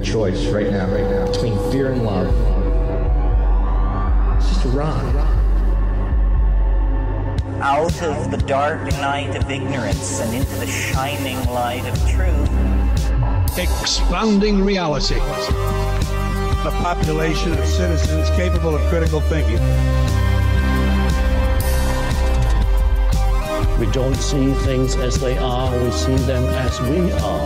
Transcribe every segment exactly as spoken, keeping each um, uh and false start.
choice right now, right now, between fear and love. It's just run. Out of the dark night of ignorance and into the shining light of truth. Expanding reality. A population of citizens capable of critical thinking. We don't see things as they are, we see them as we are.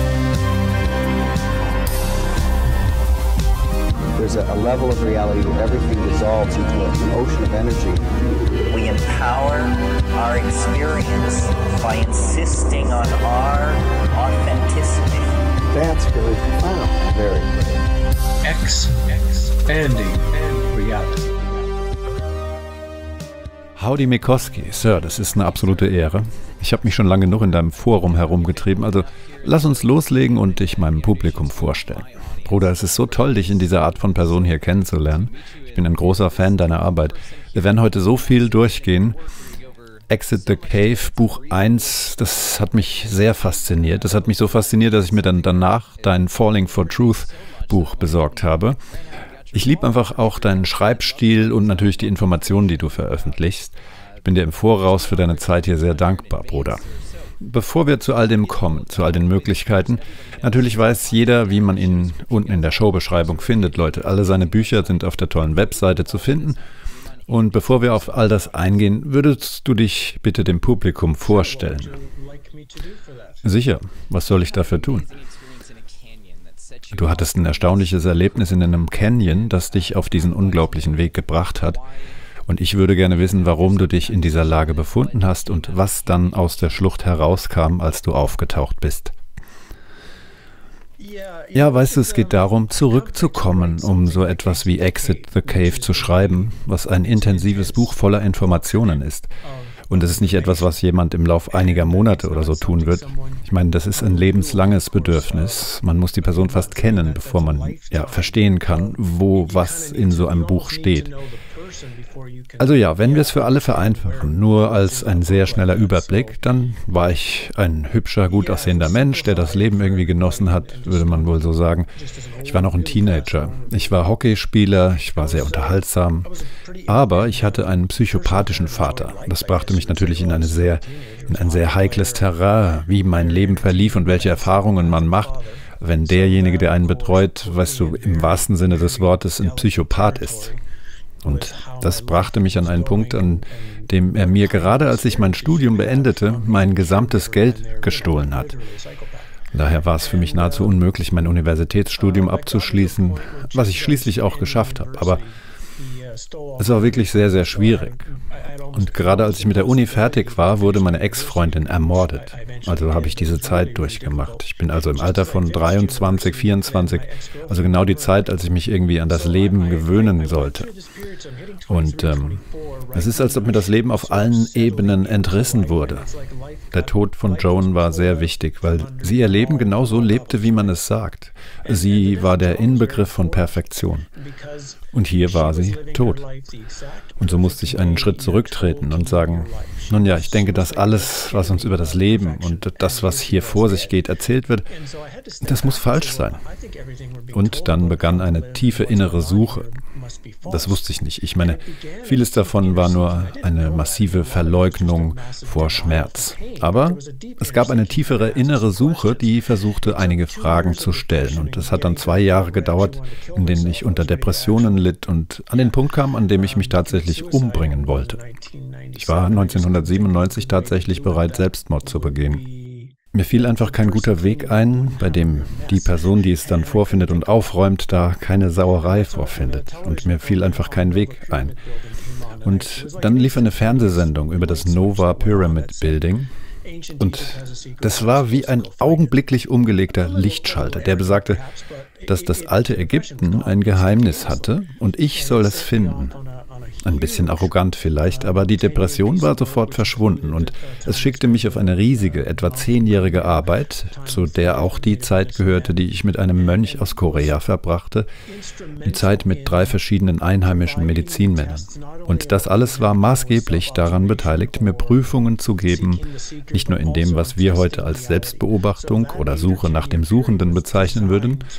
There's a, a level of reality where everything dissolves into an ocean of energy. We empower our experience by insisting on our authenticity. That's very profound. Very. Expanding reality. Howdy Mikoski, Sir, das ist eine absolute Ehre. Ich habe mich schon lange genug in deinem Forum herumgetrieben, also lass uns loslegen und dich meinem Publikum vorstellen. Bruder, es ist so toll, dich in dieser Art von Person hier kennenzulernen. Ich bin ein großer Fan deiner Arbeit. Wir werden heute so viel durchgehen. Exit the Cave, Buch eins, das hat mich sehr fasziniert. Das hat mich so fasziniert, dass ich mir dann danach dein Falling for Truth Buch besorgt habe. Ich liebe einfach auch deinen Schreibstil und natürlich die Informationen, die du veröffentlichst. Ich bin dir im Voraus für deine Zeit hier sehr dankbar, Bruder. Bevor wir zu all dem kommen, zu all den Möglichkeiten, natürlich weiß jeder, wie man ihn unten in der Showbeschreibung findet, Leute. Alle seine Bücher sind auf der tollen Webseite zu finden. Und bevor wir auf all das eingehen, würdest du dich bitte dem Publikum vorstellen? Sicher, was soll ich dafür tun? Du hattest ein erstaunliches Erlebnis in einem Canyon, das dich auf diesen unglaublichen Weg gebracht hat. Und ich würde gerne wissen, warum du dich in dieser Lage befunden hast und was dann aus der Schlucht herauskam, als du aufgetaucht bist. Ja, weißt du, es geht darum, zurückzukommen, um so etwas wie Exit the Cave zu schreiben, was ein intensives Buch voller Informationen ist. Und es ist nicht etwas, was jemand im Lauf einiger Monate oder so tun wird. Ich meine, das ist ein lebenslanges Bedürfnis. Man muss die Person fast kennen, bevor man ja verstehen kann, wo was in so einem Buch steht. Also ja, wenn wir es für alle vereinfachen, nur als ein sehr schneller Überblick, dann war ich ein hübscher, gut aussehender Mensch, der das Leben irgendwie genossen hat, würde man wohl so sagen. Ich war noch ein Teenager. Ich war Hockeyspieler, ich war sehr unterhaltsam, aber ich hatte einen psychopathischen Vater. Das brachte mich natürlich in, eine sehr, in ein sehr heikles Terrain, wie mein Leben verlief und welche Erfahrungen man macht, wenn derjenige, der einen betreut, weißt du, im wahrsten Sinne des Wortes ein Psychopath ist. Und das brachte mich an einen Punkt, an dem er mir gerade als ich mein Studium beendete, mein gesamtes Geld gestohlen hat. Daher war es für mich nahezu unmöglich, mein Universitätsstudium abzuschließen, was ich schließlich auch geschafft habe. Aber es war wirklich sehr, sehr schwierig. Und gerade als ich mit der Uni fertig war, wurde meine Ex-Freundin ermordet. Also habe ich diese Zeit durchgemacht. Ich bin also im Alter von dreiundzwanzig, vierundzwanzig, also genau die Zeit, als ich mich irgendwie an das Leben gewöhnen sollte. Und ähm, es ist, als ob mir das Leben auf allen Ebenen entrissen wurde. Der Tod von Joan war sehr wichtig, weil sie ihr Leben genau so lebte, wie man es sagt. Sie war der Inbegriff von Perfektion. Und hier war sie tot. Und so musste ich einen Schritt zurücktreten und sagen, nun ja, ich denke, dass alles, was uns über das Leben und das, was hier vor sich geht, erzählt wird, das muss falsch sein. Und dann begann eine tiefe innere Suche. Das wusste ich nicht. Ich meine, vieles davon war nur eine massive Verleugnung vor Schmerz. Aber es gab eine tiefere innere Suche, die versuchte, einige Fragen zu stellen. Und es hat dann zwei Jahre gedauert, in denen ich unter Depressionen litt und an den Punkt kam, an dem ich mich tatsächlich umbringen wollte. Ich war neunzehnhundertsiebenundneunzig tatsächlich bereit, Selbstmord zu begehen. Mir fiel einfach kein guter Weg ein, bei dem die Person, die es dann vorfindet und aufräumt, da keine Sauerei vorfindet. Und mir fiel einfach kein Weg ein. Und dann lief eine Fernsehsendung über das Nova Pyramid Building. Und das war wie ein augenblicklich umgelegter Lichtschalter, der besagte, dass das alte Ägypten ein Geheimnis hatte und ich soll es finden. Ein bisschen arrogant vielleicht, aber die Depression war sofort verschwunden und es schickte mich auf eine riesige, etwa zehnjährige Arbeit, zu der auch die Zeit gehörte, die ich mit einem Mönch aus Korea verbrachte, die Zeit mit drei verschiedenen einheimischen Medizinmännern. Und das alles war maßgeblich daran beteiligt, mir Prüfungen zu geben, nicht nur in dem, was wir heute als Selbstbeobachtung oder Suche nach dem Suchenden bezeichnen würden,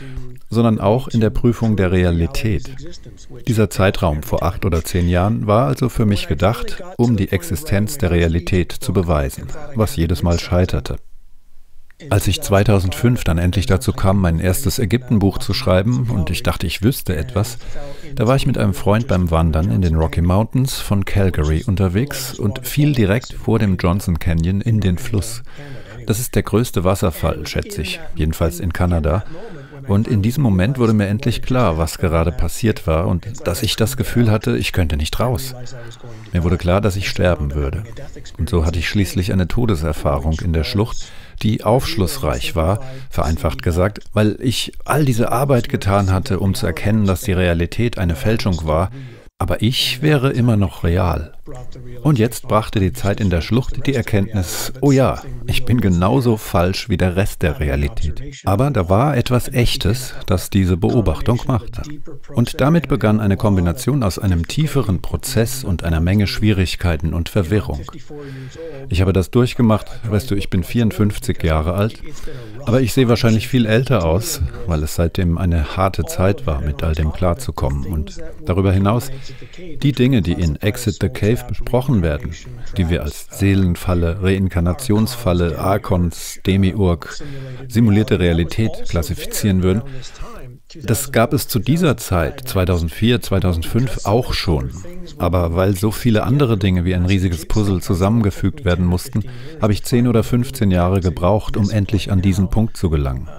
sondern auch in der Prüfung der Realität. Dieser Zeitraum vor acht oder zehn Jahren war also für mich gedacht, um die Existenz der Realität zu beweisen, was jedes Mal scheiterte. Als ich zweitausendfünf dann endlich dazu kam, mein erstes Ägyptenbuch zu schreiben und ich dachte, ich wüsste etwas, da war ich mit einem Freund beim Wandern in den Rocky Mountains von Calgary unterwegs und fiel direkt vor dem Johnson Canyon in den Fluss. Das ist der größte Wasserfall, schätze ich, jedenfalls in Kanada. Und in diesem Moment wurde mir endlich klar, was gerade passiert war und dass ich das Gefühl hatte, ich könnte nicht raus. Mir wurde klar, dass ich sterben würde. Und so hatte ich schließlich eine Todeserfahrung in der Schlucht, die aufschlussreich war, vereinfacht gesagt, weil ich all diese Arbeit getan hatte, um zu erkennen, dass die Realität eine Fälschung war, aber ich wäre immer noch real. Und jetzt brachte die Zeit in der Schlucht die Erkenntnis, oh ja, ich bin genauso falsch wie der Rest der Realität. Aber da war etwas Echtes, das diese Beobachtung machte. Und damit begann eine Kombination aus einem tieferen Prozess und einer Menge Schwierigkeiten und Verwirrung. Ich habe das durchgemacht, weißt du, ich bin vierundfünfzig Jahre alt, aber ich sehe wahrscheinlich viel älter aus, weil es seitdem eine harte Zeit war, mit all dem klarzukommen. Und darüber hinaus, die Dinge, die in Exit the Cave besprochen werden, die wir als Seelenfalle, Reinkarnationsfalle, Archons, Demiurg, simulierte Realität klassifizieren würden, das gab es zu dieser Zeit, zweitausendvier, zweitausendfünf, auch schon. Aber weil so viele andere Dinge wie ein riesiges Puzzle zusammengefügt werden mussten, habe ich zehn oder fünfzehn Jahre gebraucht, um endlich an diesen Punkt zu gelangen.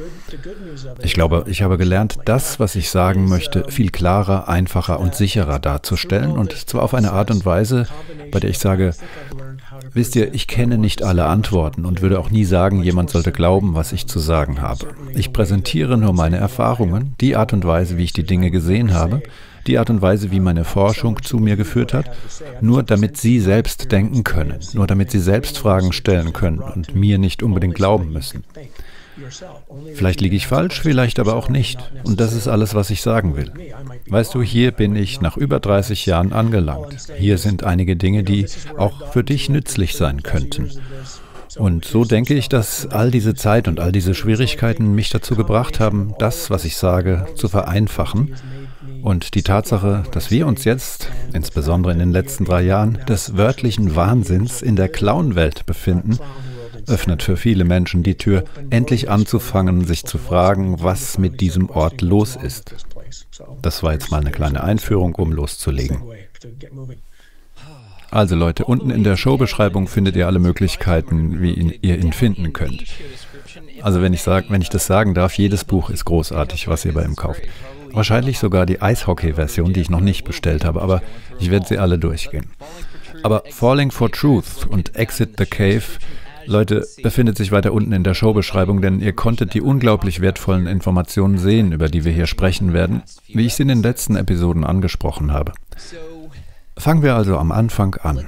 Ich glaube, ich habe gelernt, das, was ich sagen möchte, viel klarer, einfacher und sicherer darzustellen, und zwar auf eine Art und Weise, bei der ich sage, wisst ihr, ich kenne nicht alle Antworten und würde auch nie sagen, jemand sollte glauben, was ich zu sagen habe. Ich präsentiere nur meine Erfahrungen, die Art und Weise, wie ich die Dinge gesehen habe, die Art und Weise, wie meine Forschung zu mir geführt hat, nur damit Sie selbst denken können, nur damit Sie selbst Fragen stellen können und mir nicht unbedingt glauben müssen. Vielleicht liege ich falsch, vielleicht aber auch nicht. Und das ist alles, was ich sagen will. Weißt du, hier bin ich nach über dreißig Jahren angelangt. Hier sind einige Dinge, die auch für dich nützlich sein könnten. Und so denke ich, dass all diese Zeit und all diese Schwierigkeiten mich dazu gebracht haben, das, was ich sage, zu vereinfachen. Und die Tatsache, dass wir uns jetzt, insbesondere in den letzten drei Jahren, des wörtlichen Wahnsinns in der Clown-Welt befinden, öffnet für viele Menschen die Tür, endlich anzufangen, sich zu fragen, was mit diesem Ort los ist. Das war jetzt mal eine kleine Einführung, um loszulegen. Also Leute, unten in der Showbeschreibung findet ihr alle Möglichkeiten, wie ihn, ihr ihn finden könnt. Also wenn ich, sag, wenn ich das sagen darf, jedes Buch ist großartig, was ihr bei ihm kauft. Wahrscheinlich sogar die Eishockey-Version, die ich noch nicht bestellt habe, aber ich werde sie alle durchgehen. Aber Falling for Truth und Exit the Cave, Leute, befindet sich weiter unten in der Showbeschreibung, denn ihr konntet die unglaublich wertvollen Informationen sehen, über die wir hier sprechen werden, wie ich sie in den letzten Episoden angesprochen habe. Fangen wir also am Anfang an.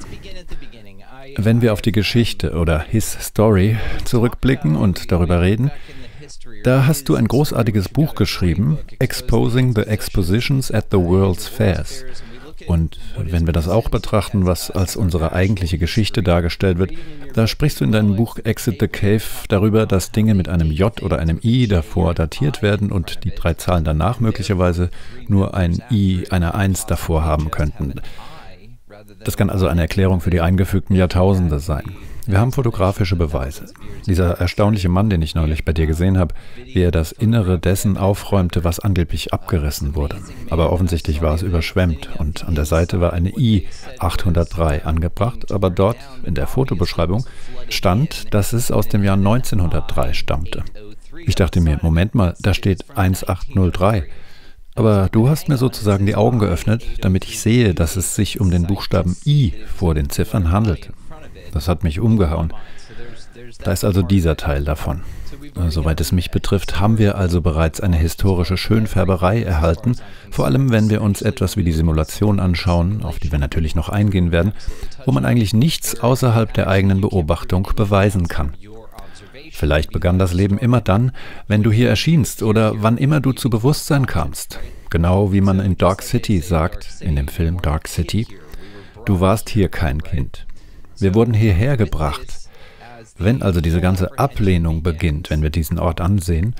Wenn wir auf die Geschichte oder His Story zurückblicken und darüber reden, da hast du ein großartiges Buch geschrieben, Exposing the Expositions at the World's Fairs. Und wenn wir das auch betrachten, was als unsere eigentliche Geschichte dargestellt wird, da sprichst du in deinem Buch Exit the Cave darüber, dass Dinge mit einem J oder einem I davor datiert werden und die drei Zahlen danach möglicherweise nur ein I, eine Eins davor haben könnten. Das kann also eine Erklärung für die eingefügten Jahrtausende sein. Wir haben fotografische Beweise. Dieser erstaunliche Mann, den ich neulich bei dir gesehen habe, wie er das Innere dessen aufräumte, was angeblich abgerissen wurde. Aber offensichtlich war es überschwemmt und an der Seite war eine I achthundertdrei angebracht, aber dort in der Fotobeschreibung stand, dass es aus dem Jahr neunzehnhundertdrei stammte. Ich dachte mir, Moment mal, da steht achtzehn null drei. Aber du hast mir sozusagen die Augen geöffnet, damit ich sehe, dass es sich um den Buchstaben I vor den Ziffern handelte. Das hat mich umgehauen. Da ist also dieser Teil davon. Soweit es mich betrifft, haben wir also bereits eine historische Schönfärberei erhalten, vor allem wenn wir uns etwas wie die Simulation anschauen, auf die wir natürlich noch eingehen werden, wo man eigentlich nichts außerhalb der eigenen Beobachtung beweisen kann. Vielleicht begann das Leben immer dann, wenn du hier erschienst oder wann immer du zu Bewusstsein kamst. Genau wie man in Dark City sagt, in dem Film Dark City, du warst hier kein Kind. Wir wurden hierher gebracht. Wenn also diese ganze Ablehnung beginnt, wenn wir diesen Ort ansehen,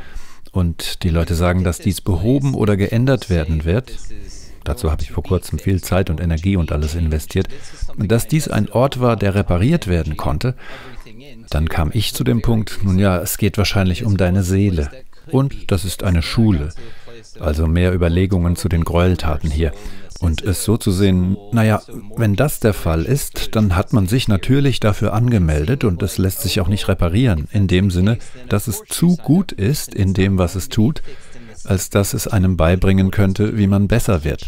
und die Leute sagen, dass dies behoben oder geändert werden wird, dazu habe ich vor kurzem viel Zeit und Energie und alles investiert, dass dies ein Ort war, der repariert werden konnte, dann kam ich zu dem Punkt, nun ja, es geht wahrscheinlich um deine Seele. Und das ist eine Schule, also mehr Überlegungen zu den Gräueltaten hier. Und es so zu sehen, naja, wenn das der Fall ist, dann hat man sich natürlich dafür angemeldet und es lässt sich auch nicht reparieren, in dem Sinne, dass es zu gut ist in dem, was es tut, als dass es einem beibringen könnte, wie man besser wird.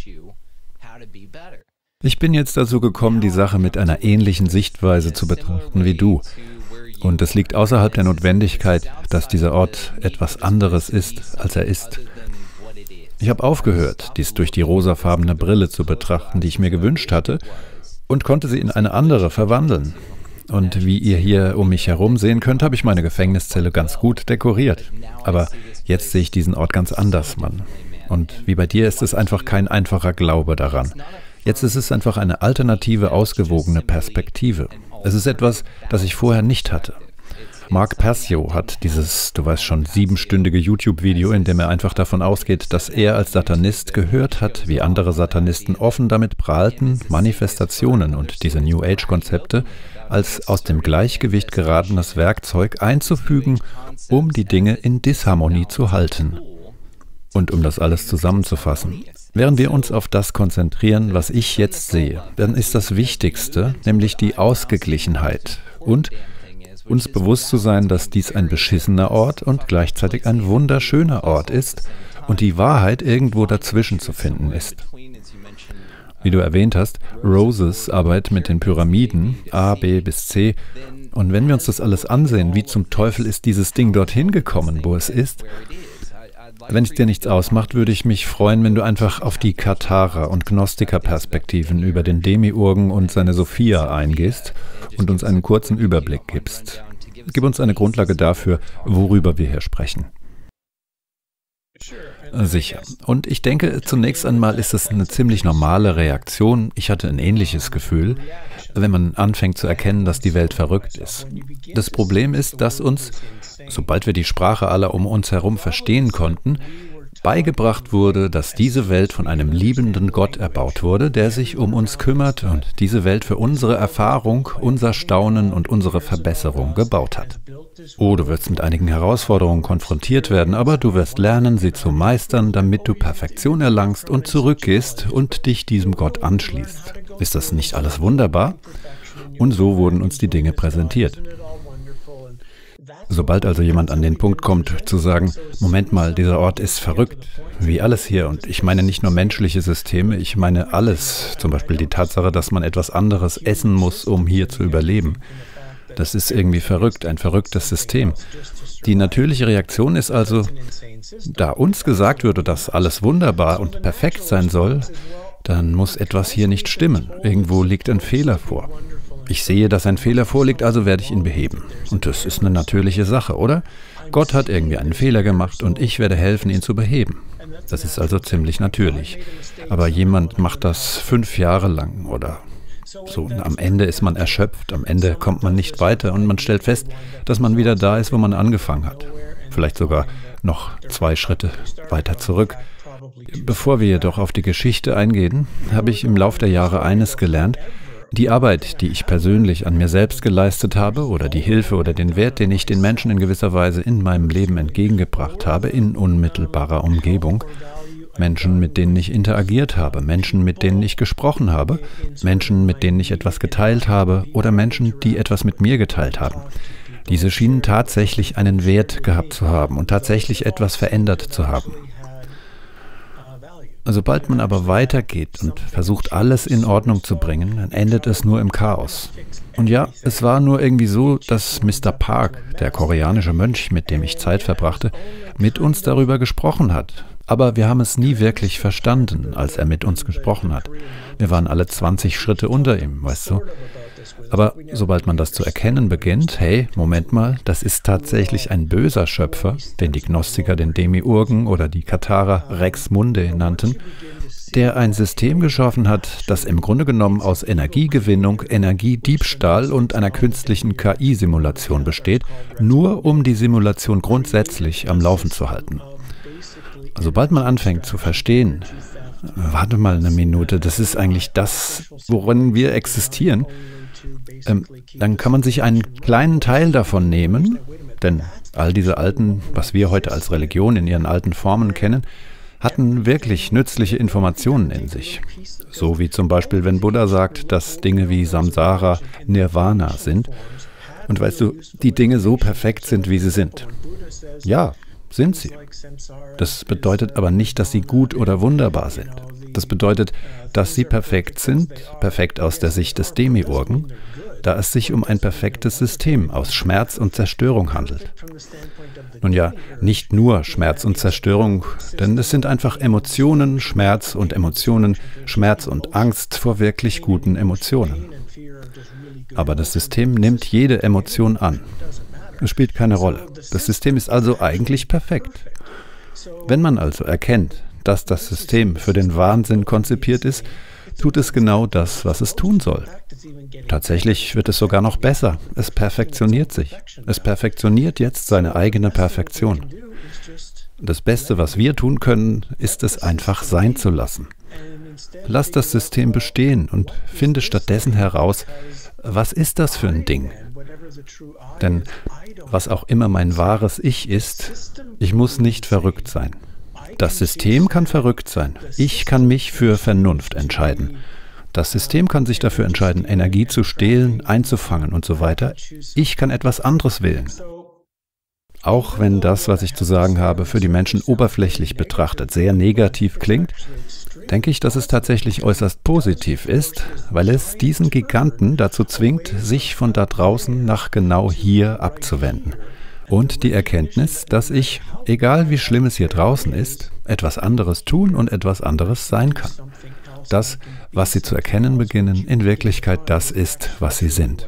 Ich bin jetzt dazu gekommen, die Sache mit einer ähnlichen Sichtweise zu betrachten wie du. Und es liegt außerhalb der Notwendigkeit, dass dieser Ort etwas anderes ist, als er ist. Ich habe aufgehört, dies durch die rosafarbene Brille zu betrachten, die ich mir gewünscht hatte, und konnte sie in eine andere verwandeln. Und wie ihr hier um mich herum sehen könnt, habe ich meine Gefängniszelle ganz gut dekoriert. Aber jetzt sehe ich diesen Ort ganz anders, Mann. Und wie bei dir ist es einfach kein einfacher Glaube daran. Jetzt ist es einfach eine alternative, ausgewogene Perspektive. Es ist etwas, das ich vorher nicht hatte. Mark Passio hat dieses, du weißt schon, siebenstündige YouTube-Video, in dem er einfach davon ausgeht, dass er als Satanist gehört hat, wie andere Satanisten offen damit prahlten, Manifestationen und diese New Age-Konzepte als aus dem Gleichgewicht geratenes Werkzeug einzufügen, um die Dinge in Disharmonie zu halten. Und um das alles zusammenzufassen, während wir uns auf das konzentrieren, was ich jetzt sehe, dann ist das Wichtigste, nämlich die Ausgeglichenheit und uns bewusst zu sein, dass dies ein beschissener Ort und gleichzeitig ein wunderschöner Ort ist und die Wahrheit irgendwo dazwischen zu finden ist. Wie du erwähnt hast, Roses Arbeit mit den Pyramiden, A, B bis C, und wenn wir uns das alles ansehen, wie zum Teufel ist dieses Ding dorthin gekommen, wo es ist? Wenn es dir nichts ausmacht, würde ich mich freuen, wenn du einfach auf die Katharer- und Gnostiker-Perspektiven über den Demiurgen und seine Sophia eingehst und uns einen kurzen Überblick gibst. Gib uns eine Grundlage dafür, worüber wir hier sprechen. Sicher. Und ich denke, zunächst einmal ist es eine ziemlich normale Reaktion. Ich hatte ein ähnliches Gefühl, wenn man anfängt zu erkennen, dass die Welt verrückt ist. Das Problem ist, dass uns, sobald wir die Sprache aller um uns herum verstehen konnten, beigebracht wurde, dass diese Welt von einem liebenden Gott erbaut wurde, der sich um uns kümmert und diese Welt für unsere Erfahrung, unser Staunen und unsere Verbesserung gebaut hat. Oh, du wirst mit einigen Herausforderungen konfrontiert werden, aber du wirst lernen, sie zu meistern, damit du Perfektion erlangst und zurückgehst und dich diesem Gott anschließt. Ist das nicht alles wunderbar? Und so wurden uns die Dinge präsentiert. Sobald also jemand an den Punkt kommt, zu sagen, Moment mal, dieser Ort ist verrückt, wie alles hier, und ich meine nicht nur menschliche Systeme, ich meine alles, zum Beispiel die Tatsache, dass man etwas anderes essen muss, um hier zu überleben. Das ist irgendwie verrückt, ein verrücktes System. Die natürliche Reaktion ist also, da uns gesagt würde, dass alles wunderbar und perfekt sein soll, dann muss etwas hier nicht stimmen. Irgendwo liegt ein Fehler vor. Ich sehe, dass ein Fehler vorliegt, also werde ich ihn beheben. Und das ist eine natürliche Sache, oder? Gott hat irgendwie einen Fehler gemacht und ich werde helfen, ihn zu beheben. Das ist also ziemlich natürlich. Aber jemand macht das fünf Jahre lang oder so. Und am Ende ist man erschöpft, am Ende kommt man nicht weiter und man stellt fest, dass man wieder da ist, wo man angefangen hat. Vielleicht sogar noch zwei Schritte weiter zurück. Bevor wir jedoch auf die Geschichte eingehen, habe ich im Lauf der Jahre eines gelernt: Die Arbeit, die ich persönlich an mir selbst geleistet habe, oder die Hilfe oder den Wert, den ich den Menschen in gewisser Weise in meinem Leben entgegengebracht habe, in unmittelbarer Umgebung, Menschen, mit denen ich interagiert habe, Menschen, mit denen ich gesprochen habe, Menschen, mit denen ich etwas geteilt habe oder Menschen, die etwas mit mir geteilt haben. Diese schienen tatsächlich einen Wert gehabt zu haben und tatsächlich etwas verändert zu haben. Sobald man aber weitergeht und versucht, alles in Ordnung zu bringen, dann endet es nur im Chaos. Und ja, es war nur irgendwie so, dass Mister Park, der koreanische Mönch, mit dem ich Zeit verbrachte, mit uns darüber gesprochen hat. Aber wir haben es nie wirklich verstanden, als er mit uns gesprochen hat. Wir waren alle zwanzig Schritte unter ihm, weißt du? Aber sobald man das zu erkennen beginnt, hey, Moment mal, das ist tatsächlich ein böser Schöpfer, den die Gnostiker den Demiurgen oder die Katharer Rex Mundi nannten, der ein System geschaffen hat, das im Grunde genommen aus Energiegewinnung, Energiediebstahl und einer künstlichen K I-Simulation besteht, nur um die Simulation grundsätzlich am Laufen zu halten. Sobald man anfängt zu verstehen, warte mal eine Minute, das ist eigentlich das, worin wir existieren, ähm, dann kann man sich einen kleinen Teil davon nehmen, denn all diese alten, was wir heute als Religion in ihren alten Formen kennen, hatten wirklich nützliche Informationen in sich. So wie zum Beispiel, wenn Buddha sagt, dass Dinge wie Samsara Nirvana sind. Und weißt du, die Dinge so perfekt sind, wie sie sind. Ja, sind sie. Das bedeutet aber nicht, dass sie gut oder wunderbar sind. Das bedeutet, dass sie perfekt sind, perfekt aus der Sicht des Demiurgen, da es sich um ein perfektes System aus Schmerz und Zerstörung handelt. Nun ja, nicht nur Schmerz und Zerstörung, denn es sind einfach Emotionen, Schmerz und Emotionen, Schmerz und Angst vor wirklich guten Emotionen. Aber das System nimmt jede Emotion an. Es spielt keine Rolle. Das System ist also eigentlich perfekt. Wenn man also erkennt, dass das System für den Wahnsinn konzipiert ist, tut es genau das, was es tun soll. Tatsächlich wird es sogar noch besser. Es perfektioniert sich. Es perfektioniert jetzt seine eigene Perfektion. Das Beste, was wir tun können, ist es einfach sein zu lassen. Lass das System bestehen und finde stattdessen heraus, was ist das für ein Ding? Denn was auch immer mein wahres Ich ist, ich muss nicht verrückt sein. Das System kann verrückt sein. Ich kann mich für Vernunft entscheiden. Das System kann sich dafür entscheiden, Energie zu stehlen, einzufangen und so weiter. Ich kann etwas anderes wählen. Auch wenn das, was ich zu sagen habe, für die Menschen oberflächlich betrachtet sehr negativ klingt, denke ich, dass es tatsächlich äußerst positiv ist, weil es diesen Giganten dazu zwingt, sich von da draußen nach genau hier abzuwenden. Und die Erkenntnis, dass ich, egal wie schlimm es hier draußen ist, etwas anderes tun und etwas anderes sein kann. Das, was sie zu erkennen beginnen, in Wirklichkeit das ist, was sie sind.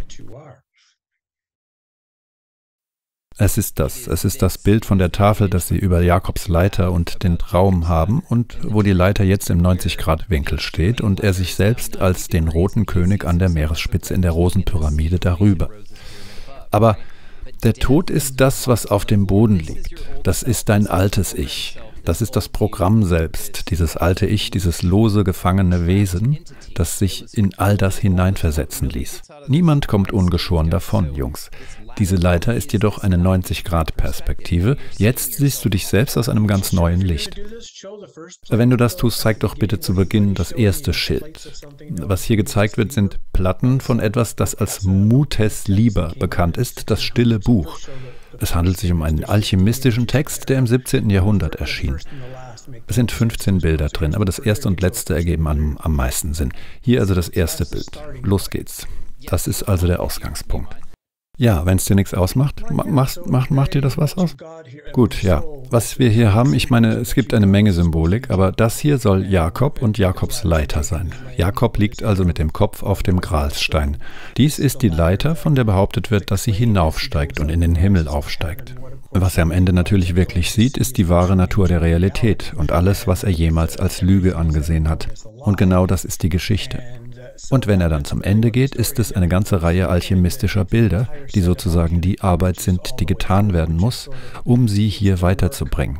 Es ist das, es ist das Bild von der Tafel, das sie über Jakobs Leiter und den Traum haben und wo die Leiter jetzt im neunzig Grad Winkel steht und er sich selbst als den roten König an der Meeresspitze in der Rosenpyramide darüber. Aber der Tod ist das, was auf dem Boden liegt. Das ist dein altes Ich. Das ist das Programm selbst, dieses alte Ich, dieses lose, gefangene Wesen, das sich in all das hineinversetzen ließ. Niemand kommt ungeschoren davon, Jungs. Diese Leiter ist jedoch eine neunzig Grad Perspektive. Jetzt siehst du dich selbst aus einem ganz neuen Licht. Wenn du das tust, zeig doch bitte zu Beginn das erste Schild. Was hier gezeigt wird, sind Platten von etwas, das als Mutes Liber bekannt ist, das stille Buch. Es handelt sich um einen alchemistischen Text, der im siebzehnten Jahrhundert erschien. Es sind fünfzehn Bilder drin, aber das erste und letzte ergeben am, am meisten Sinn. Hier also das erste Bild. Los geht's. Das ist also der Ausgangspunkt. Ja, wenn es dir nichts ausmacht, macht, macht, macht dir das was aus? Gut, ja. Was wir hier haben, ich meine, es gibt eine Menge Symbolik, aber das hier soll Jakob und Jakobs Leiter sein. Jakob liegt also mit dem Kopf auf dem Gralsstein. Dies ist die Leiter, von der behauptet wird, dass sie hinaufsteigt und in den Himmel aufsteigt. Was er am Ende natürlich wirklich sieht, ist die wahre Natur der Realität und alles, was er jemals als Lüge angesehen hat. Und genau das ist die Geschichte. Und wenn er dann zum Ende geht, ist es eine ganze Reihe alchemistischer Bilder, die sozusagen die Arbeit sind, die getan werden muss, um sie hier weiterzubringen.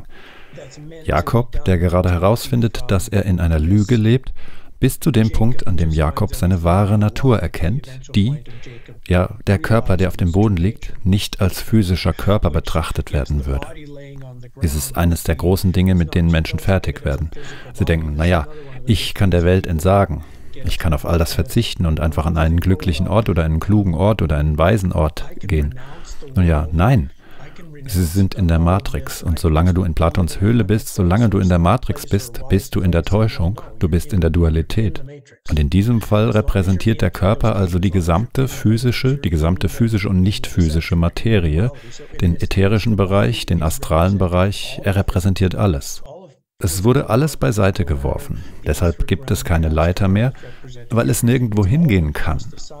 Jakob, der gerade herausfindet, dass er in einer Lüge lebt, bis zu dem Punkt, an dem Jakob seine wahre Natur erkennt, die, ja, der Körper, der auf dem Boden liegt, nicht als physischer Körper betrachtet werden würde. Dies ist eines der großen Dinge, mit denen Menschen fertig werden. Sie denken, naja, ich kann der Welt entsagen. Ich kann auf all das verzichten und einfach an einen glücklichen Ort oder einen klugen Ort oder einen weisen Ort gehen. Nun ja, nein. Sie sind in der Matrix und solange du in Platons Höhle bist, solange du in der Matrix bist, bist du in der Täuschung, du bist in der Dualität. Und in diesem Fall repräsentiert der Körper also die gesamte physische, die gesamte physische und nicht physische Materie, den ätherischen Bereich, den astralen Bereich, er repräsentiert alles. Es wurde alles beiseite geworfen. Deshalb gibt es keine Leiter mehr, weil es nirgendwo hingehen kann.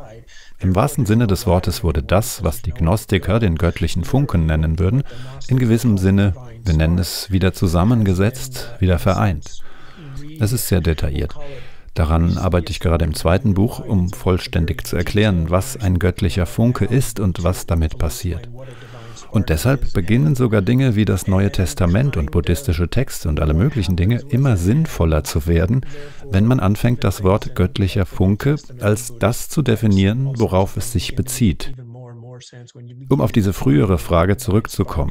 Im wahrsten Sinne des Wortes wurde das, was die Gnostiker den göttlichen Funken nennen würden, in gewissem Sinne, wir nennen es wieder zusammengesetzt, wieder vereint. Es ist sehr detailliert. Daran arbeite ich gerade im zweiten Buch, um vollständig zu erklären, was ein göttlicher Funke ist und was damit passiert. Und deshalb beginnen sogar Dinge wie das Neue Testament und buddhistische Texte und alle möglichen Dinge immer sinnvoller zu werden, wenn man anfängt, das Wort göttlicher Funke als das zu definieren, worauf es sich bezieht. Um auf diese frühere Frage zurückzukommen.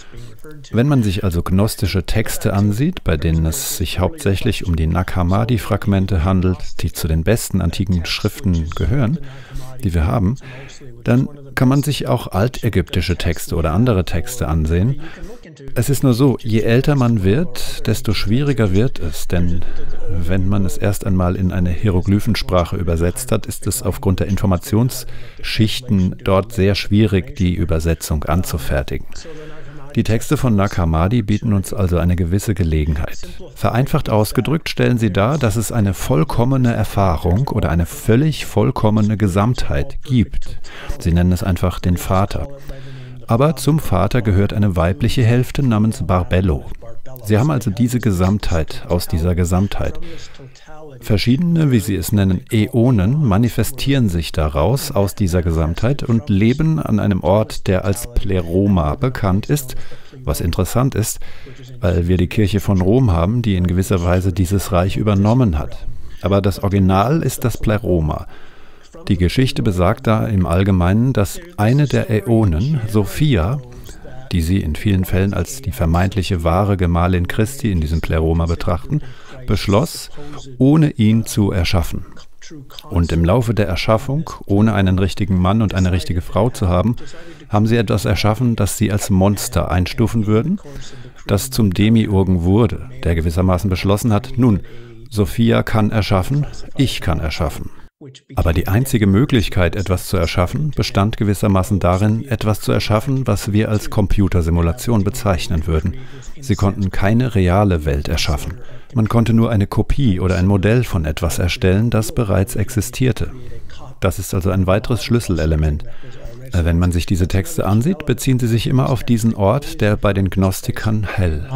Wenn man sich also gnostische Texte ansieht, bei denen es sich hauptsächlich um die Nag Hammadi-Fragmente handelt, die zu den besten antiken Schriften gehören, die wir haben, dann kann man sich auch altägyptische Texte oder andere Texte ansehen. Es ist nur so, je älter man wird, desto schwieriger wird es, denn wenn man es erst einmal in eine Hieroglyphensprache übersetzt hat, ist es aufgrund der Informationsschichten dort sehr schwierig, die Übersetzung anzufertigen. Die Texte von Nag Hammadi bieten uns also eine gewisse Gelegenheit. Vereinfacht ausgedrückt stellen sie dar, dass es eine vollkommene Erfahrung oder eine völlig vollkommene Gesamtheit gibt. Sie nennen es einfach den Vater. Aber zum Vater gehört eine weibliche Hälfte namens Barbello. Sie haben also diese Gesamtheit aus dieser Gesamtheit. Verschiedene, wie sie es nennen, Äonen manifestieren sich daraus aus dieser Gesamtheit und leben an einem Ort, der als Pleroma bekannt ist, was interessant ist, weil wir die Kirche von Rom haben, die in gewisser Weise dieses Reich übernommen hat. Aber das Original ist das Pleroma. Die Geschichte besagt da im Allgemeinen, dass eine der Äonen, Sophia, die sie in vielen Fällen als die vermeintliche wahre Gemahlin Christi in diesem Pleroma betrachten, beschloss, ohne ihn zu erschaffen. Und im Laufe der Erschaffung, ohne einen richtigen Mann und eine richtige Frau zu haben, haben sie etwas erschaffen, das sie als Monster einstufen würden, das zum Demiurgen wurde, der gewissermaßen beschlossen hat, nun, Sophia kann erschaffen, ich kann erschaffen. Aber die einzige Möglichkeit, etwas zu erschaffen, bestand gewissermaßen darin, etwas zu erschaffen, was wir als Computersimulation bezeichnen würden. Sie konnten keine reale Welt erschaffen. Man konnte nur eine Kopie oder ein Modell von etwas erstellen, das bereits existierte. Das ist also ein weiteres Schlüsselelement. Wenn man sich diese Texte ansieht, beziehen sie sich immer auf diesen Ort, der bei den Gnostikern Hell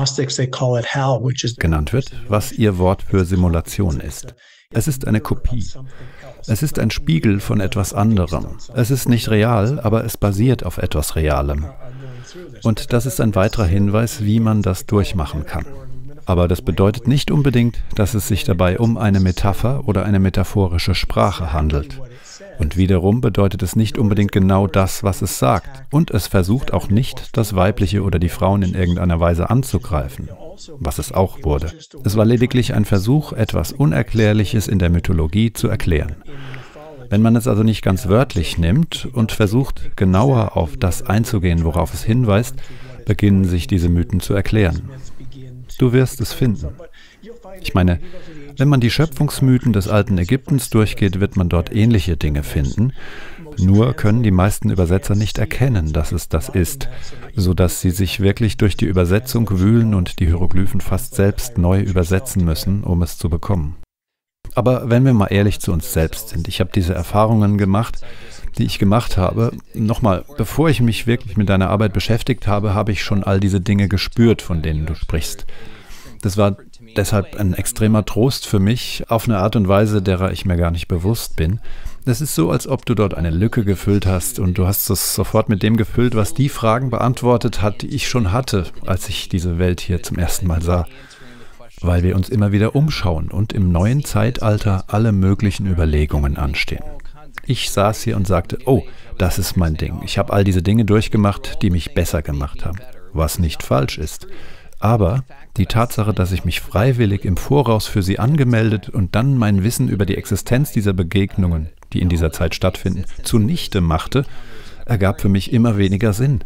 genannt wird, was ihr Wort für Simulation ist. Es ist eine Kopie. Es ist ein Spiegel von etwas anderem. Es ist nicht real, aber es basiert auf etwas Realem. Und das ist ein weiterer Hinweis, wie man das durchmachen kann. Aber das bedeutet nicht unbedingt, dass es sich dabei um eine Metapher oder eine metaphorische Sprache handelt. Und wiederum bedeutet es nicht unbedingt genau das, was es sagt. Und es versucht auch nicht, das Weibliche oder die Frauen in irgendeiner Weise anzugreifen, was es auch wurde. Es war lediglich ein Versuch, etwas Unerklärliches in der Mythologie zu erklären. Wenn man es also nicht ganz wörtlich nimmt und versucht, genauer auf das einzugehen, worauf es hinweist, beginnen sich diese Mythen zu erklären. Du wirst es finden. Ich meine, wenn man die Schöpfungsmythen des alten Ägyptens durchgeht, wird man dort ähnliche Dinge finden. Nur können die meisten Übersetzer nicht erkennen, dass es das ist, sodass sie sich wirklich durch die Übersetzung wühlen und die Hieroglyphen fast selbst neu übersetzen müssen, um es zu bekommen. Aber wenn wir mal ehrlich zu uns selbst sind, ich habe diese Erfahrungen gemacht, die ich gemacht habe. Nochmal, bevor ich mich wirklich mit deiner Arbeit beschäftigt habe, habe ich schon all diese Dinge gespürt, von denen du sprichst. Das war deshalb ein extremer Trost für mich, auf eine Art und Weise, derer ich mir gar nicht bewusst bin. Es ist so, als ob du dort eine Lücke gefüllt hast und du hast es sofort mit dem gefüllt, was die Fragen beantwortet hat, die ich schon hatte, als ich diese Welt hier zum ersten Mal sah. Weil wir uns immer wieder umschauen und im neuen Zeitalter alle möglichen Überlegungen anstehen. Ich saß hier und sagte, oh, das ist mein Ding. Ich habe all diese Dinge durchgemacht, die mich besser gemacht haben, was nicht falsch ist. Aber die Tatsache, dass ich mich freiwillig im Voraus für sie angemeldet und dann mein Wissen über die Existenz dieser Begegnungen, die in dieser Zeit stattfinden, zunichte machte, ergab für mich immer weniger Sinn.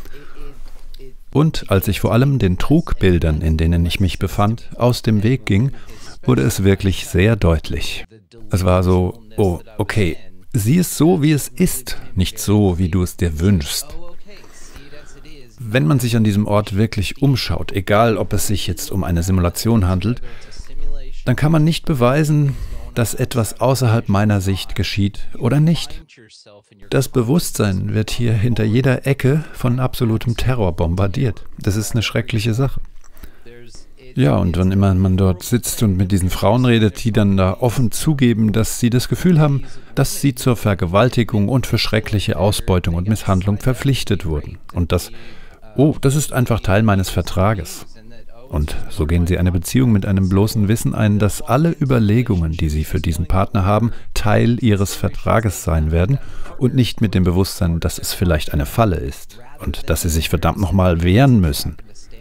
Und als ich vor allem den Trugbildern, in denen ich mich befand, aus dem Weg ging, wurde es wirklich sehr deutlich. Es war so, oh, okay, sieh es so, wie es ist, nicht so, wie du es dir wünschst. Wenn man sich an diesem Ort wirklich umschaut, egal ob es sich jetzt um eine Simulation handelt, dann kann man nicht beweisen, dass etwas außerhalb meiner Sicht geschieht oder nicht. Das Bewusstsein wird hier hinter jeder Ecke von absolutem Terror bombardiert. Das ist eine schreckliche Sache. Ja, und wann immer man dort sitzt und mit diesen Frauen redet, die dann da offen zugeben, dass sie das Gefühl haben, dass sie zur Vergewaltigung und für schreckliche Ausbeutung und Misshandlung verpflichtet wurden. Und das, oh, das ist einfach Teil meines Vertrages. Und so gehen sie eine Beziehung mit einem bloßen Wissen ein, dass alle Überlegungen, die sie für diesen Partner haben, Teil ihres Vertrages sein werden und nicht mit dem Bewusstsein, dass es vielleicht eine Falle ist und dass sie sich verdammt nochmal wehren müssen.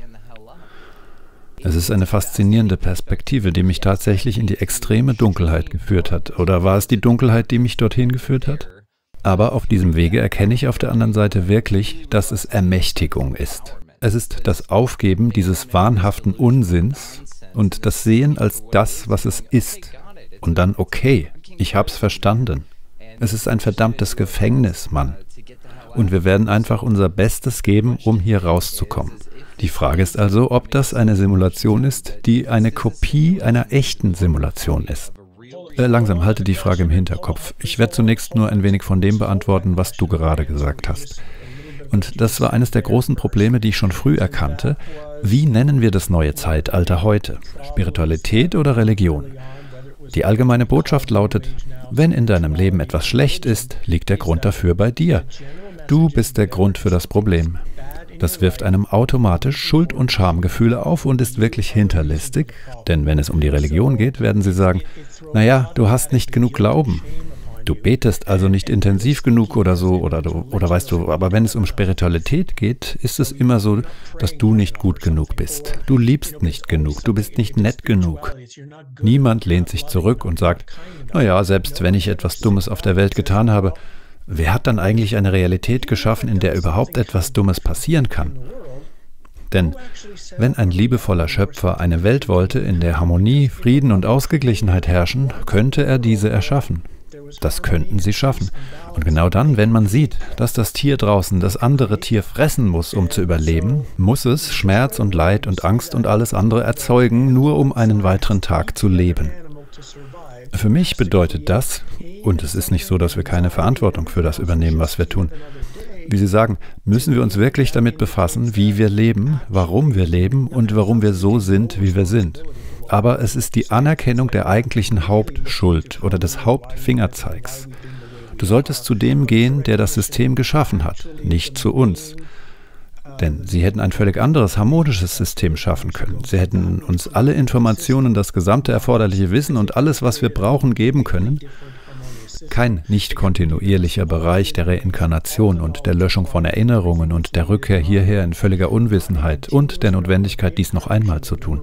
Es ist eine faszinierende Perspektive, die mich tatsächlich in die extreme Dunkelheit geführt hat. Oder war es die Dunkelheit, die mich dorthin geführt hat? Aber auf diesem Wege erkenne ich auf der anderen Seite wirklich, dass es Ermächtigung ist. Es ist das Aufgeben dieses wahnhaften Unsinns und das Sehen als das, was es ist. Und dann, okay, ich hab's verstanden. Es ist ein verdammtes Gefängnis, Mann. Und wir werden einfach unser Bestes geben, um hier rauszukommen. Die Frage ist also, ob das eine Simulation ist, die eine Kopie einer echten Simulation ist. Äh, langsam, halte die Frage im Hinterkopf. Ich werde zunächst nur ein wenig von dem beantworten, was du gerade gesagt hast. Und das war eines der großen Probleme, die ich schon früh erkannte. Wie nennen wir das neue Zeitalter heute? Spiritualität oder Religion? Die allgemeine Botschaft lautet, wenn in deinem Leben etwas schlecht ist, liegt der Grund dafür bei dir. Du bist der Grund für das Problem. Das wirft einem automatisch Schuld- und Schamgefühle auf und ist wirklich hinterlistig, denn wenn es um die Religion geht, werden sie sagen, naja, du hast nicht genug Glauben. Du betest also nicht intensiv genug oder so, oder, du, oder weißt du, aber wenn es um Spiritualität geht, ist es immer so, dass du nicht gut genug bist. Du liebst nicht genug, du bist nicht nett genug. Niemand lehnt sich zurück und sagt, naja, selbst wenn ich etwas Dummes auf der Welt getan habe, wer hat dann eigentlich eine Realität geschaffen, in der überhaupt etwas Dummes passieren kann? Denn wenn ein liebevoller Schöpfer eine Welt wollte, in der Harmonie, Frieden und Ausgeglichenheit herrschen, könnte er diese erschaffen. Das könnten sie schaffen. Und genau dann, wenn man sieht, dass das Tier draußen das andere Tier fressen muss, um zu überleben, muss es Schmerz und Leid und Angst und alles andere erzeugen, nur um einen weiteren Tag zu leben. Für mich bedeutet das, und es ist nicht so, dass wir keine Verantwortung für das übernehmen, was wir tun. Wie Sie sagen, müssen wir uns wirklich damit befassen, wie wir leben, warum wir leben und warum wir so sind, wie wir sind. Aber es ist die Anerkennung der eigentlichen Hauptschuld oder des Hauptfingerzeigs. Du solltest zu dem gehen, der das System geschaffen hat, nicht zu uns. Denn sie hätten ein völlig anderes, harmonisches System schaffen können. Sie hätten uns alle Informationen, das gesamte erforderliche Wissen und alles, was wir brauchen, geben können. Kein nicht kontinuierlicher Bereich der Reinkarnation und der Löschung von Erinnerungen und der Rückkehr hierher in völliger Unwissenheit und der Notwendigkeit, dies noch einmal zu tun.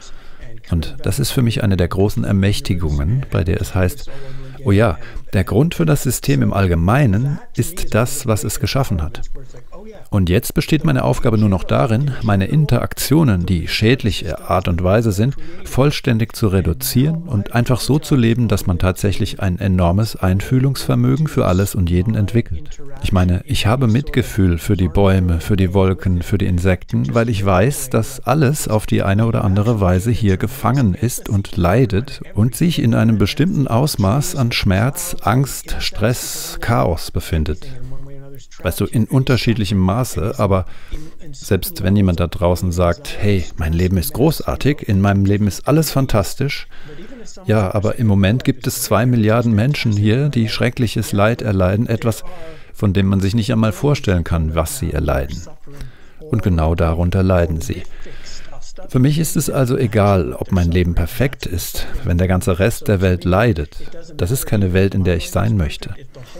Und das ist für mich eine der großen Ermächtigungen, bei der es heißt, oh ja, der Grund für das System im Allgemeinen ist das, was es geschaffen hat. Und jetzt besteht meine Aufgabe nur noch darin, meine Interaktionen, die schädliche Art und Weise sind, vollständig zu reduzieren und einfach so zu leben, dass man tatsächlich ein enormes Einfühlungsvermögen für alles und jeden entwickelt. Ich meine, ich habe Mitgefühl für die Bäume, für die Wolken, für die Insekten, weil ich weiß, dass alles auf die eine oder andere Weise hier gefangen ist und leidet und sich in einem bestimmten Ausmaß an Schmerz, Angst, Stress, Chaos befindet. Weißt du, in unterschiedlichem Maße, aber selbst wenn jemand da draußen sagt, hey, mein Leben ist großartig, in meinem Leben ist alles fantastisch, ja, aber im Moment gibt es zwei Milliarden Menschen hier, die schreckliches Leid erleiden, etwas, von dem man sich nicht einmal vorstellen kann, was sie erleiden. Und genau darunter leiden sie. Für mich ist es also egal, ob mein Leben perfekt ist, wenn der ganze Rest der Welt leidet. Das ist keine Welt, in der ich sein möchte.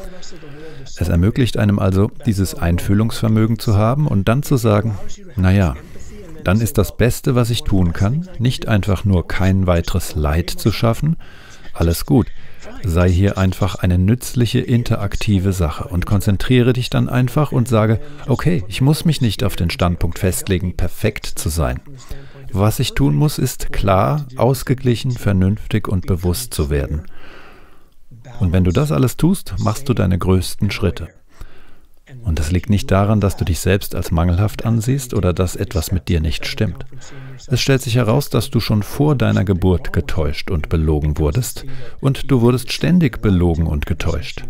Es ermöglicht einem also, dieses Einfühlungsvermögen zu haben und dann zu sagen, naja, dann ist das Beste, was ich tun kann, nicht einfach nur kein weiteres Leid zu schaffen, alles gut, sei hier einfach eine nützliche, interaktive Sache und konzentriere dich dann einfach und sage, okay, ich muss mich nicht auf den Standpunkt festlegen, perfekt zu sein. Was ich tun muss, ist klar, ausgeglichen, vernünftig und bewusst zu werden. Und wenn du das alles tust, machst du deine größten Schritte. Und das liegt nicht daran, dass du dich selbst als mangelhaft ansiehst oder dass etwas mit dir nicht stimmt. Es stellt sich heraus, dass du schon vor deiner Geburt getäuscht und belogen wurdest und du wurdest ständig belogen und getäuscht.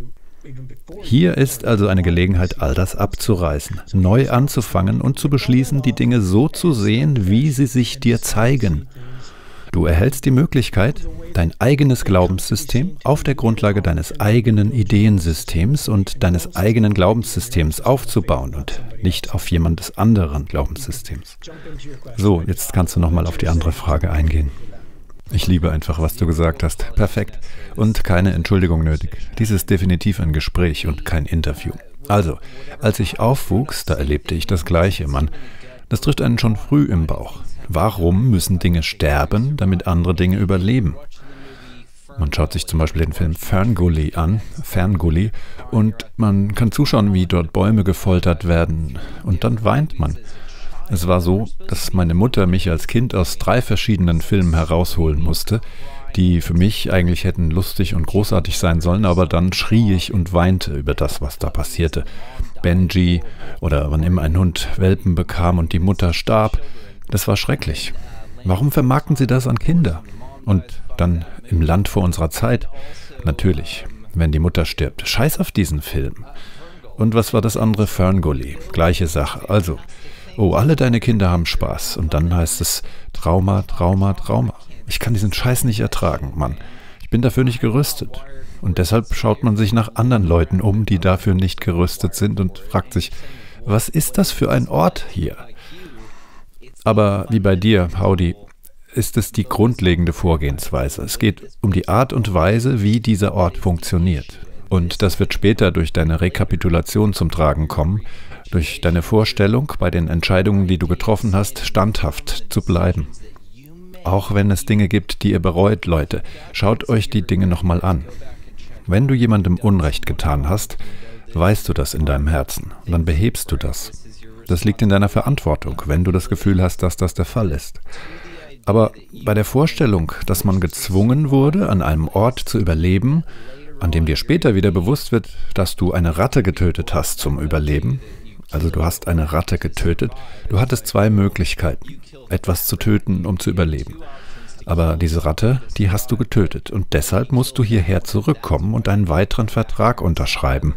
Hier ist also eine Gelegenheit, all das abzureißen, neu anzufangen und zu beschließen, die Dinge so zu sehen, wie sie sich dir zeigen. Du erhältst die Möglichkeit, dein eigenes Glaubenssystem auf der Grundlage deines eigenen Ideensystems und deines eigenen Glaubenssystems aufzubauen und nicht auf jemandes anderen Glaubenssystems. So, jetzt kannst du nochmal auf die andere Frage eingehen. Ich liebe einfach, was du gesagt hast. Perfekt. Und keine Entschuldigung nötig. Dies ist definitiv ein Gespräch und kein Interview. Also, als ich aufwuchs, da erlebte ich das Gleiche, Mann. Das trifft einen schon früh im Bauch. Warum müssen Dinge sterben, damit andere Dinge überleben? Man schaut sich zum Beispiel den Film Ferngully an, Ferngully, und man kann zuschauen, wie dort Bäume gefoltert werden. Und dann weint man. Es war so, dass meine Mutter mich als Kind aus drei verschiedenen Filmen herausholen musste, die für mich eigentlich hätten lustig und großartig sein sollen, aber dann schrie ich und weinte über das, was da passierte. Benji oder wann immer ein Hund Welpen bekam und die Mutter starb, das war schrecklich. Warum vermarkten sie das an Kinder? Und dann im Land vor unserer Zeit, natürlich, wenn die Mutter stirbt. Scheiß auf diesen Film. Und was war das andere? Ferngully, gleiche Sache. Also, oh, alle deine Kinder haben Spaß. Und dann heißt es Trauma, Trauma, Trauma. Ich kann diesen Scheiß nicht ertragen, Mann. Ich bin dafür nicht gerüstet. Und deshalb schaut man sich nach anderen Leuten um, die dafür nicht gerüstet sind und fragt sich, was ist das für ein Ort hier? Aber wie bei dir, Howdy, ist es die grundlegende Vorgehensweise. Es geht um die Art und Weise, wie dieser Ort funktioniert. Und das wird später durch deine Rekapitulation zum Tragen kommen, durch deine Vorstellung, bei den Entscheidungen, die du getroffen hast, standhaft zu bleiben. Auch wenn es Dinge gibt, die ihr bereut, Leute, schaut euch die Dinge nochmal an. Wenn du jemandem Unrecht getan hast, weißt du das in deinem Herzen und dann behebst du das. Das liegt in deiner Verantwortung, wenn du das Gefühl hast, dass das der Fall ist. Aber bei der Vorstellung, dass man gezwungen wurde, an einem Ort zu überleben, an dem dir später wieder bewusst wird, dass du eine Ratte getötet hast zum Überleben, also du hast eine Ratte getötet, du hattest zwei Möglichkeiten, etwas zu töten, um zu überleben. Aber diese Ratte, die hast du getötet und deshalb musst du hierher zurückkommen und einen weiteren Vertrag unterschreiben.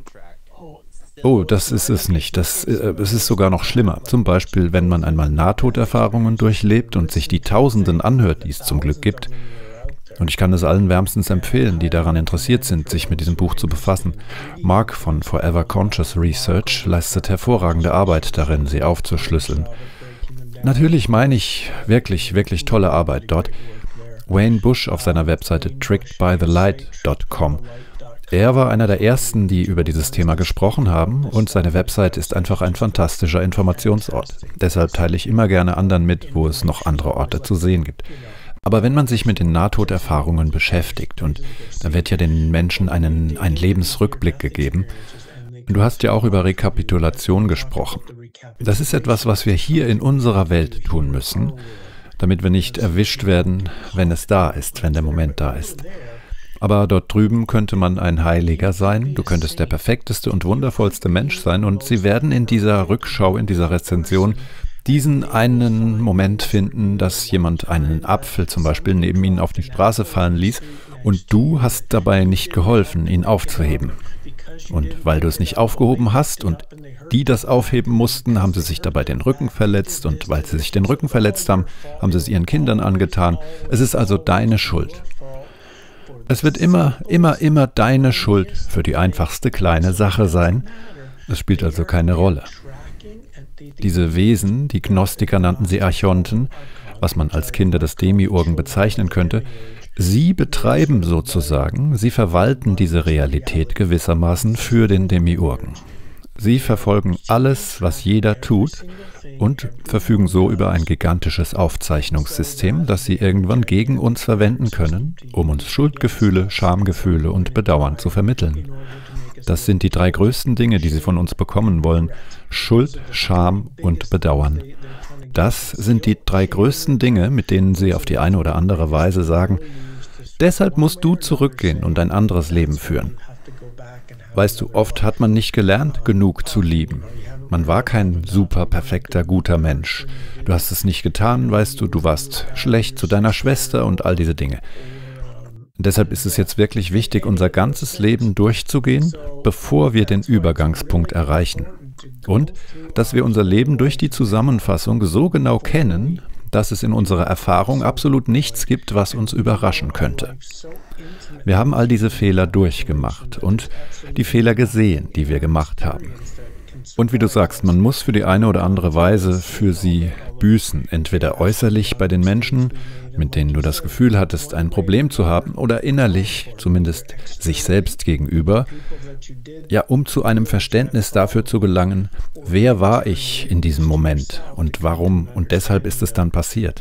Oh, das ist es nicht. Das, äh, es ist sogar noch schlimmer. Zum Beispiel, wenn man einmal Nahtoderfahrungen durchlebt und sich die Tausenden anhört, die es zum Glück gibt. Und ich kann es allen wärmstens empfehlen, die daran interessiert sind, sich mit diesem Buch zu befassen. Mark von Forever Conscious Research leistet hervorragende Arbeit darin, sie aufzuschlüsseln. Natürlich meine ich wirklich, wirklich tolle Arbeit dort. Wayne Bush auf seiner Webseite tricked by the light dot com. Er war einer der ersten, die über dieses Thema gesprochen haben und seine Website ist einfach ein fantastischer Informationsort. Deshalb teile ich immer gerne anderen mit, wo es noch andere Orte zu sehen gibt. Aber wenn man sich mit den Nahtoderfahrungen beschäftigt und da wird ja den Menschen einen, einen Lebensrückblick gegeben, du hast ja auch über Rekapitulation gesprochen. Das ist etwas, was wir hier in unserer Welt tun müssen, damit wir nicht erwischt werden, wenn es da ist, wenn der Moment da ist. Aber dort drüben könnte man ein Heiliger sein, du könntest der perfekteste und wundervollste Mensch sein und sie werden in dieser Rückschau, in dieser Rezension diesen einen Moment finden, dass jemand einen Apfel zum Beispiel neben ihnen auf die Straße fallen ließ und du hast dabei nicht geholfen, ihn aufzuheben. Und weil du es nicht aufgehoben hast und die das aufheben mussten, haben sie sich dabei den Rücken verletzt und weil sie sich den Rücken verletzt haben, haben sie es ihren Kindern angetan. Es ist also deine Schuld. Es wird immer, immer, immer deine Schuld für die einfachste kleine Sache sein. Es spielt also keine Rolle. Diese Wesen, die Gnostiker nannten sie Archonten, was man als Kinder des Demiurgen bezeichnen könnte, sie betreiben sozusagen, sie verwalten diese Realität gewissermaßen für den Demiurgen. Sie verfolgen alles, was jeder tut und verfügen so über ein gigantisches Aufzeichnungssystem, das sie irgendwann gegen uns verwenden können, um uns Schuldgefühle, Schamgefühle und Bedauern zu vermitteln. Das sind die drei größten Dinge, die sie von uns bekommen wollen: Schuld, Scham und Bedauern. Das sind die drei größten Dinge, mit denen sie auf die eine oder andere Weise sagen, deshalb musst du zurückgehen und ein anderes Leben führen. Weißt du, oft hat man nicht gelernt, genug zu lieben. Man war kein super perfekter, guter Mensch. Du hast es nicht getan, weißt du, du warst schlecht zu deiner Schwester und all diese Dinge. Deshalb ist es jetzt wirklich wichtig, unser ganzes Leben durchzugehen, bevor wir den Übergangspunkt erreichen. Und dass wir unser Leben durch die Zusammenfassung so genau kennen, dass es in unserer Erfahrung absolut nichts gibt, was uns überraschen könnte. Wir haben all diese Fehler durchgemacht und die Fehler gesehen, die wir gemacht haben. Und wie du sagst, man muss für die eine oder andere Weise für sie büßen, entweder äußerlich bei den Menschen, mit denen du das Gefühl hattest, ein Problem zu haben, oder innerlich, zumindest sich selbst gegenüber, ja, um zu einem Verständnis dafür zu gelangen, wer war ich in diesem Moment und warum und deshalb ist es dann passiert.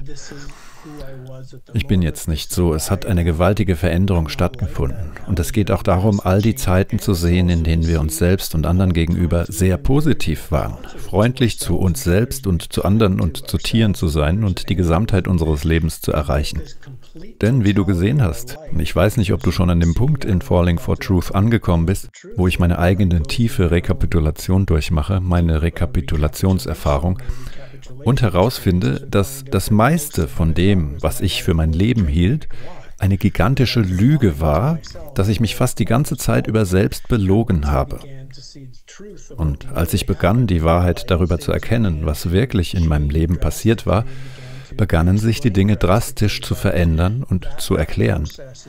Ich bin jetzt nicht so, es hat eine gewaltige Veränderung stattgefunden. Und es geht auch darum, all die Zeiten zu sehen, in denen wir uns selbst und anderen gegenüber sehr positiv waren, freundlich zu uns selbst und zu anderen und zu Tieren zu sein und die Gesamtheit unseres Lebens zu erreichen. Denn wie du gesehen hast, ich weiß nicht, ob du schon an dem Punkt in Falling for Truth angekommen bist, wo ich meine eigene tiefe Rekapitulation durchmache, meine Rekapitulationserfahrung, und herausfinde, dass das meiste von dem, was ich für mein Leben hielt, eine gigantische Lüge war, dass ich mich fast die ganze Zeit über selbst belogen habe. Und als ich begann, die Wahrheit darüber zu erkennen, was wirklich in meinem Leben passiert war, begannen sich die Dinge drastisch zu verändern und zu erklären.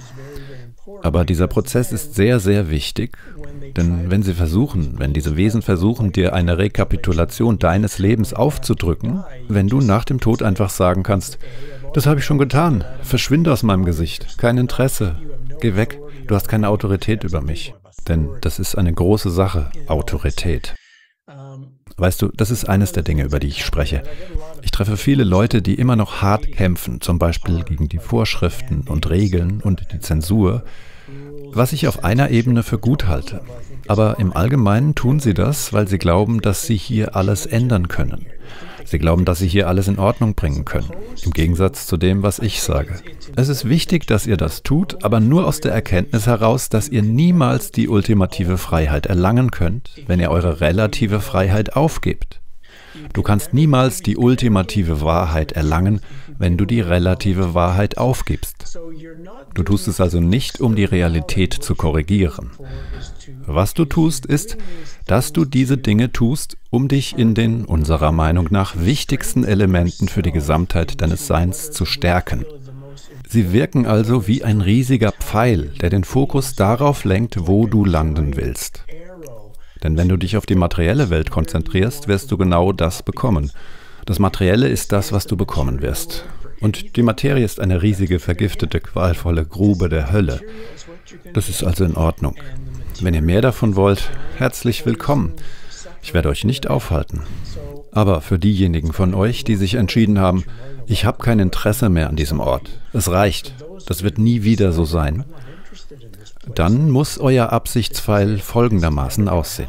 Aber dieser Prozess ist sehr, sehr wichtig, denn wenn sie versuchen, wenn diese Wesen versuchen, dir eine Rekapitulation deines Lebens aufzudrücken, wenn du nach dem Tod einfach sagen kannst, das habe ich schon getan, verschwinde aus meinem Gesicht, kein Interesse, geh weg, du hast keine Autorität über mich. Denn das ist eine große Sache, Autorität. Weißt du, das ist eines der Dinge, über die ich spreche. Ich treffe viele Leute, die immer noch hart kämpfen, zum Beispiel gegen die Vorschriften und Regeln und die Zensur, was ich auf einer Ebene für gut halte. Aber im Allgemeinen tun sie das, weil sie glauben, dass sie hier alles ändern können. Sie glauben, dass sie hier alles in Ordnung bringen können, im Gegensatz zu dem, was ich sage. Es ist wichtig, dass ihr das tut, aber nur aus der Erkenntnis heraus, dass ihr niemals die ultimative Freiheit erlangen könnt, wenn ihr eure relative Freiheit aufgebt. Du kannst niemals die ultimative Wahrheit erlangen, wenn du die relative Wahrheit aufgibst. Du tust es also nicht, um die Realität zu korrigieren. Was du tust, ist, dass du diese Dinge tust, um dich in den, unserer Meinung nach, wichtigsten Elementen für die Gesamtheit deines Seins zu stärken. Sie wirken also wie ein riesiger Pfeil, der den Fokus darauf lenkt, wo du landen willst. Denn wenn du dich auf die materielle Welt konzentrierst, wirst du genau das bekommen. Das Materielle ist das, was du bekommen wirst. Und die Materie ist eine riesige, vergiftete, qualvolle Grube der Hölle. Das ist also in Ordnung. Wenn ihr mehr davon wollt, herzlich willkommen. Ich werde euch nicht aufhalten. Aber für diejenigen von euch, die sich entschieden haben, ich habe kein Interesse mehr an diesem Ort, es reicht, das wird nie wieder so sein, dann muss euer Absichtspfeil folgendermaßen aussehen.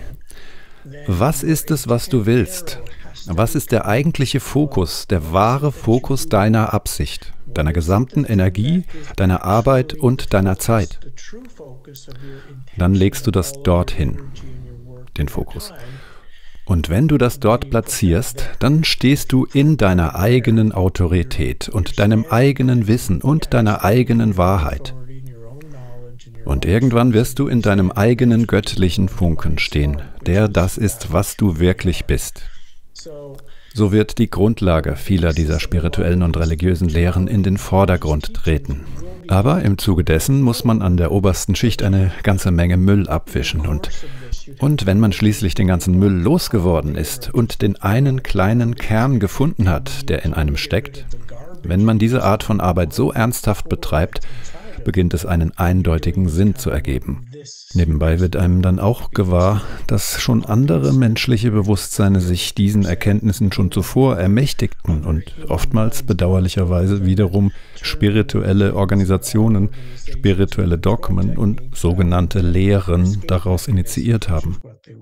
Was ist es, was du willst? Was ist der eigentliche Fokus, der wahre Fokus deiner Absicht, deiner gesamten Energie, deiner Arbeit und deiner Zeit? Dann legst du das dorthin, den Fokus. Und wenn du das dort platzierst, dann stehst du in deiner eigenen Autorität und deinem eigenen Wissen und deiner eigenen Wahrheit. Und irgendwann wirst du in deinem eigenen göttlichen Funken stehen, der das ist, was du wirklich bist. So wird die Grundlage vieler dieser spirituellen und religiösen Lehren in den Vordergrund treten. Aber im Zuge dessen muss man an der obersten Schicht eine ganze Menge Müll abwischen. Und, und wenn man schließlich den ganzen Müll losgeworden ist und den einen kleinen Kern gefunden hat, der in einem steckt, wenn man diese Art von Arbeit so ernsthaft betreibt, beginnt es einen eindeutigen Sinn zu ergeben. Nebenbei wird einem dann auch gewahr, dass schon andere menschliche Bewusstseine sich diesen Erkenntnissen schon zuvor ermächtigten und oftmals bedauerlicherweise wiederum spirituelle Organisationen, spirituelle Dogmen und sogenannte Lehren daraus initiiert haben.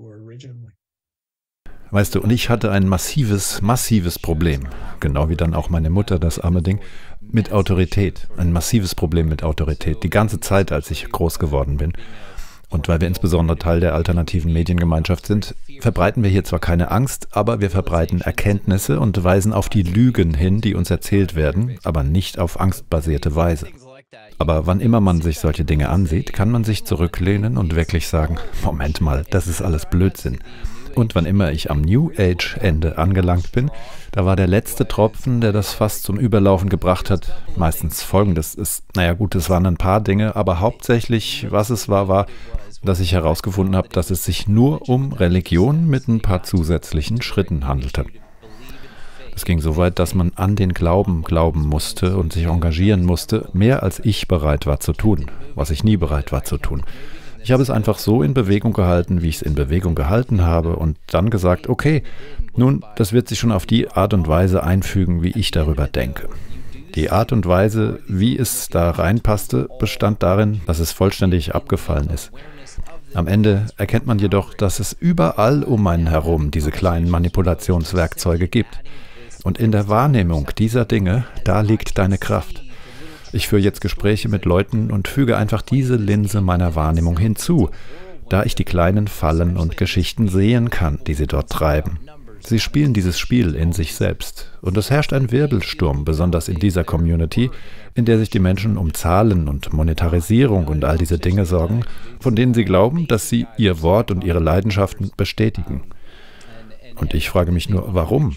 Weißt du, und ich hatte ein massives, massives Problem, genau wie dann auch meine Mutter, das arme Ding, mit Autorität. Ein massives Problem mit Autorität, die ganze Zeit, als ich groß geworden bin. Und weil wir insbesondere Teil der alternativen Mediengemeinschaft sind, verbreiten wir hier zwar keine Angst, aber wir verbreiten Erkenntnisse und weisen auf die Lügen hin, die uns erzählt werden, aber nicht auf angstbasierte Weise. Aber wann immer man sich solche Dinge ansieht, kann man sich zurücklehnen und wirklich sagen, Moment mal, das ist alles Blödsinn. Und wann immer ich am New Age-Ende angelangt bin, da war der letzte Tropfen, der das fast zum Überlaufen gebracht hat, meistens folgendes ist, naja gut, es waren ein paar Dinge, aber hauptsächlich, was es war, war, dass ich herausgefunden habe, dass es sich nur um Religion mit ein paar zusätzlichen Schritten handelte. Es ging so weit, dass man an den Glauben glauben musste und sich engagieren musste, mehr als ich bereit war zu tun, was ich nie bereit war zu tun. Ich habe es einfach so in Bewegung gehalten, wie ich es in Bewegung gehalten habe und dann gesagt, okay, nun, das wird sich schon auf die Art und Weise einfügen, wie ich darüber denke. Die Art und Weise, wie es da reinpasste, bestand darin, dass es vollständig abgefallen ist. Am Ende erkennt man jedoch, dass es überall um einen herum diese kleinen Manipulationswerkzeuge gibt. Und in der Wahrnehmung dieser Dinge, da liegt deine Kraft. Ich führe jetzt Gespräche mit Leuten und füge einfach diese Linse meiner Wahrnehmung hinzu, da ich die kleinen Fallen und Geschichten sehen kann, die sie dort treiben. Sie spielen dieses Spiel in sich selbst. Und es herrscht ein Wirbelsturm, besonders in dieser Community, in der sich die Menschen um Zahlen und Monetarisierung und all diese Dinge sorgen, von denen sie glauben, dass sie ihr Wort und ihre Leidenschaften bestätigen. Und ich frage mich nur, warum?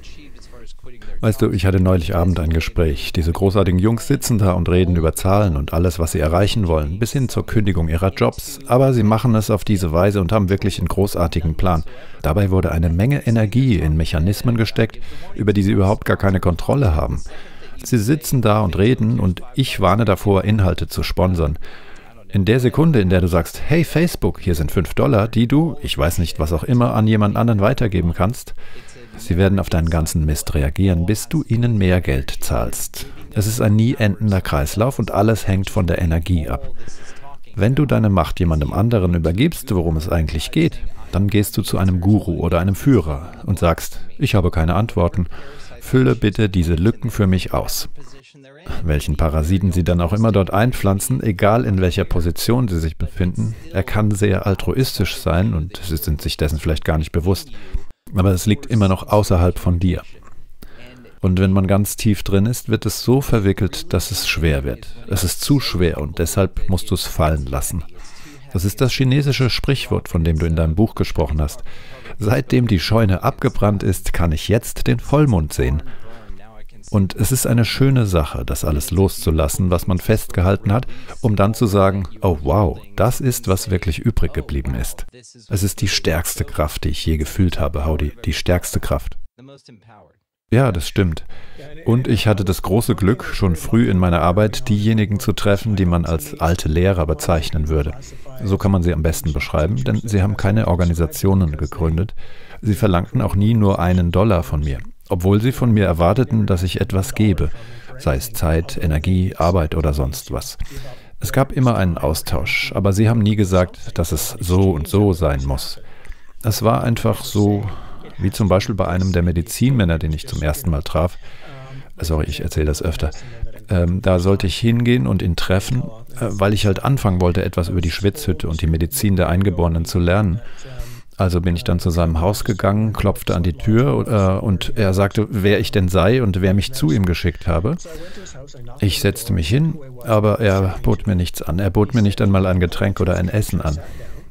Weißt du, ich hatte neulich Abend ein Gespräch. Diese großartigen Jungs sitzen da und reden über Zahlen und alles, was sie erreichen wollen, bis hin zur Kündigung ihrer Jobs. Aber sie machen es auf diese Weise und haben wirklich einen großartigen Plan. Dabei wurde eine Menge Energie in Mechanismen gesteckt, über die sie überhaupt gar keine Kontrolle haben. Sie sitzen da und reden und ich warne davor, Inhalte zu sponsern. In der Sekunde, in der du sagst, hey Facebook, hier sind fünf Dollar, die du, ich weiß nicht, was auch immer, an jemand anderen weitergeben kannst, sie werden auf deinen ganzen Mist reagieren, bis du ihnen mehr Geld zahlst. Es ist ein nie endender Kreislauf und alles hängt von der Energie ab. Wenn du deine Macht jemandem anderen übergibst, worum es eigentlich geht, dann gehst du zu einem Guru oder einem Führer und sagst, ich habe keine Antworten, fülle bitte diese Lücken für mich aus. Welchen Parasiten sie dann auch immer dort einpflanzen, egal in welcher Position sie sich befinden, er kann sehr altruistisch sein und sie sind sich dessen vielleicht gar nicht bewusst. Aber es liegt immer noch außerhalb von dir. Und wenn man ganz tief drin ist, wird es so verwickelt, dass es schwer wird. Es ist zu schwer und deshalb musst du es fallen lassen. Das ist das chinesische Sprichwort, von dem du in deinem Buch gesprochen hast. Seitdem die Scheune abgebrannt ist, kann ich jetzt den Vollmond sehen. Und es ist eine schöne Sache, das alles loszulassen, was man festgehalten hat, um dann zu sagen, oh wow, das ist, was wirklich übrig geblieben ist. Es ist die stärkste Kraft, die ich je gefühlt habe, Howdy, die stärkste Kraft. Ja, das stimmt. Und ich hatte das große Glück, schon früh in meiner Arbeit diejenigen zu treffen, die man als alte Lehrer bezeichnen würde. So kann man sie am besten beschreiben, denn sie haben keine Organisationen gegründet. Sie verlangten auch nie nur einen Dollar von mir, obwohl sie von mir erwarteten, dass ich etwas gebe, sei es Zeit, Energie, Arbeit oder sonst was. Es gab immer einen Austausch, aber sie haben nie gesagt, dass es so und so sein muss. Es war einfach so, wie zum Beispiel bei einem der Medizinmänner, den ich zum ersten Mal traf. Sorry, ich erzähle das öfter. Ähm, da sollte ich hingehen und ihn treffen, äh, weil ich halt anfangen wollte, etwas über die Schwitzhütte und die Medizin der Eingeborenen zu lernen. Also bin ich dann zu seinem Haus gegangen, klopfte an die Tür äh, und er sagte, wer ich denn sei und wer mich zu ihm geschickt habe. Ich setzte mich hin, aber er bot mir nichts an. Er bot mir nicht einmal ein Getränk oder ein Essen an.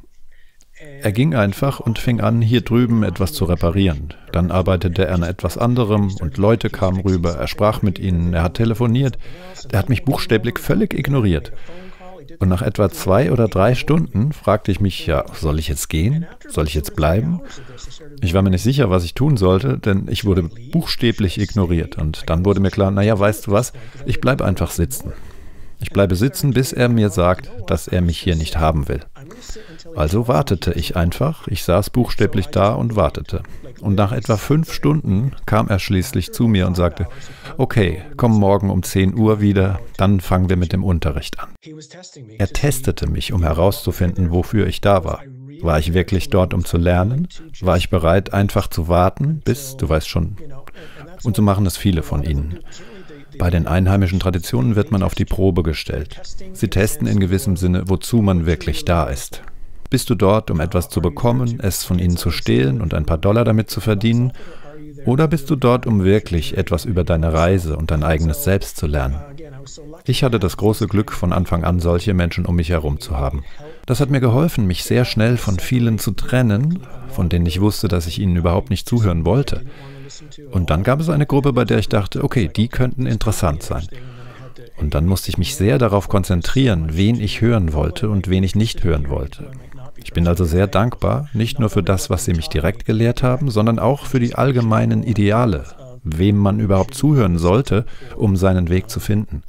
Er ging einfach und fing an, hier drüben etwas zu reparieren. Dann arbeitete er an etwas anderem und Leute kamen rüber. Er sprach mit ihnen, er hat telefoniert. Er hat mich buchstäblich völlig ignoriert. Und nach etwa zwei oder drei Stunden fragte ich mich, ja, soll ich jetzt gehen? Soll ich jetzt bleiben? Ich war mir nicht sicher, was ich tun sollte, denn ich wurde buchstäblich ignoriert. Und dann wurde mir klar, naja, weißt du was, ich bleibe einfach sitzen. Ich bleibe sitzen, bis er mir sagt, dass er mich hier nicht haben will. Also wartete ich einfach, ich saß buchstäblich da und wartete. Und nach etwa fünf Stunden kam er schließlich zu mir und sagte, okay, komm morgen um zehn Uhr wieder, dann fangen wir mit dem Unterricht an. Er testete mich, um herauszufinden, wofür ich da war. War ich wirklich dort, um zu lernen? War ich bereit, einfach zu warten, bis, du weißt schon, und so machen es viele von ihnen. Bei den einheimischen Traditionen wird man auf die Probe gestellt. Sie testen in gewissem Sinne, wozu man wirklich da ist. Bist du dort, um etwas zu bekommen, es von ihnen zu stehlen und ein paar Dollar damit zu verdienen? Oder bist du dort, um wirklich etwas über deine Reise und dein eigenes Selbst zu lernen? Ich hatte das große Glück, von Anfang an solche Menschen um mich herum zu haben. Das hat mir geholfen, mich sehr schnell von vielen zu trennen, von denen ich wusste, dass ich ihnen überhaupt nicht zuhören wollte. Und dann gab es eine Gruppe, bei der ich dachte, okay, die könnten interessant sein. Und dann musste ich mich sehr darauf konzentrieren, wen ich hören wollte und wen ich nicht hören wollte. Ich bin also sehr dankbar, nicht nur für das, was sie mich direkt gelehrt haben, sondern auch für die allgemeinen Ideale, wem man überhaupt zuhören sollte, um seinen Weg zu finden.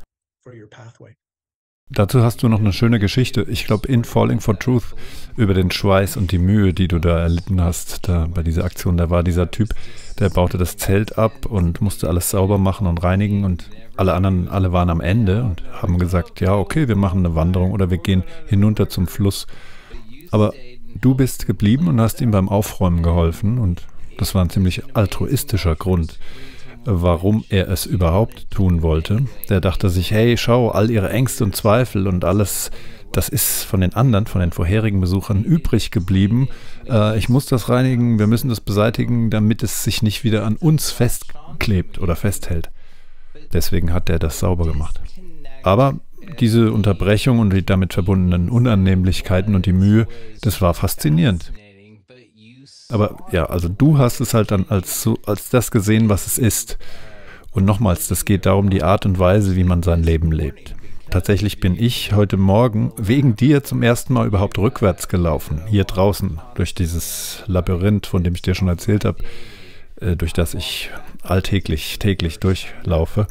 Dazu hast du noch eine schöne Geschichte, ich glaube in Falling for Truth, über den Schweiß und die Mühe, die du da erlitten hast, da bei dieser Aktion. Da war dieser Typ, der baute das Zelt ab und musste alles sauber machen und reinigen und alle anderen, alle waren am Ende und haben gesagt, ja okay, wir machen eine Wanderung oder wir gehen hinunter zum Fluss. Aber du bist geblieben und hast ihm beim Aufräumen geholfen und das war ein ziemlich altruistischer Grund, warum er es überhaupt tun wollte. Der dachte sich, hey, schau, all ihre Ängste und Zweifel und alles, das ist von den anderen, von den vorherigen Besuchern übrig geblieben. Äh, ich muss das reinigen, wir müssen das beseitigen, damit es sich nicht wieder an uns festklebt oder festhält. Deswegen hat er das sauber gemacht. Aber diese Unterbrechung und die damit verbundenen Unannehmlichkeiten und die Mühe, das war faszinierend. Aber ja, also du hast es halt dann als, so, als das gesehen, was es ist. Und nochmals, das geht darum, die Art und Weise, wie man sein Leben lebt. Tatsächlich bin ich heute Morgen wegen dir zum ersten Mal überhaupt rückwärts gelaufen, hier draußen, durch dieses Labyrinth, von dem ich dir schon erzählt habe, äh, durch das ich alltäglich, täglich durchlaufe.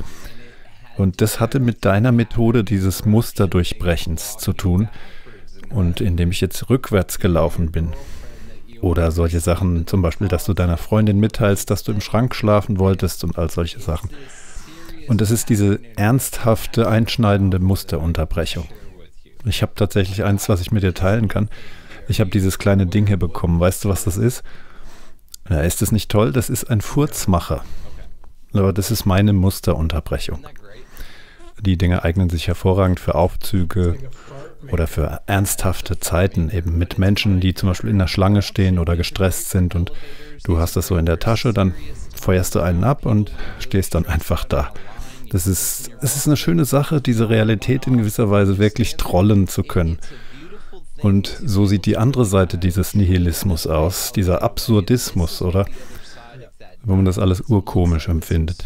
Und das hatte mit deiner Methode dieses Musterdurchbrechens zu tun. Und indem ich jetzt rückwärts gelaufen bin. Oder solche Sachen, zum Beispiel, dass du deiner Freundin mitteilst, dass du im Schrank schlafen wolltest und all solche Sachen. Und es ist diese ernsthafte, einschneidende Musterunterbrechung. Ich habe tatsächlich eins, was ich mit dir teilen kann. Ich habe dieses kleine Ding hier bekommen. Weißt du, was das ist? Na, ist das nicht toll? Das ist ein Furzmacher. Aber das ist meine Musterunterbrechung. Die Dinge eignen sich hervorragend für Aufzüge oder für ernsthafte Zeiten, eben mit Menschen, die zum Beispiel in der Schlange stehen oder gestresst sind und du hast das so in der Tasche, dann feuerst du einen ab und stehst dann einfach da. Das ist, es ist eine schöne Sache, diese Realität in gewisser Weise wirklich trollen zu können. Und so sieht die andere Seite dieses Nihilismus aus, dieser Absurdismus, oder? Wo man das alles urkomisch empfindet.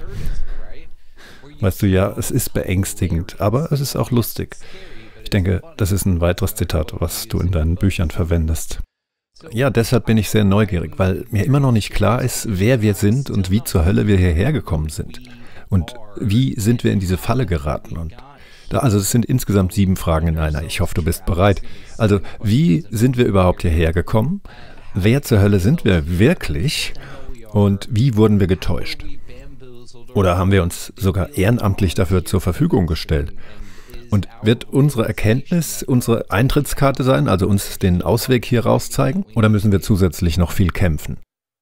Weißt du, ja, es ist beängstigend, aber es ist auch lustig. Ich denke, das ist ein weiteres Zitat, was du in deinen Büchern verwendest. Ja, deshalb bin ich sehr neugierig, weil mir immer noch nicht klar ist, wer wir sind und wie zur Hölle wir hierher gekommen sind. Und wie sind wir in diese Falle geraten? Und da, also es sind insgesamt sieben Fragen in einer. Ich hoffe, du bist bereit. Also, wie sind wir überhaupt hierher gekommen? Wer zur Hölle sind wir wirklich? Und wie wurden wir getäuscht? Oder haben wir uns sogar ehrenamtlich dafür zur Verfügung gestellt? Und wird unsere Erkenntnis unsere Eintrittskarte sein, also uns den Ausweg hier raus zeigen? Oder müssen wir zusätzlich noch viel kämpfen?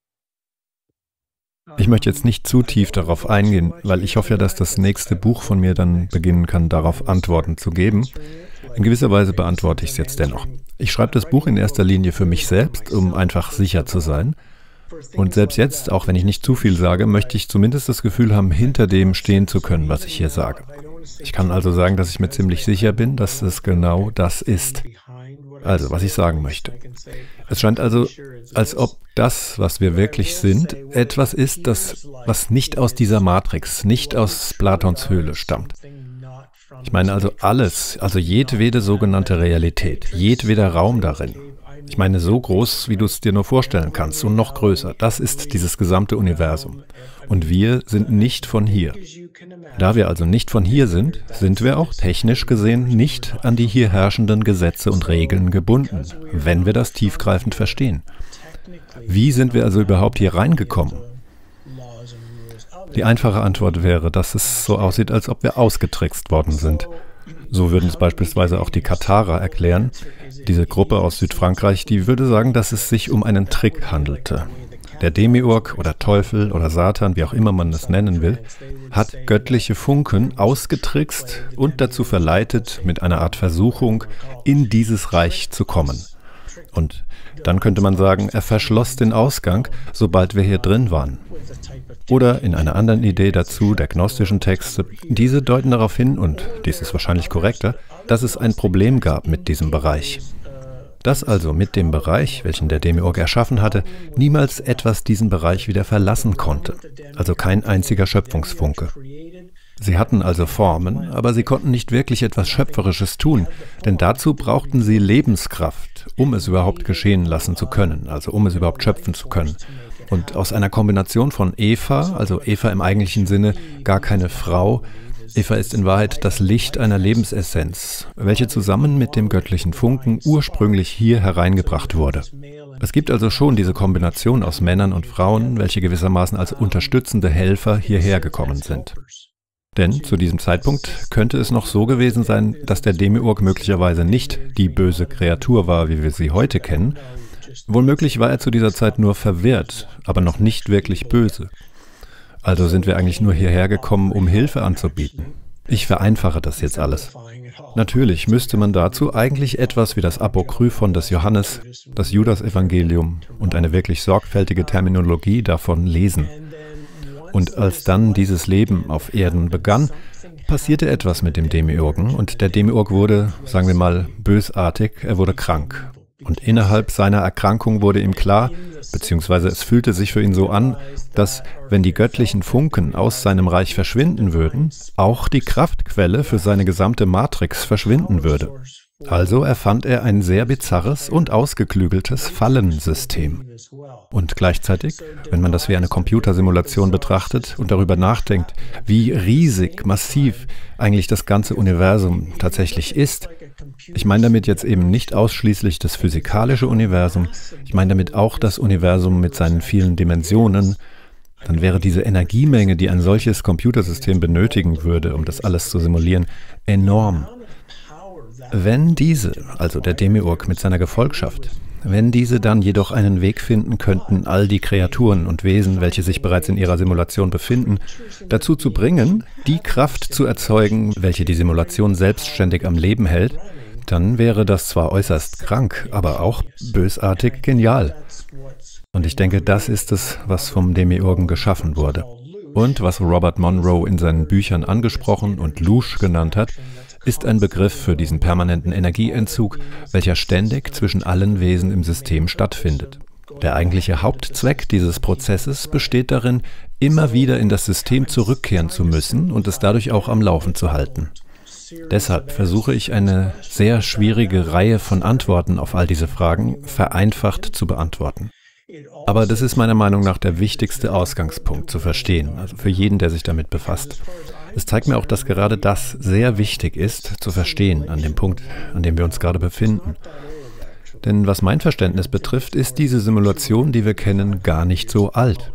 Ich möchte jetzt nicht zu tief darauf eingehen, weil ich hoffe ja, dass das nächste Buch von mir dann beginnen kann, darauf Antworten zu geben. In gewisser Weise beantworte ich es jetzt dennoch. Ich schreibe das Buch in erster Linie für mich selbst, um einfach sicher zu sein. Und selbst jetzt, auch wenn ich nicht zu viel sage, möchte ich zumindest das Gefühl haben, hinter dem stehen zu können, was ich hier sage. Ich kann also sagen, dass ich mir ziemlich sicher bin, dass es genau das ist. Also, was ich sagen möchte. Es scheint also, als ob das, was wir wirklich sind, etwas ist, das, was nicht aus dieser Matrix, nicht aus Platons Höhle stammt. Ich meine also alles, also jedwede sogenannte Realität, jedweder Raum darin. Ich meine so groß, wie du es dir nur vorstellen kannst und noch größer. Das ist dieses gesamte Universum. Und wir sind nicht von hier. Da wir also nicht von hier sind, sind wir auch technisch gesehen nicht an die hier herrschenden Gesetze und Regeln gebunden, wenn wir das tiefgreifend verstehen. Wie sind wir also überhaupt hier reingekommen? Die einfache Antwort wäre, dass es so aussieht, als ob wir ausgetrickst worden sind. So würden es beispielsweise auch die Katharer erklären. Diese Gruppe aus Südfrankreich, die würde sagen, dass es sich um einen Trick handelte. Der Demiurg oder Teufel oder Satan, wie auch immer man das nennen will, hat göttliche Funken ausgetrickst und dazu verleitet, mit einer Art Versuchung in dieses Reich zu kommen. Und dann könnte man sagen, er verschloss den Ausgang, sobald wir hier drin waren. Oder in einer anderen Idee dazu, der gnostischen Texte, diese deuten darauf hin, und dies ist wahrscheinlich korrekter, dass es ein Problem gab mit diesem Bereich. Dass also mit dem Bereich, welchen der Demiurg erschaffen hatte, niemals etwas diesen Bereich wieder verlassen konnte, also kein einziger Schöpfungsfunke. Sie hatten also Formen, aber sie konnten nicht wirklich etwas Schöpferisches tun, denn dazu brauchten sie Lebenskraft, um es überhaupt geschehen lassen zu können, also um es überhaupt schöpfen zu können. Und aus einer Kombination von Eva, also Eva im eigentlichen Sinne, gar keine Frau, Eva ist in Wahrheit das Licht einer Lebensessenz, welche zusammen mit dem göttlichen Funken ursprünglich hier hereingebracht wurde. Es gibt also schon diese Kombination aus Männern und Frauen, welche gewissermaßen als unterstützende Helfer hierher gekommen sind. Denn zu diesem Zeitpunkt könnte es noch so gewesen sein, dass der Demiurg möglicherweise nicht die böse Kreatur war, wie wir sie heute kennen. Womöglich war er zu dieser Zeit nur verwirrt, aber noch nicht wirklich böse. Also sind wir eigentlich nur hierher gekommen, um Hilfe anzubieten. Ich vereinfache das jetzt alles. Natürlich müsste man dazu eigentlich etwas wie das Apokryphon des Johannes, das Judas-Evangelium und eine wirklich sorgfältige Terminologie davon lesen. Und als dann dieses Leben auf Erden begann, passierte etwas mit dem Demiurgen und der Demiurg wurde, sagen wir mal, bösartig, er wurde krank. Und innerhalb seiner Erkrankung wurde ihm klar, beziehungsweise es fühlte sich für ihn so an, dass, wenn die göttlichen Funken aus seinem Reich verschwinden würden, auch die Kraftquelle für seine gesamte Matrix verschwinden würde. Also erfand er ein sehr bizarres und ausgeklügeltes Fallensystem. Und gleichzeitig, wenn man das wie eine Computersimulation betrachtet und darüber nachdenkt, wie riesig, massiv eigentlich das ganze Universum tatsächlich ist, ich meine damit jetzt eben nicht ausschließlich das physikalische Universum, ich meine damit auch das Universum mit seinen vielen Dimensionen, dann wäre diese Energiemenge, die ein solches Computersystem benötigen würde, um das alles zu simulieren, enorm. Wenn diese, also der Demiurg mit seiner Gefolgschaft, wenn diese dann jedoch einen Weg finden könnten, all die Kreaturen und Wesen, welche sich bereits in ihrer Simulation befinden, dazu zu bringen, die Kraft zu erzeugen, welche die Simulation selbstständig am Leben hält, dann wäre das zwar äußerst krank, aber auch bösartig genial. Und ich denke, das ist es, was vom Demiurgen geschaffen wurde. Und was Robert Monroe in seinen Büchern angesprochen und Louche genannt hat, ist ein Begriff für diesen permanenten Energieentzug, welcher ständig zwischen allen Wesen im System stattfindet. Der eigentliche Hauptzweck dieses Prozesses besteht darin, immer wieder in das System zurückkehren zu müssen und es dadurch auch am Laufen zu halten. Deshalb versuche ich eine sehr schwierige Reihe von Antworten auf all diese Fragen vereinfacht zu beantworten. Aber das ist meiner Meinung nach der wichtigste Ausgangspunkt zu verstehen, also für jeden, der sich damit befasst. Es zeigt mir auch, dass gerade das sehr wichtig ist, zu verstehen an dem Punkt, an dem wir uns gerade befinden. Denn was mein Verständnis betrifft, ist diese Simulation, die wir kennen, gar nicht so alt.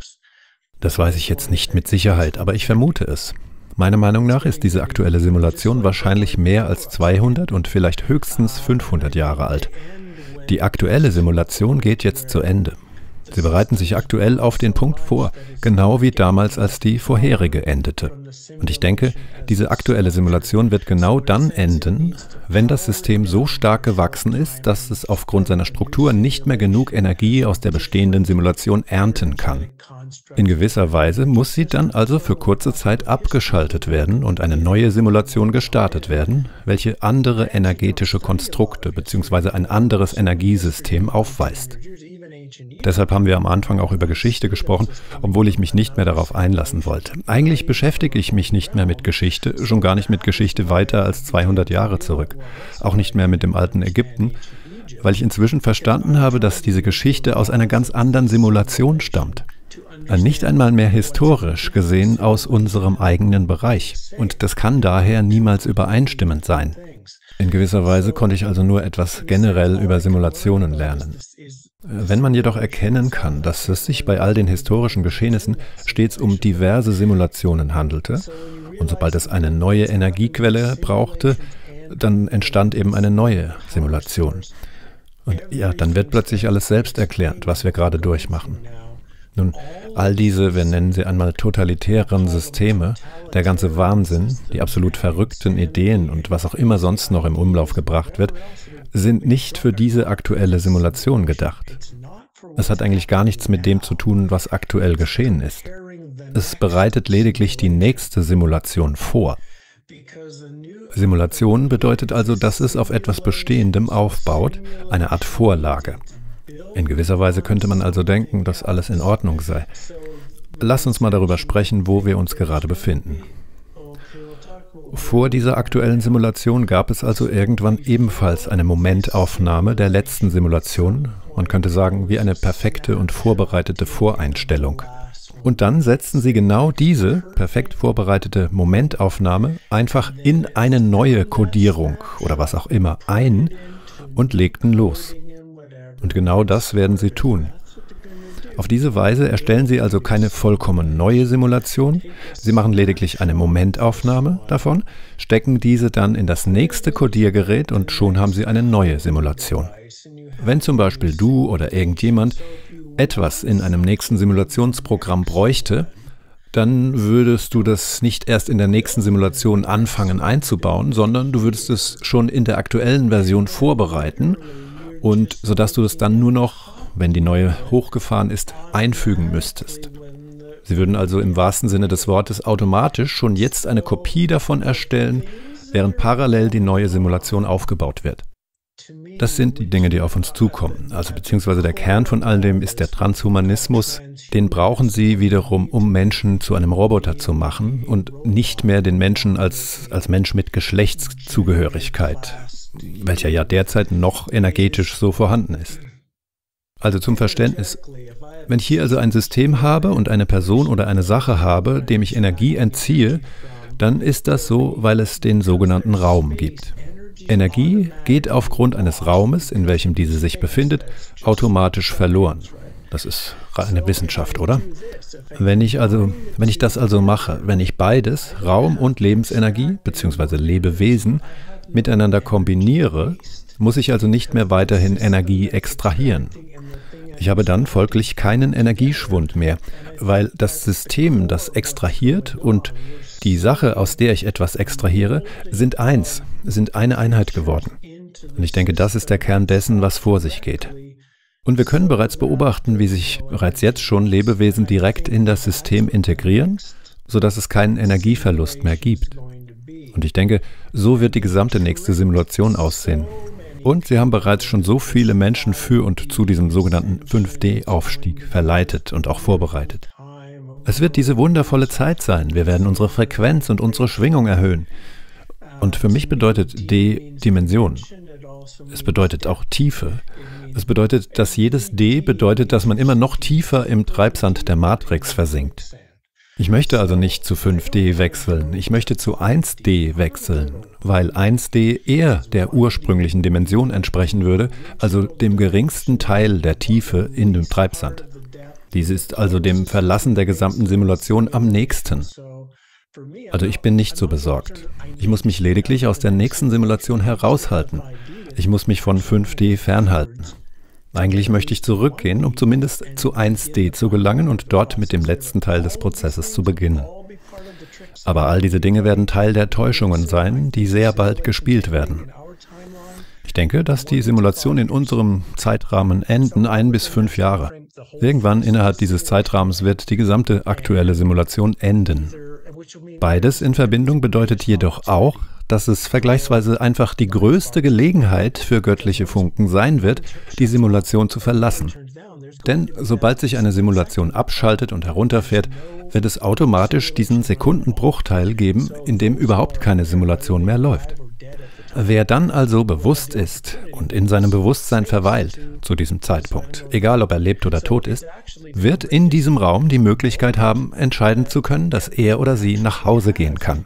Das weiß ich jetzt nicht mit Sicherheit, aber ich vermute es. Meiner Meinung nach ist diese aktuelle Simulation wahrscheinlich mehr als zweihundert und vielleicht höchstens fünfhundert Jahre alt. Die aktuelle Simulation geht jetzt zu Ende. Sie bereiten sich aktuell auf den Punkt vor, genau wie damals, als die vorherige endete. Und ich denke, diese aktuelle Simulation wird genau dann enden, wenn das System so stark gewachsen ist, dass es aufgrund seiner Struktur nicht mehr genug Energie aus der bestehenden Simulation ernten kann. In gewisser Weise muss sie dann also für kurze Zeit abgeschaltet werden und eine neue Simulation gestartet werden, welche andere energetische Konstrukte bzw. ein anderes Energiesystem aufweist. Deshalb haben wir am Anfang auch über Geschichte gesprochen, obwohl ich mich nicht mehr darauf einlassen wollte. Eigentlich beschäftige ich mich nicht mehr mit Geschichte, schon gar nicht mit Geschichte weiter als zweihundert Jahre zurück. Auch nicht mehr mit dem alten Ägypten, weil ich inzwischen verstanden habe, dass diese Geschichte aus einer ganz anderen Simulation stammt. Nicht einmal mehr historisch gesehen aus unserem eigenen Bereich. Und das kann daher niemals übereinstimmend sein. In gewisser Weise konnte ich also nur etwas generell über Simulationen lernen. Wenn man jedoch erkennen kann, dass es sich bei all den historischen Geschehnissen stets um diverse Simulationen handelte, und sobald es eine neue Energiequelle brauchte, dann entstand eben eine neue Simulation. Und ja, dann wird plötzlich alles selbsterklärend, was wir gerade durchmachen. Nun, all diese, wir nennen sie einmal totalitären Systeme, der ganze Wahnsinn, die absolut verrückten Ideen und was auch immer sonst noch im Umlauf gebracht wird, sind nicht für diese aktuelle Simulation gedacht. Es hat eigentlich gar nichts mit dem zu tun, was aktuell geschehen ist. Es bereitet lediglich die nächste Simulation vor. Simulation bedeutet also, dass es auf etwas Bestehendem aufbaut, eine Art Vorlage. In gewisser Weise könnte man also denken, dass alles in Ordnung sei. Lass uns mal darüber sprechen, wo wir uns gerade befinden. Vor dieser aktuellen Simulation gab es also irgendwann ebenfalls eine Momentaufnahme der letzten Simulation, man könnte sagen, wie eine perfekte und vorbereitete Voreinstellung. Und dann setzten sie genau diese perfekt vorbereitete Momentaufnahme einfach in eine neue Codierung oder was auch immer ein und legten los. Und genau das werden sie tun. Auf diese Weise erstellen sie also keine vollkommen neue Simulation, sie machen lediglich eine Momentaufnahme davon, stecken diese dann in das nächste Codiergerät und schon haben sie eine neue Simulation. Wenn zum Beispiel du oder irgendjemand etwas in einem nächsten Simulationsprogramm bräuchte, dann würdest du das nicht erst in der nächsten Simulation anfangen einzubauen, sondern du würdest es schon in der aktuellen Version vorbereiten und sodass du es dann nur noch, wenn die neue hochgefahren ist, einfügen müsstest. Sie würden also im wahrsten Sinne des Wortes automatisch schon jetzt eine Kopie davon erstellen, während parallel die neue Simulation aufgebaut wird. Das sind die Dinge, die auf uns zukommen. Also beziehungsweise der Kern von all dem ist der Transhumanismus. Den brauchen sie wiederum, um Menschen zu einem Roboter zu machen und nicht mehr den Menschen als, als Mensch mit Geschlechtszugehörigkeit, welcher ja derzeit noch energetisch so vorhanden ist. Also zum Verständnis, wenn ich hier also ein System habe und eine Person oder eine Sache habe, dem ich Energie entziehe, dann ist das so, weil es den sogenannten Raum gibt. Energie geht aufgrund eines Raumes, in welchem diese sich befindet, automatisch verloren. Das ist eine Wissenschaft, oder? Wenn ich also, wenn ich das also mache, wenn ich beides, Raum und Lebensenergie bzw. Lebewesen, miteinander kombiniere, muss ich also nicht mehr weiterhin Energie extrahieren. Ich habe dann folglich keinen Energieschwund mehr, weil das System, das extrahiert und die Sache, aus der ich etwas extrahiere, sind eins, sind eine Einheit geworden. Und ich denke, das ist der Kern dessen, was vor sich geht. Und wir können bereits beobachten, wie sich bereits jetzt schon Lebewesen direkt in das System integrieren, sodass es keinen Energieverlust mehr gibt. Und ich denke, so wird die gesamte nächste Simulation aussehen. Und sie haben bereits schon so viele Menschen für und zu diesem sogenannten fünf D Aufstieg verleitet und auch vorbereitet. Es wird diese wundervolle Zeit sein. Wir werden unsere Frequenz und unsere Schwingung erhöhen. Und für mich bedeutet D Dimension. Es bedeutet auch Tiefe. Es bedeutet, dass jedes D bedeutet, dass man immer noch tiefer im Treibsand der Matrix versinkt. Ich möchte also nicht zu fünf D wechseln, ich möchte zu eins D wechseln, weil eins D eher der ursprünglichen Dimension entsprechen würde, also dem geringsten Teil der Tiefe in dem Treibsand. Dies ist also dem Verlassen der gesamten Simulation am nächsten. Also ich bin nicht so besorgt. Ich muss mich lediglich aus der nächsten Simulation heraushalten. Ich muss mich von fünf D fernhalten. Eigentlich möchte ich zurückgehen, um zumindest zu eins D zu gelangen und dort mit dem letzten Teil des Prozesses zu beginnen. Aber all diese Dinge werden Teil der Täuschungen sein, die sehr bald gespielt werden. Ich denke, dass die Simulationen in unserem Zeitrahmen enden, ein bis fünf Jahre. Irgendwann innerhalb dieses Zeitrahmens wird die gesamte aktuelle Simulation enden. Beides in Verbindung bedeutet jedoch auch, dass es vergleichsweise einfach die größte Gelegenheit für göttliche Funken sein wird, die Simulation zu verlassen. Denn sobald sich eine Simulation abschaltet und herunterfährt, wird es automatisch diesen Sekundenbruchteil geben, in dem überhaupt keine Simulation mehr läuft. Wer dann also bewusst ist und in seinem Bewusstsein verweilt, zu diesem Zeitpunkt, egal ob er lebt oder tot ist, wird in diesem Raum die Möglichkeit haben, entscheiden zu können, dass er oder sie nach Hause gehen kann.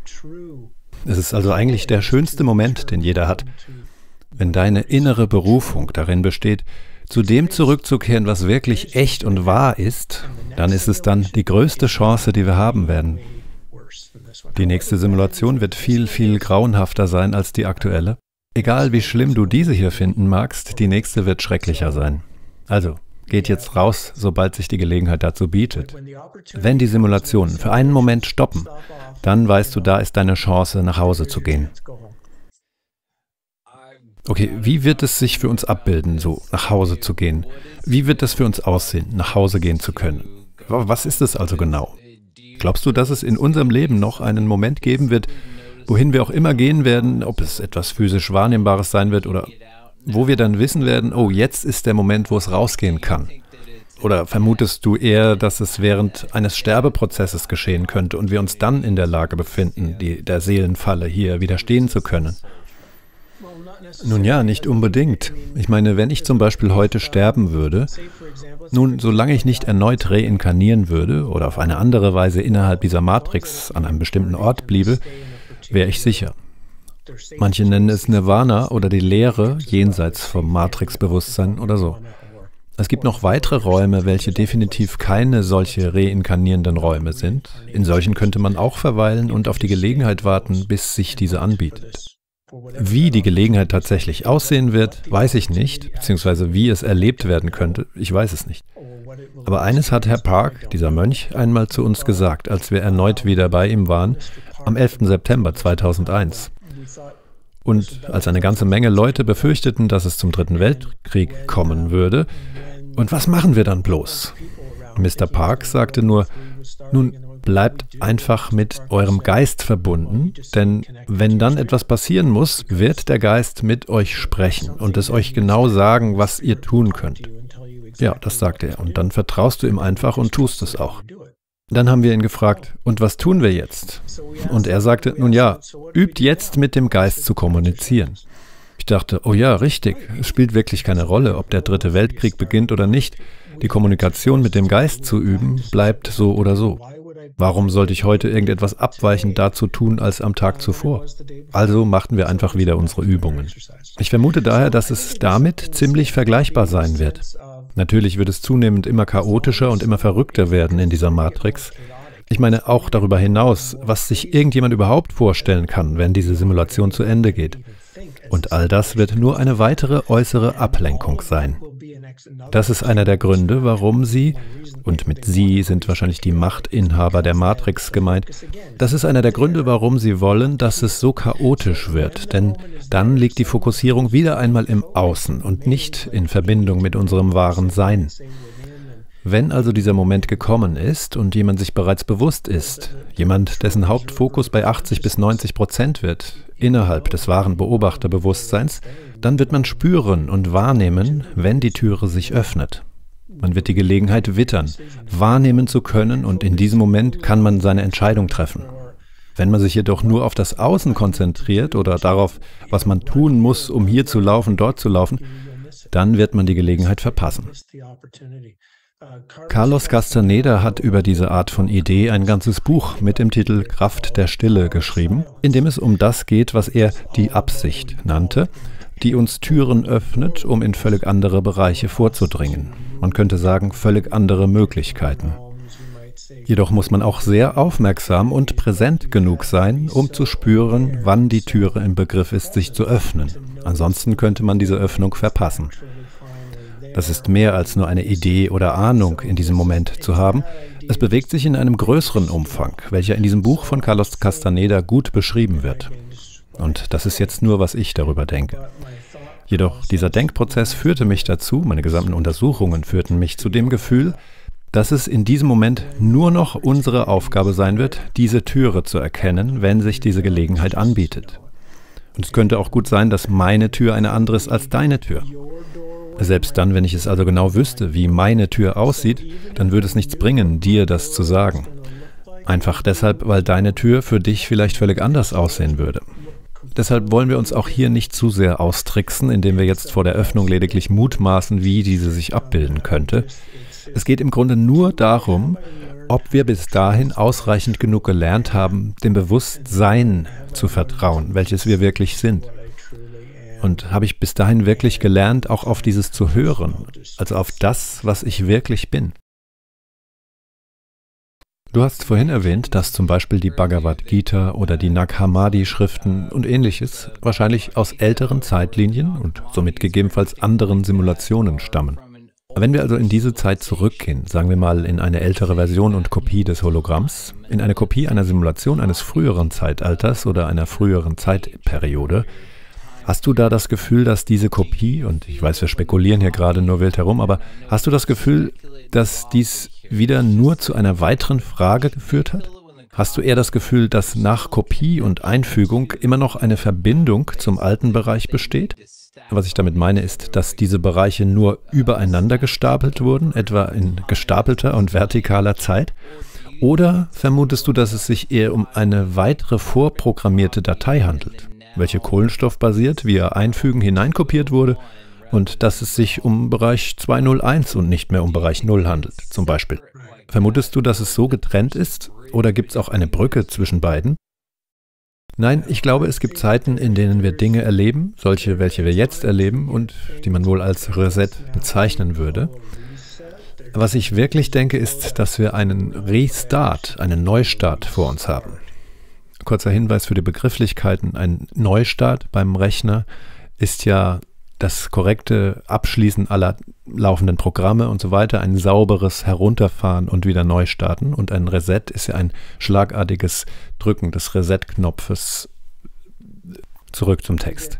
Es ist also eigentlich der schönste Moment, den jeder hat, wenn deine innere Berufung darin besteht, zu dem zurückzukehren, was wirklich echt und wahr ist, dann ist es dann die größte Chance, die wir haben werden. Die nächste Simulation wird viel, viel grauenhafter sein als die aktuelle. Egal wie schlimm du diese hier finden magst, die nächste wird schrecklicher sein. Also, geht jetzt raus, sobald sich die Gelegenheit dazu bietet. Wenn die Simulationen für einen Moment stoppen, dann weißt du, da ist deine Chance, nach Hause zu gehen. Okay, wie wird es sich für uns abbilden, so nach Hause zu gehen? Wie wird das für uns aussehen, nach Hause gehen zu können? Was ist es also genau? Glaubst du, dass es in unserem Leben noch einen Moment geben wird, wohin wir auch immer gehen werden, ob es etwas physisch Wahrnehmbares sein wird oder wo wir dann wissen werden, oh, jetzt ist der Moment, wo es rausgehen kann? Oder vermutest du eher, dass es während eines Sterbeprozesses geschehen könnte und wir uns dann in der Lage befinden, die, der Seelenfalle hier widerstehen zu können? Nun ja, nicht unbedingt. Ich meine, wenn ich zum Beispiel heute sterben würde, nun, solange ich nicht erneut reinkarnieren würde oder auf eine andere Weise innerhalb dieser Matrix an einem bestimmten Ort bliebe, wäre ich sicher. Manche nennen es Nirvana oder die Leere jenseits vom Matrix-Bewusstsein oder so. Es gibt noch weitere Räume, welche definitiv keine solche reinkarnierenden Räume sind. In solchen könnte man auch verweilen und auf die Gelegenheit warten, bis sich diese anbietet. Wie die Gelegenheit tatsächlich aussehen wird, weiß ich nicht, beziehungsweise wie es erlebt werden könnte, ich weiß es nicht. Aber eines hat Herr Park, dieser Mönch, einmal zu uns gesagt, als wir erneut wieder bei ihm waren, am elften September zweitausendeins. Und als eine ganze Menge Leute befürchteten, dass es zum Dritten Weltkrieg kommen würde, und was machen wir dann bloß? Mister Park sagte nur, nun, bleibt einfach mit eurem Geist verbunden, denn wenn dann etwas passieren muss, wird der Geist mit euch sprechen und es euch genau sagen, was ihr tun könnt. Ja, das sagte er. Und dann vertraust du ihm einfach und tust es auch. Dann haben wir ihn gefragt, und was tun wir jetzt? Und er sagte, nun ja, übt jetzt mit dem Geist zu kommunizieren. Ich dachte, oh ja, richtig, es spielt wirklich keine Rolle, ob der Dritte Weltkrieg beginnt oder nicht. Die Kommunikation mit dem Geist zu üben, bleibt so oder so. Warum sollte ich heute irgendetwas abweichend dazu tun als am Tag zuvor? Also machten wir einfach wieder unsere Übungen. Ich vermute daher, dass es damit ziemlich vergleichbar sein wird. Natürlich wird es zunehmend immer chaotischer und immer verrückter werden in dieser Matrix. Ich meine auch darüber hinaus, was sich irgendjemand überhaupt vorstellen kann, wenn diese Simulation zu Ende geht. Und all das wird nur eine weitere äußere Ablenkung sein. Das ist einer der Gründe, warum sie, und mit sie sind wahrscheinlich die Machtinhaber der Matrix gemeint, das ist einer der Gründe, warum sie wollen, dass es so chaotisch wird, denn dann liegt die Fokussierung wieder einmal im Außen und nicht in Verbindung mit unserem wahren Sein. Wenn also dieser Moment gekommen ist und jemand sich bereits bewusst ist, jemand, dessen Hauptfokus bei achtzig bis neunzig Prozent wird, innerhalb des wahren Beobachterbewusstseins, dann wird man spüren und wahrnehmen, wenn die Türe sich öffnet. Man wird die Gelegenheit wittern, wahrnehmen zu können, und in diesem Moment kann man seine Entscheidung treffen. Wenn man sich jedoch nur auf das Außen konzentriert oder darauf, was man tun muss, um hier zu laufen, dort zu laufen, dann wird man die Gelegenheit verpassen. Carlos Castaneda hat über diese Art von Idee ein ganzes Buch mit dem Titel Kraft der Stille geschrieben, in dem es um das geht, was er die Absicht nannte, die uns Türen öffnet, um in völlig andere Bereiche vorzudringen. Man könnte sagen, völlig andere Möglichkeiten. Jedoch muss man auch sehr aufmerksam und präsent genug sein, um zu spüren, wann die Türe im Begriff ist, sich zu öffnen. Ansonsten könnte man diese Öffnung verpassen. Das ist mehr als nur eine Idee oder Ahnung in diesem Moment zu haben. Es bewegt sich in einem größeren Umfang, welcher in diesem Buch von Carlos Castaneda gut beschrieben wird. Und das ist jetzt nur, was ich darüber denke. Jedoch dieser Denkprozess führte mich dazu, meine gesamten Untersuchungen führten mich zu dem Gefühl, dass es in diesem Moment nur noch unsere Aufgabe sein wird, diese Türe zu erkennen, wenn sich diese Gelegenheit anbietet. Und es könnte auch gut sein, dass meine Tür eine andere ist als deine Tür. Selbst dann, wenn ich es also genau wüsste, wie meine Tür aussieht, dann würde es nichts bringen, dir das zu sagen. Einfach deshalb, weil deine Tür für dich vielleicht völlig anders aussehen würde. Deshalb wollen wir uns auch hier nicht zu sehr austricksen, indem wir jetzt vor der Öffnung lediglich mutmaßen, wie diese sich abbilden könnte. Es geht im Grunde nur darum, ob wir bis dahin ausreichend genug gelernt haben, dem Bewusstsein zu vertrauen, welches wir wirklich sind. Und habe ich bis dahin wirklich gelernt, auch auf dieses zu hören, also auf das, was ich wirklich bin. Du hast vorhin erwähnt, dass zum Beispiel die Bhagavad Gita oder die Nag Hammadi-Schriften und ähnliches wahrscheinlich aus älteren Zeitlinien und somit gegebenenfalls anderen Simulationen stammen. Wenn wir also in diese Zeit zurückgehen, sagen wir mal in eine ältere Version und Kopie des Hologramms, in eine Kopie einer Simulation eines früheren Zeitalters oder einer früheren Zeitperiode, Hast du da das Gefühl, dass diese Kopie, und ich weiß, wir spekulieren hier gerade nur wild herum, aber hast du das Gefühl, dass dies wieder nur zu einer weiteren Frage geführt hat? Hast du eher das Gefühl, dass nach Kopie und Einfügung immer noch eine Verbindung zum alten Bereich besteht? Was ich damit meine, ist, dass diese Bereiche nur übereinander gestapelt wurden, etwa in gestapelter und vertikaler Zeit? Oder vermutest du, dass es sich eher um eine weitere vorprogrammierte Datei handelt, welche kohlenstoffbasiert via Einfügen hineinkopiert wurde, und dass es sich um Bereich zweihunderteins und nicht mehr um Bereich null handelt, zum Beispiel? Vermutest du, dass es so getrennt ist, oder gibt es auch eine Brücke zwischen beiden? Nein, ich glaube, es gibt Zeiten, in denen wir Dinge erleben, solche, welche wir jetzt erleben und die man wohl als Reset bezeichnen würde. Was ich wirklich denke, ist, dass wir einen Restart, einen Neustart vor uns haben. Kurzer Hinweis für die Begrifflichkeiten: Ein Neustart beim Rechner ist ja das korrekte Abschließen aller laufenden Programme und so weiter, ein sauberes Herunterfahren und wieder neu starten. Und ein Reset ist ja ein schlagartiges Drücken des Reset-Knopfes. Zurück zum Text.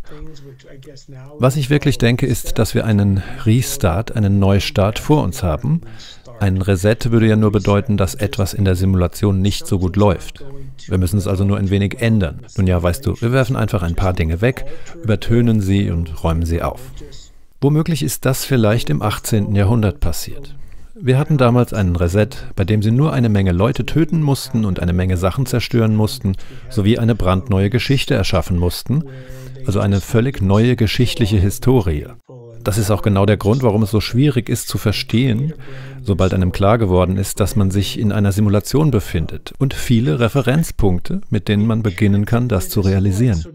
Was ich wirklich denke, ist, dass wir einen Restart, einen Neustart vor uns haben. Ein Reset würde ja nur bedeuten, dass etwas in der Simulation nicht so gut läuft. Wir müssen es also nur ein wenig ändern. Nun ja, weißt du, wir werfen einfach ein paar Dinge weg, übertönen sie und räumen sie auf. Womöglich ist das vielleicht im achtzehnten Jahrhundert passiert. Wir hatten damals einen Reset, bei dem sie nur eine Menge Leute töten mussten und eine Menge Sachen zerstören mussten, sowie eine brandneue Geschichte erschaffen mussten, also eine völlig neue geschichtliche Historie. Das ist auch genau der Grund, warum es so schwierig ist zu verstehen, sobald einem klar geworden ist, dass man sich in einer Simulation befindet, und viele Referenzpunkte, mit denen man beginnen kann, das zu realisieren.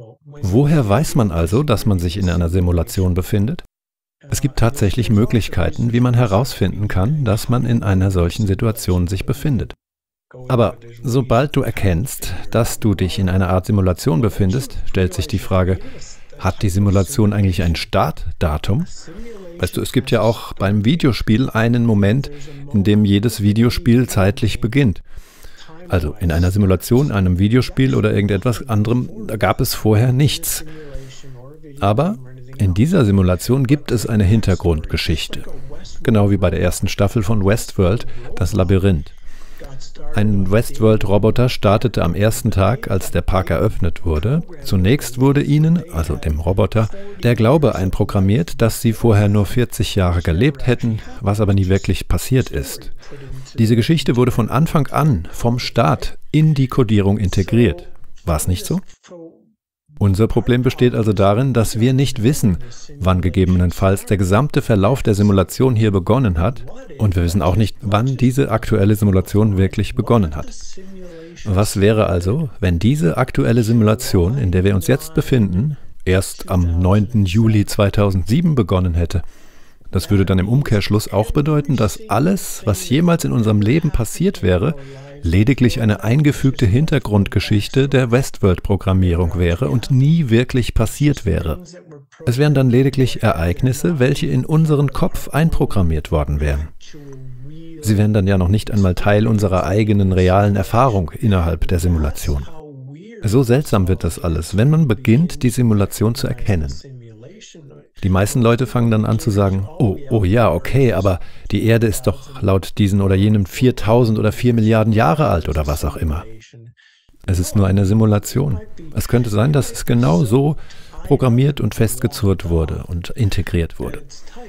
Woher weiß man also, dass man sich in einer Simulation befindet? Es gibt tatsächlich Möglichkeiten, wie man herausfinden kann, dass man in einer solchen Situation sich befindet. Aber sobald du erkennst, dass du dich in einer Art Simulation befindest, stellt sich die Frage: Hat die Simulation eigentlich ein Startdatum? Weißt du, es gibt ja auch beim Videospiel einen Moment, in dem jedes Videospiel zeitlich beginnt. Also in einer Simulation, einem Videospiel oder irgendetwas anderem, da gab es vorher nichts. Aber in dieser Simulation gibt es eine Hintergrundgeschichte. Genau wie bei der ersten Staffel von Westworld, das Labyrinth. Ein Westworld-Roboter startete am ersten Tag, als der Park eröffnet wurde. Zunächst wurde ihnen, also dem Roboter, der Glaube einprogrammiert, dass sie vorher nur vierzig Jahre gelebt hätten, was aber nie wirklich passiert ist. Diese Geschichte wurde von Anfang an, vom Start, in die Codierung integriert. War es nicht so? Unser Problem besteht also darin, dass wir nicht wissen, wann gegebenenfalls der gesamte Verlauf der Simulation hier begonnen hat, und wir wissen auch nicht, wann diese aktuelle Simulation wirklich begonnen hat. Was wäre also, wenn diese aktuelle Simulation, in der wir uns jetzt befinden, erst am neunten Juli zweitausendsieben begonnen hätte? Das würde dann im Umkehrschluss auch bedeuten, dass alles, was jemals in unserem Leben passiert wäre, lediglich eine eingefügte Hintergrundgeschichte der Westworld-Programmierung wäre und nie wirklich passiert wäre. Es wären dann lediglich Ereignisse, welche in unseren Kopf einprogrammiert worden wären. Sie wären dann ja noch nicht einmal Teil unserer eigenen realen Erfahrung innerhalb der Simulation. So seltsam wird das alles, wenn man beginnt, die Simulation zu erkennen. Die meisten Leute fangen dann an zu sagen: Oh, oh ja, okay, aber die Erde ist doch laut diesen oder jenem viertausend oder vier Milliarden Jahre alt oder was auch immer. Es ist nur eine Simulation. Es könnte sein, dass es genau so programmiert und festgezurrt wurde und integriert wurde.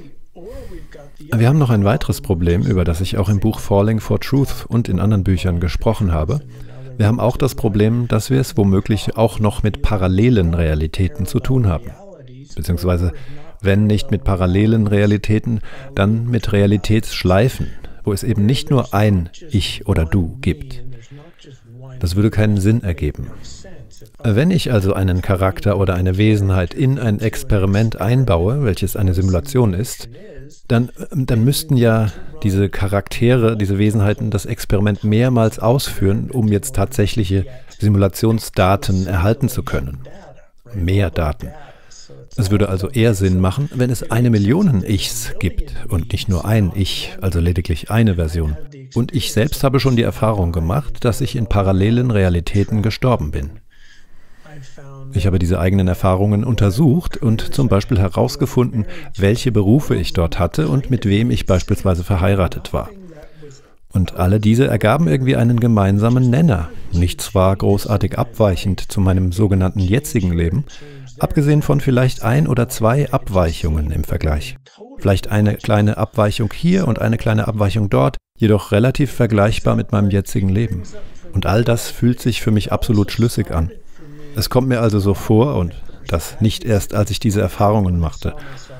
Wir haben noch ein weiteres Problem, über das ich auch im Buch Falling for Truth und in anderen Büchern gesprochen habe. Wir haben auch das Problem, dass wir es womöglich auch noch mit parallelen Realitäten zu tun haben. Beziehungsweise, wenn nicht mit parallelen Realitäten, dann mit Realitätsschleifen, wo es eben nicht nur ein Ich oder Du gibt. Das würde keinen Sinn ergeben. Wenn ich also einen Charakter oder eine Wesenheit in ein Experiment einbaue, welches eine Simulation ist, dann, dann müssten ja diese Charaktere, diese Wesenheiten das Experiment mehrmals ausführen, um jetzt tatsächliche Simulationsdaten erhalten zu können. Mehr Daten. Es würde also eher Sinn machen, wenn es eine Million Ichs gibt und nicht nur ein Ich, also lediglich eine Version. Und ich selbst habe schon die Erfahrung gemacht, dass ich in parallelen Realitäten gestorben bin. Ich habe diese eigenen Erfahrungen untersucht und zum Beispiel herausgefunden, welche Berufe ich dort hatte und mit wem ich beispielsweise verheiratet war. Und alle diese ergaben irgendwie einen gemeinsamen Nenner. Nichts war großartig abweichend zu meinem sogenannten jetzigen Leben, abgesehen von vielleicht ein oder zwei Abweichungen im Vergleich. Vielleicht eine kleine Abweichung hier und eine kleine Abweichung dort, jedoch relativ vergleichbar mit meinem jetzigen Leben. Und all das fühlt sich für mich absolut schlüssig an. Es kommt mir also so vor, und das nicht erst, als ich diese Erfahrungen machte.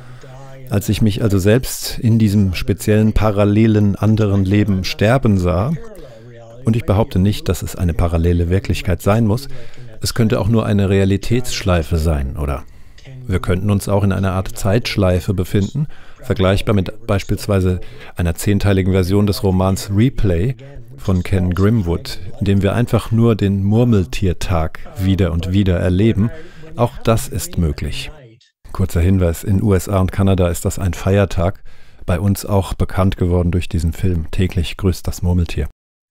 Als ich mich also selbst in diesem speziellen parallelen anderen Leben sterben sah, und ich behaupte nicht, dass es eine parallele Wirklichkeit sein muss, es könnte auch nur eine Realitätsschleife sein, oder wir könnten uns auch in einer Art Zeitschleife befinden, vergleichbar mit beispielsweise einer zehnteiligen Version des Romans Replay von Ken Grimwood, in dem wir einfach nur den Murmeltiertag wieder und wieder erleben. Auch das ist möglich. Kurzer Hinweis, in U S A und Kanada ist das ein Feiertag, bei uns auch bekannt geworden durch diesen Film Täglich grüßt das Murmeltier.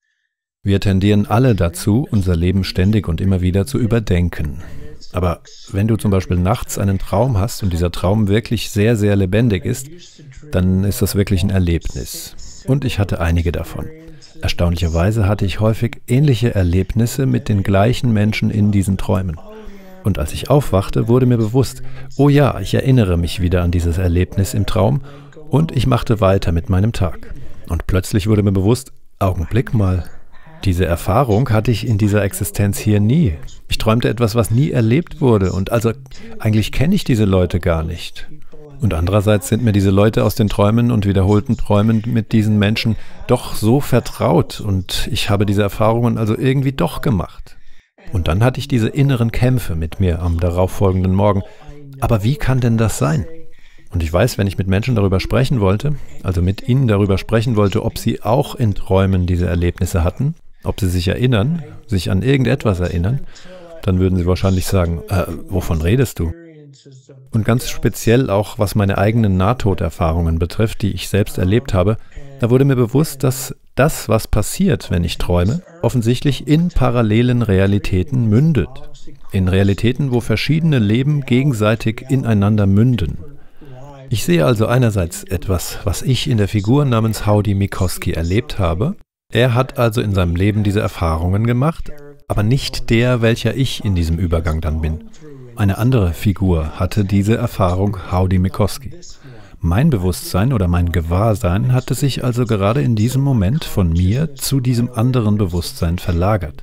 Wir tendieren alle dazu, unser Leben ständig und immer wieder zu überdenken. Aber wenn du zum Beispiel nachts einen Traum hast und dieser Traum wirklich sehr, sehr lebendig ist, dann ist das wirklich ein Erlebnis. Und ich hatte einige davon. Erstaunlicherweise hatte ich häufig ähnliche Erlebnisse mit den gleichen Menschen in diesen Träumen. Und als ich aufwachte, wurde mir bewusst, oh ja, ich erinnere mich wieder an dieses Erlebnis im Traum und ich machte weiter mit meinem Tag. Und plötzlich wurde mir bewusst, Augenblick mal, diese Erfahrung hatte ich in dieser Existenz hier nie. Ich träumte etwas, was nie erlebt wurde und also eigentlich kenne ich diese Leute gar nicht. Und andererseits sind mir diese Leute aus den Träumen und wiederholten Träumen mit diesen Menschen doch so vertraut und ich habe diese Erfahrungen also irgendwie doch gemacht. Und dann hatte ich diese inneren Kämpfe mit mir am darauffolgenden Morgen. Aber wie kann denn das sein? Und ich weiß, wenn ich mit Menschen darüber sprechen wollte, also mit ihnen darüber sprechen wollte, ob sie auch in Träumen diese Erlebnisse hatten, ob sie sich erinnern, sich an irgendetwas erinnern, dann würden sie wahrscheinlich sagen, äh, wovon redest du? Und ganz speziell auch, was meine eigenen Nahtoderfahrungen betrifft, die ich selbst erlebt habe, da wurde mir bewusst, dass das, was passiert, wenn ich träume, offensichtlich in parallelen Realitäten mündet. In Realitäten, wo verschiedene Leben gegenseitig ineinander münden. Ich sehe also einerseits etwas, was ich in der Figur namens Howdy Mikoski erlebt habe. Er hat also in seinem Leben diese Erfahrungen gemacht, aber nicht der, welcher ich in diesem Übergang dann bin. Eine andere Figur hatte diese Erfahrung, Howdy Mikoski. Mein Bewusstsein oder mein Gewahrsein hatte sich also gerade in diesem Moment von mir zu diesem anderen Bewusstsein verlagert.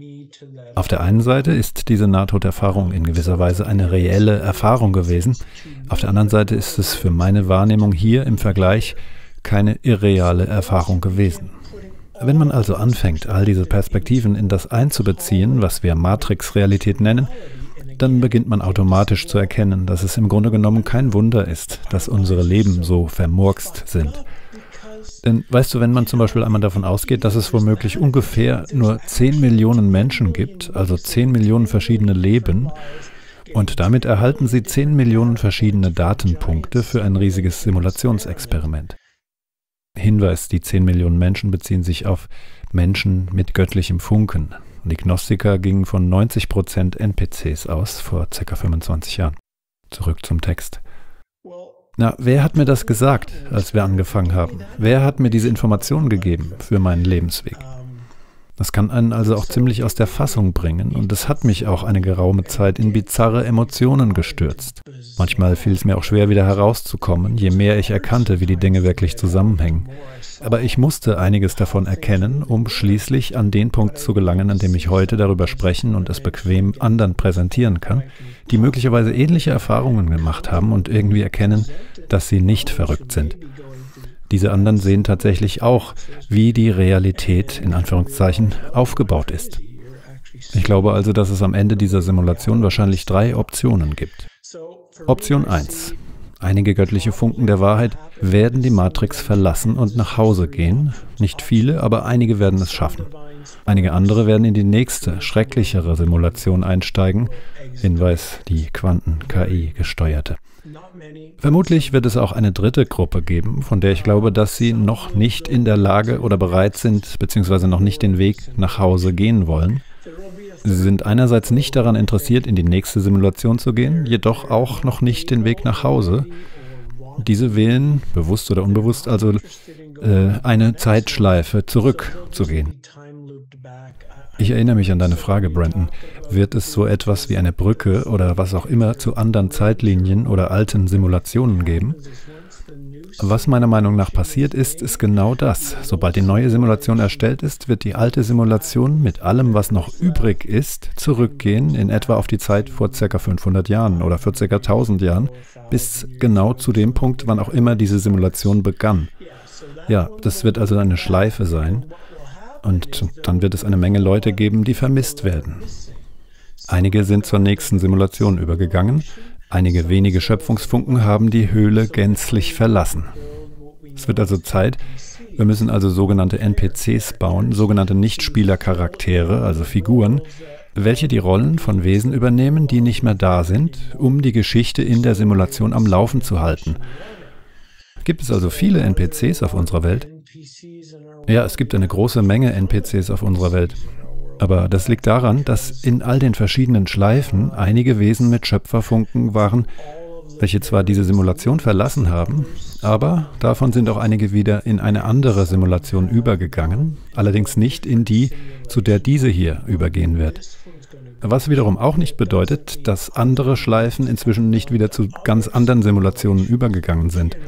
Auf der einen Seite ist diese Nahtoderfahrung in gewisser Weise eine reelle Erfahrung gewesen, auf der anderen Seite ist es für meine Wahrnehmung hier im Vergleich keine irreale Erfahrung gewesen. Wenn man also anfängt, all diese Perspektiven in das einzubeziehen, was wir Matrix-Realität nennen, dann beginnt man automatisch zu erkennen, dass es im Grunde genommen kein Wunder ist, dass unsere Leben so vermurkst sind. Denn weißt du, wenn man zum Beispiel einmal davon ausgeht, dass es womöglich ungefähr nur zehn Millionen Menschen gibt, also zehn Millionen verschiedene Leben, und damit erhalten sie zehn Millionen verschiedene Datenpunkte für ein riesiges Simulationsexperiment. Hinweis, die zehn Millionen Menschen beziehen sich auf Menschen mit göttlichem Funken. Die Gnostiker gingen von neunzig Prozent N P Cs aus, vor ca. fünfundzwanzig Jahren. Zurück zum Text. Na, wer hat mir das gesagt, als wir angefangen haben? Wer hat mir diese Informationen gegeben für meinen Lebensweg? Das kann einen also auch ziemlich aus der Fassung bringen und es hat mich auch eine geraume Zeit in bizarre Emotionen gestürzt. Manchmal fiel es mir auch schwer, wieder herauszukommen, je mehr ich erkannte, wie die Dinge wirklich zusammenhängen. Aber ich musste einiges davon erkennen, um schließlich an den Punkt zu gelangen, an dem ich heute darüber sprechen und es bequem anderen präsentieren kann, die möglicherweise ähnliche Erfahrungen gemacht haben und irgendwie erkennen, dass sie nicht verrückt sind. Diese anderen sehen tatsächlich auch, wie die Realität, in Anführungszeichen, aufgebaut ist. Ich glaube also, dass es am Ende dieser Simulation wahrscheinlich drei Optionen gibt. Option eins. Einige göttliche Funken der Wahrheit werden die Matrix verlassen und nach Hause gehen. Nicht viele, aber einige werden es schaffen. Einige andere werden in die nächste, schrecklichere Simulation einsteigen. Hinweis, die Quanten-K I gesteuerte. Vermutlich wird es auch eine dritte Gruppe geben, von der ich glaube, dass sie noch nicht in der Lage oder bereit sind, beziehungsweise noch nicht den Weg nach Hause gehen wollen. Sie sind einerseits nicht daran interessiert, in die nächste Simulation zu gehen, jedoch auch noch nicht den Weg nach Hause. Diese wählen, bewusst oder unbewusst, also äh, eine Zeitschleife zurückzugehen. Ich erinnere mich an deine Frage, Brandon. Wird es so etwas wie eine Brücke oder was auch immer zu anderen Zeitlinien oder alten Simulationen geben? Was meiner Meinung nach passiert ist, ist genau das. Sobald die neue Simulation erstellt ist, wird die alte Simulation mit allem, was noch übrig ist, zurückgehen in etwa auf die Zeit vor ca. fünfhundert Jahren oder vor ca. tausend Jahren, bis genau zu dem Punkt, wann auch immer diese Simulation begann. Ja, das wird also eine Schleife sein. Und dann wird es eine Menge Leute geben, die vermisst werden. Einige sind zur nächsten Simulation übergegangen. Einige wenige Schöpfungsfunken haben die Höhle gänzlich verlassen. Es wird also Zeit, wir müssen also sogenannte N P Cs bauen, sogenannte Nichtspielercharaktere, also Figuren, welche die Rollen von Wesen übernehmen, die nicht mehr da sind, um die Geschichte in der Simulation am Laufen zu halten. Gibt es also viele N P Cs auf unserer Welt? Ja, es gibt eine große Menge N P Cs auf unserer Welt. Aber das liegt daran, dass in all den verschiedenen Schleifen einige Wesen mit Schöpferfunken waren, welche zwar diese Simulation verlassen haben, aber davon sind auch einige wieder in eine andere Simulation übergegangen, allerdings nicht in die, zu der diese hier übergehen wird. Was wiederum auch nicht bedeutet, dass andere Schleifen inzwischen nicht wieder zu ganz anderen Simulationen übergegangen sind.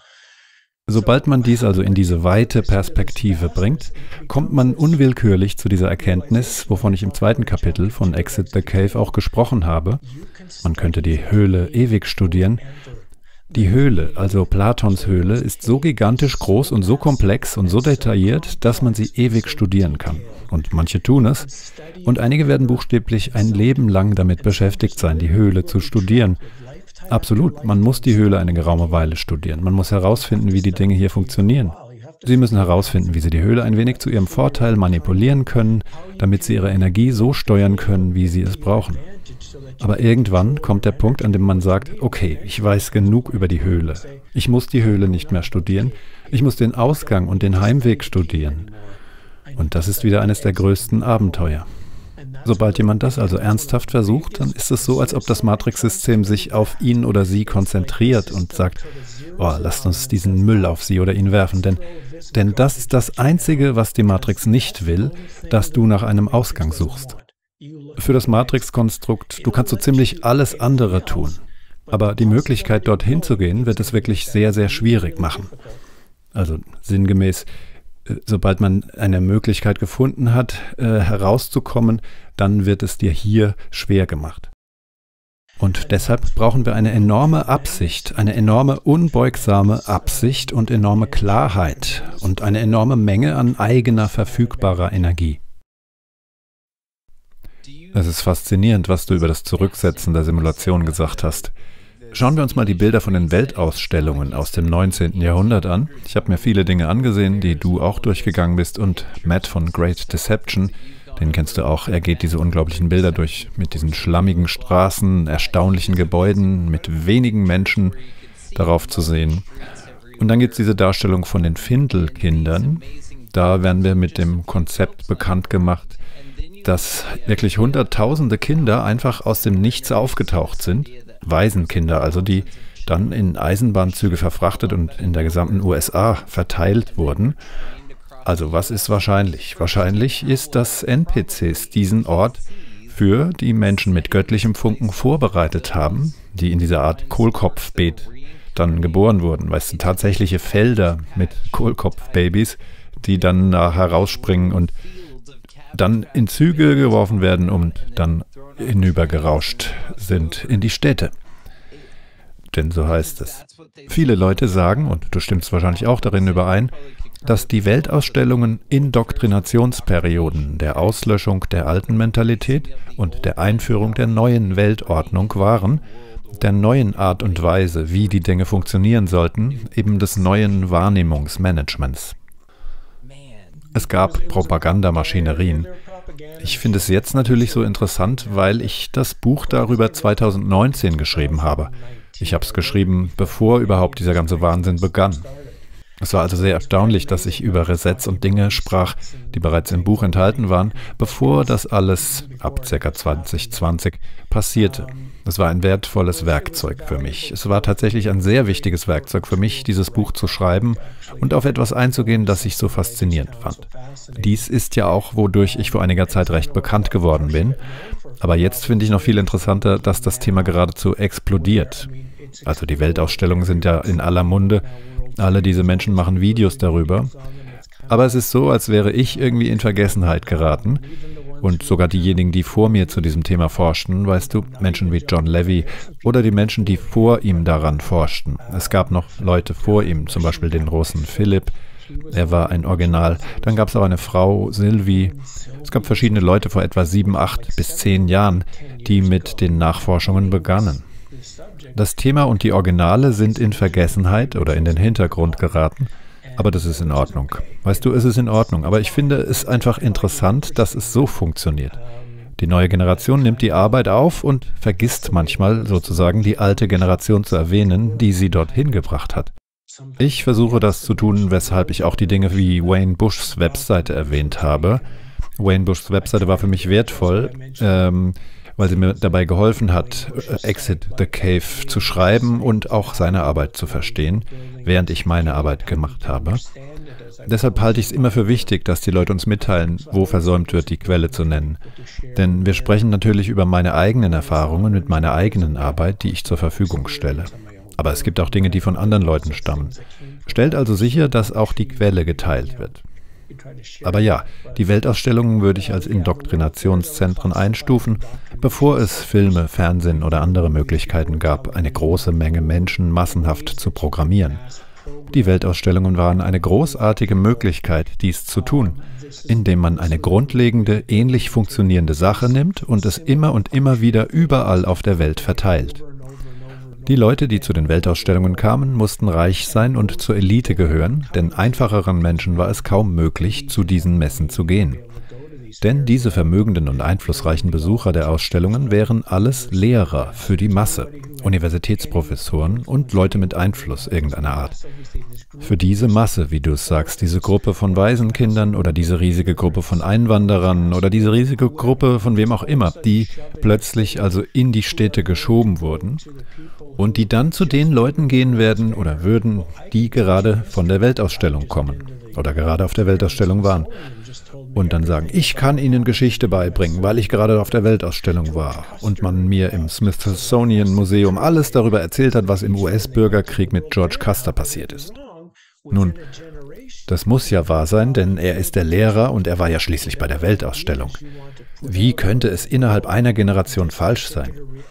Sobald man dies also in diese weite Perspektive bringt, kommt man unwillkürlich zu dieser Erkenntnis, wovon ich im zweiten Kapitel von Exit the Cave auch gesprochen habe. Man könnte die Höhle ewig studieren. Die Höhle, also Platons Höhle, ist so gigantisch groß und so komplex und so detailliert, dass man sie ewig studieren kann. Und manche tun es. Und einige werden buchstäblich ein Leben lang damit beschäftigt sein, die Höhle zu studieren. Absolut, man muss die Höhle eine geraume Weile studieren. Man muss herausfinden, wie die Dinge hier funktionieren. Sie müssen herausfinden, wie Sie die Höhle ein wenig zu Ihrem Vorteil manipulieren können, damit Sie Ihre Energie so steuern können, wie Sie es brauchen. Aber irgendwann kommt der Punkt, an dem man sagt, okay, ich weiß genug über die Höhle. Ich muss die Höhle nicht mehr studieren. Ich muss den Ausgang und den Heimweg studieren. Und das ist wieder eines der größten Abenteuer. Sobald jemand das also ernsthaft versucht, dann ist es so, als ob das Matrix-System sich auf ihn oder sie konzentriert und sagt, oh, lasst uns diesen Müll auf sie oder ihn werfen, denn, denn das ist das Einzige, was die Matrix nicht will, dass du nach einem Ausgang suchst. Für das Matrix-Konstrukt, du kannst so ziemlich alles andere tun, aber die Möglichkeit, dorthin zu gehen, wird es wirklich sehr, sehr schwierig machen. Also sinngemäß, sobald man eine Möglichkeit gefunden hat, äh, herauszukommen, dann wird es dir hier schwer gemacht. Und deshalb brauchen wir eine enorme Absicht, eine enorme unbeugsame Absicht und enorme Klarheit und eine enorme Menge an eigener verfügbarer Energie. Es ist faszinierend, was du über das Zurücksetzen der Simulation gesagt hast. Schauen wir uns mal die Bilder von den Weltausstellungen aus dem neunzehnten Jahrhundert an. Ich habe mir viele Dinge angesehen, die du auch durchgegangen bist, und Matt von Great Deception, den kennst du auch. Er geht diese unglaublichen Bilder durch, mit diesen schlammigen Straßen, erstaunlichen Gebäuden, mit wenigen Menschen darauf zu sehen. Und dann gibt es diese Darstellung von den Findelkindern. Da werden wir mit dem Konzept bekannt gemacht, dass wirklich hunderttausende Kinder einfach aus dem Nichts aufgetaucht sind. Waisenkinder, also die dann in Eisenbahnzüge verfrachtet und in der gesamten U S A verteilt wurden. Also was ist wahrscheinlich? Wahrscheinlich ist, dass N P Cs diesen Ort für die Menschen mit göttlichem Funken vorbereitet haben, die in dieser Art Kohlkopfbeet dann geboren wurden. Weißt du, tatsächliche Felder mit Kohlkopfbabys, die dann da herausspringen und dann in Züge geworfen werden und dann hinübergerauscht sind in die Städte. Denn so heißt es. Viele Leute sagen, und du stimmst wahrscheinlich auch darin überein, dass die Weltausstellungen Indoktrinationsperioden der Auslöschung der alten Mentalität und der Einführung der neuen Weltordnung waren, der neuen Art und Weise, wie die Dinge funktionieren sollten, eben des neuen Wahrnehmungsmanagements. Es gab Propagandamaschinerien. Ich finde es jetzt natürlich so interessant, weil ich das Buch darüber zweitausendneunzehn geschrieben habe. Ich habe es geschrieben, bevor überhaupt dieser ganze Wahnsinn begann. Es war also sehr erstaunlich, dass ich über Resets und Dinge sprach, die bereits im Buch enthalten waren, bevor das alles ab ca. zwanzig zwanzig passierte. Es war ein wertvolles Werkzeug für mich. Es war tatsächlich ein sehr wichtiges Werkzeug für mich, dieses Buch zu schreiben und auf etwas einzugehen, das ich so faszinierend fand. Dies ist ja auch, wodurch ich vor einiger Zeit recht bekannt geworden bin. Aber jetzt finde ich noch viel interessanter, dass das Thema geradezu explodiert. Also die Weltausstellungen sind ja in aller Munde. Alle diese Menschen machen Videos darüber. Aber es ist so, als wäre ich irgendwie in Vergessenheit geraten. Und sogar diejenigen, die vor mir zu diesem Thema forschten, weißt du, Menschen wie John Levy oder die Menschen, die vor ihm daran forschten. Es gab noch Leute vor ihm, zum Beispiel den Russen Philipp. Er war ein Original. Dann gab es auch eine Frau, Sylvie. Es gab verschiedene Leute vor etwa sieben, acht bis zehn Jahren, die mit den Nachforschungen begannen. Das Thema und die Originale sind in Vergessenheit oder in den Hintergrund geraten, aber das ist in Ordnung. Weißt du, es ist in Ordnung, aber ich finde es einfach interessant, dass es so funktioniert. Die neue Generation nimmt die Arbeit auf und vergisst manchmal sozusagen die alte Generation zu erwähnen, die sie dorthin gebracht hat. Ich versuche das zu tun, weshalb ich auch die Dinge wie Wayne Bushs Webseite erwähnt habe. Wayne Bushs Webseite war für mich wertvoll, ähm, weil sie mir dabei geholfen hat, Exit the Cave zu schreiben und auch seine Arbeit zu verstehen, während ich meine Arbeit gemacht habe. Deshalb halte ich es immer für wichtig, dass die Leute uns mitteilen, wo versäumt wird, die Quelle zu nennen. Denn wir sprechen natürlich über meine eigenen Erfahrungen mit meiner eigenen Arbeit, die ich zur Verfügung stelle. Aber es gibt auch Dinge, die von anderen Leuten stammen. Stellt also sicher, dass auch die Quelle geteilt wird. Aber ja, die Weltausstellungen würde ich als Indoktrinationszentren einstufen, bevor es Filme, Fernsehen oder andere Möglichkeiten gab, eine große Menge Menschen massenhaft zu programmieren. Die Weltausstellungen waren eine großartige Möglichkeit, dies zu tun, indem man eine grundlegende, ähnlich funktionierende Sache nimmt und es immer und immer wieder überall auf der Welt verteilt. Die Leute, die zu den Weltausstellungen kamen, mussten reich sein und zur Elite gehören, denn einfacheren Menschen war es kaum möglich, zu diesen Messen zu gehen. Denn diese vermögenden und einflussreichen Besucher der Ausstellungen wären alles Lehrer für die Masse, Universitätsprofessoren und Leute mit Einfluss irgendeiner Art. Für diese Masse, wie du es sagst, diese Gruppe von Waisenkindern oder diese riesige Gruppe von Einwanderern oder diese riesige Gruppe von wem auch immer, die plötzlich also in die Städte geschoben wurden und die dann zu den Leuten gehen werden oder würden, die gerade von der Weltausstellung kommen oder gerade auf der Weltausstellung waren. Und dann sagen, ich kann Ihnen Geschichte beibringen, weil ich gerade auf der Weltausstellung war und man mir im Smithsonian Museum alles darüber erzählt hat, was im U S-Bürgerkrieg mit George Custer passiert ist. Nun, das muss ja wahr sein, denn er ist der Lehrer und er war ja schließlich bei der Weltausstellung. Wie könnte es innerhalb einer Generation falsch sein?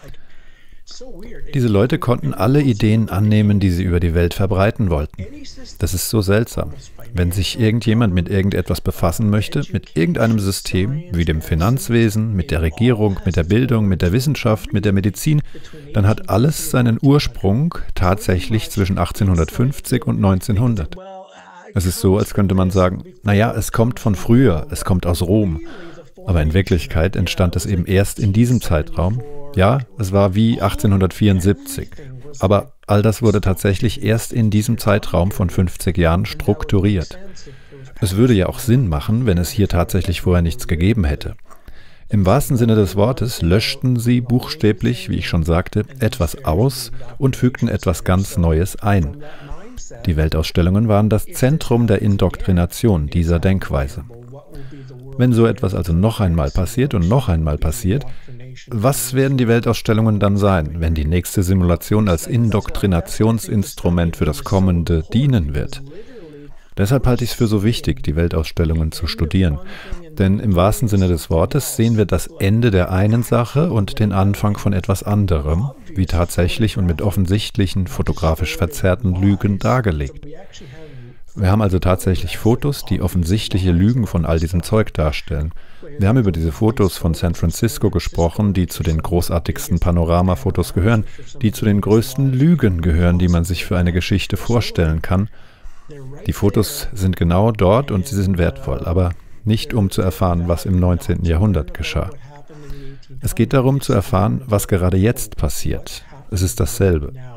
Diese Leute konnten alle Ideen annehmen, die sie über die Welt verbreiten wollten. Das ist so seltsam. Wenn sich irgendjemand mit irgendetwas befassen möchte, mit irgendeinem System, wie dem Finanzwesen, mit der Regierung, mit der Bildung, mit der Wissenschaft, mit der Medizin, dann hat alles seinen Ursprung tatsächlich zwischen achtzehnhundertfünfzig und neunzehnhundert. Es ist so, als könnte man sagen, naja, es kommt von früher, es kommt aus Rom. Aber in Wirklichkeit entstand es eben erst in diesem Zeitraum. Ja, es war wie achtzehnhundertvierundsiebzig. Aber all das wurde tatsächlich erst in diesem Zeitraum von fünfzig Jahren strukturiert. Es würde ja auch Sinn machen, wenn es hier tatsächlich vorher nichts gegeben hätte. Im wahrsten Sinne des Wortes löschten sie buchstäblich, wie ich schon sagte, etwas aus und fügten etwas ganz Neues ein. Die Weltausstellungen waren das Zentrum der Indoktrination dieser Denkweise. Wenn so etwas also noch einmal passiert und noch einmal passiert, was werden die Weltausstellungen dann sein, wenn die nächste Simulation als Indoktrinationsinstrument für das Kommende dienen wird? Deshalb halte ich es für so wichtig, die Weltausstellungen zu studieren. Denn im wahrsten Sinne des Wortes sehen wir das Ende der einen Sache und den Anfang von etwas anderem, wie tatsächlich und mit offensichtlichen, fotografisch verzerrten Lügen dargelegt. Wir haben also tatsächlich Fotos, die offensichtliche Lügen von all diesem Zeug darstellen. Wir haben über diese Fotos von San Francisco gesprochen, die zu den großartigsten Panoramafotos gehören, die zu den größten Lügen gehören, die man sich für eine Geschichte vorstellen kann. Die Fotos sind genau dort und sie sind wertvoll, aber nicht um zu erfahren, was im neunzehnten Jahrhundert geschah. Es geht darum zu erfahren, was gerade jetzt passiert. Es ist dasselbe.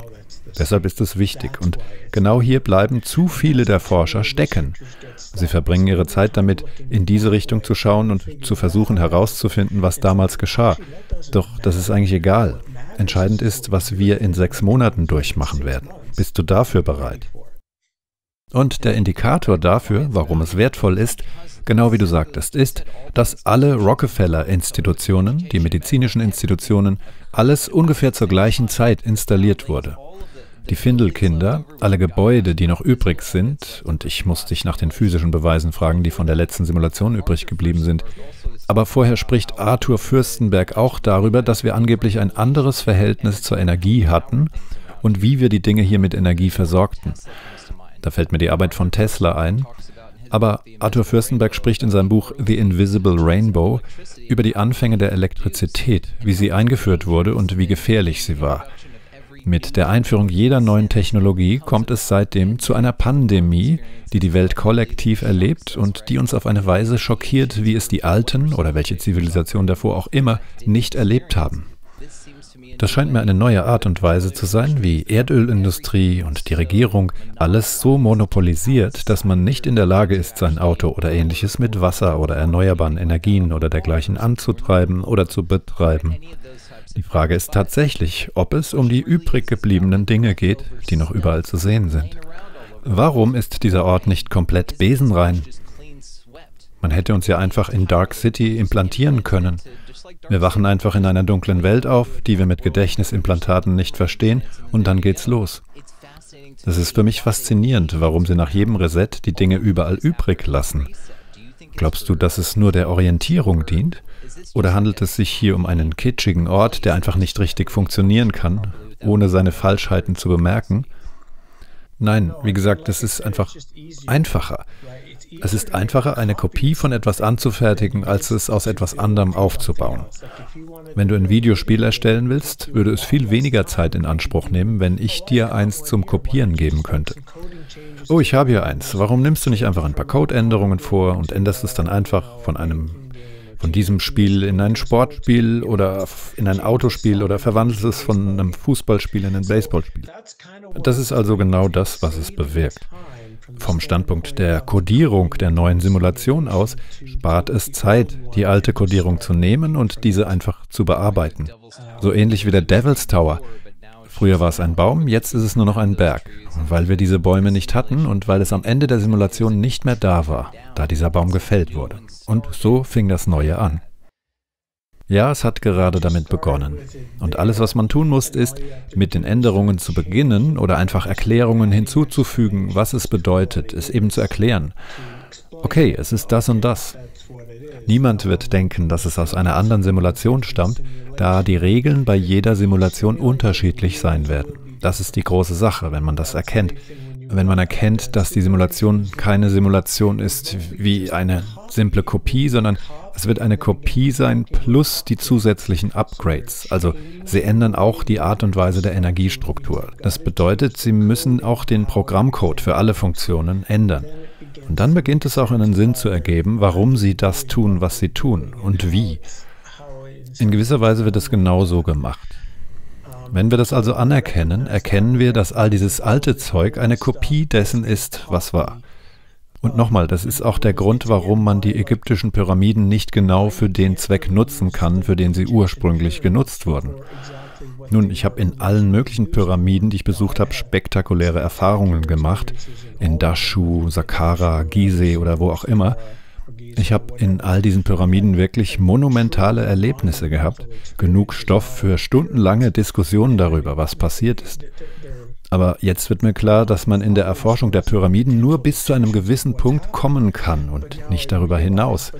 Deshalb ist es wichtig. Und genau hier bleiben zu viele der Forscher stecken. Sie verbringen ihre Zeit damit, in diese Richtung zu schauen und zu versuchen herauszufinden, was damals geschah. Doch das ist eigentlich egal. Entscheidend ist, was wir in sechs Monaten durchmachen werden. Bist du dafür bereit? Und der Indikator dafür, warum es wertvoll ist, genau wie du sagtest, ist, dass alle Rockefeller-Institutionen, die medizinischen Institutionen, alles ungefähr zur gleichen Zeit installiert wurde. Die Findelkinder, alle Gebäude, die noch übrig sind, und ich muss dich nach den physischen Beweisen fragen, die von der letzten Simulation übrig geblieben sind, aber vorher spricht Arthur Fürstenberg auch darüber, dass wir angeblich ein anderes Verhältnis zur Energie hatten und wie wir die Dinge hier mit Energie versorgten. Da fällt mir die Arbeit von Tesla ein. Aber Arthur Fürstenberg spricht in seinem Buch The Invisible Rainbow über die Anfänge der Elektrizität, wie sie eingeführt wurde und wie gefährlich sie war. Mit der Einführung jeder neuen Technologie kommt es seitdem zu einer Pandemie, die die Welt kollektiv erlebt und die uns auf eine Weise schockiert, wie es die Alten oder welche Zivilisation davor auch immer nicht erlebt haben. Das scheint mir eine neue Art und Weise zu sein, wie Erdölindustrie und die Regierung alles so monopolisiert, dass man nicht in der Lage ist, sein Auto oder Ähnliches mit Wasser oder erneuerbaren Energien oder dergleichen anzutreiben oder zu betreiben. Die Frage ist tatsächlich, ob es um die übrig gebliebenen Dinge geht, die noch überall zu sehen sind. Warum ist dieser Ort nicht komplett besenrein? Man hätte uns ja einfach in Dark City implantieren können. Wir wachen einfach in einer dunklen Welt auf, die wir mit Gedächtnisimplantaten nicht verstehen, und dann geht's los. Das ist für mich faszinierend, warum sie nach jedem Reset die Dinge überall übrig lassen. Glaubst du, dass es nur der Orientierung dient? Oder handelt es sich hier um einen kitschigen Ort, der einfach nicht richtig funktionieren kann, ohne seine Falschheiten zu bemerken? Nein, wie gesagt, es ist einfach einfacher. Es ist einfacher, eine Kopie von etwas anzufertigen, als es aus etwas anderem aufzubauen. Wenn du ein Videospiel erstellen willst, würde es viel weniger Zeit in Anspruch nehmen, wenn ich dir eins zum Kopieren geben könnte. Oh, ich habe hier eins. Warum nimmst du nicht einfach ein paar Codeänderungen vor und änderst es dann einfach von einem von diesem Spiel in ein Sportspiel oder in ein Autospiel oder verwandelst es von einem Fußballspiel in ein Baseballspiel? Das ist also genau das, was es bewirkt. Vom Standpunkt der Codierung der neuen Simulation aus spart es Zeit, die alte Codierung zu nehmen und diese einfach zu bearbeiten. So ähnlich wie der Devil's Tower. Früher war es ein Baum, jetzt ist es nur noch ein Berg, weil wir diese Bäume nicht hatten und weil es am Ende der Simulation nicht mehr da war, da dieser Baum gefällt wurde. Und so fing das Neue an. Ja, es hat gerade damit begonnen. Und alles, was man tun muss, ist, mit den Änderungen zu beginnen oder einfach Erklärungen hinzuzufügen, was es bedeutet, es eben zu erklären. Okay, es ist das und das. Niemand wird denken, dass es aus einer anderen Simulation stammt, da die Regeln bei jeder Simulation unterschiedlich sein werden. Das ist die große Sache, wenn man das erkennt. Wenn man erkennt, dass die Simulation keine Simulation ist wie eine simple Kopie, sondern es wird eine Kopie sein plus die zusätzlichen Upgrades. Also sie ändern auch die Art und Weise der Energiestruktur. Das bedeutet, sie müssen auch den Programmcode für alle Funktionen ändern. Und dann beginnt es auch einen Sinn zu ergeben, warum sie das tun, was sie tun und wie. In gewisser Weise wird es genauso gemacht. Wenn wir das also anerkennen, erkennen wir, dass all dieses alte Zeug eine Kopie dessen ist, was war. Und nochmal, das ist auch der Grund, warum man die ägyptischen Pyramiden nicht genau für den Zweck nutzen kann, für den sie ursprünglich genutzt wurden. Nun, ich habe in allen möglichen Pyramiden, die ich besucht habe, spektakuläre Erfahrungen gemacht. In Dachau, Saqqara, Gizeh oder wo auch immer. Ich habe in all diesen Pyramiden wirklich monumentale Erlebnisse gehabt. Genug Stoff für stundenlange Diskussionen darüber, was passiert ist. Aber jetzt wird mir klar, dass man in der Erforschung der Pyramiden nur bis zu einem gewissen Punkt kommen kann und nicht darüber hinaus.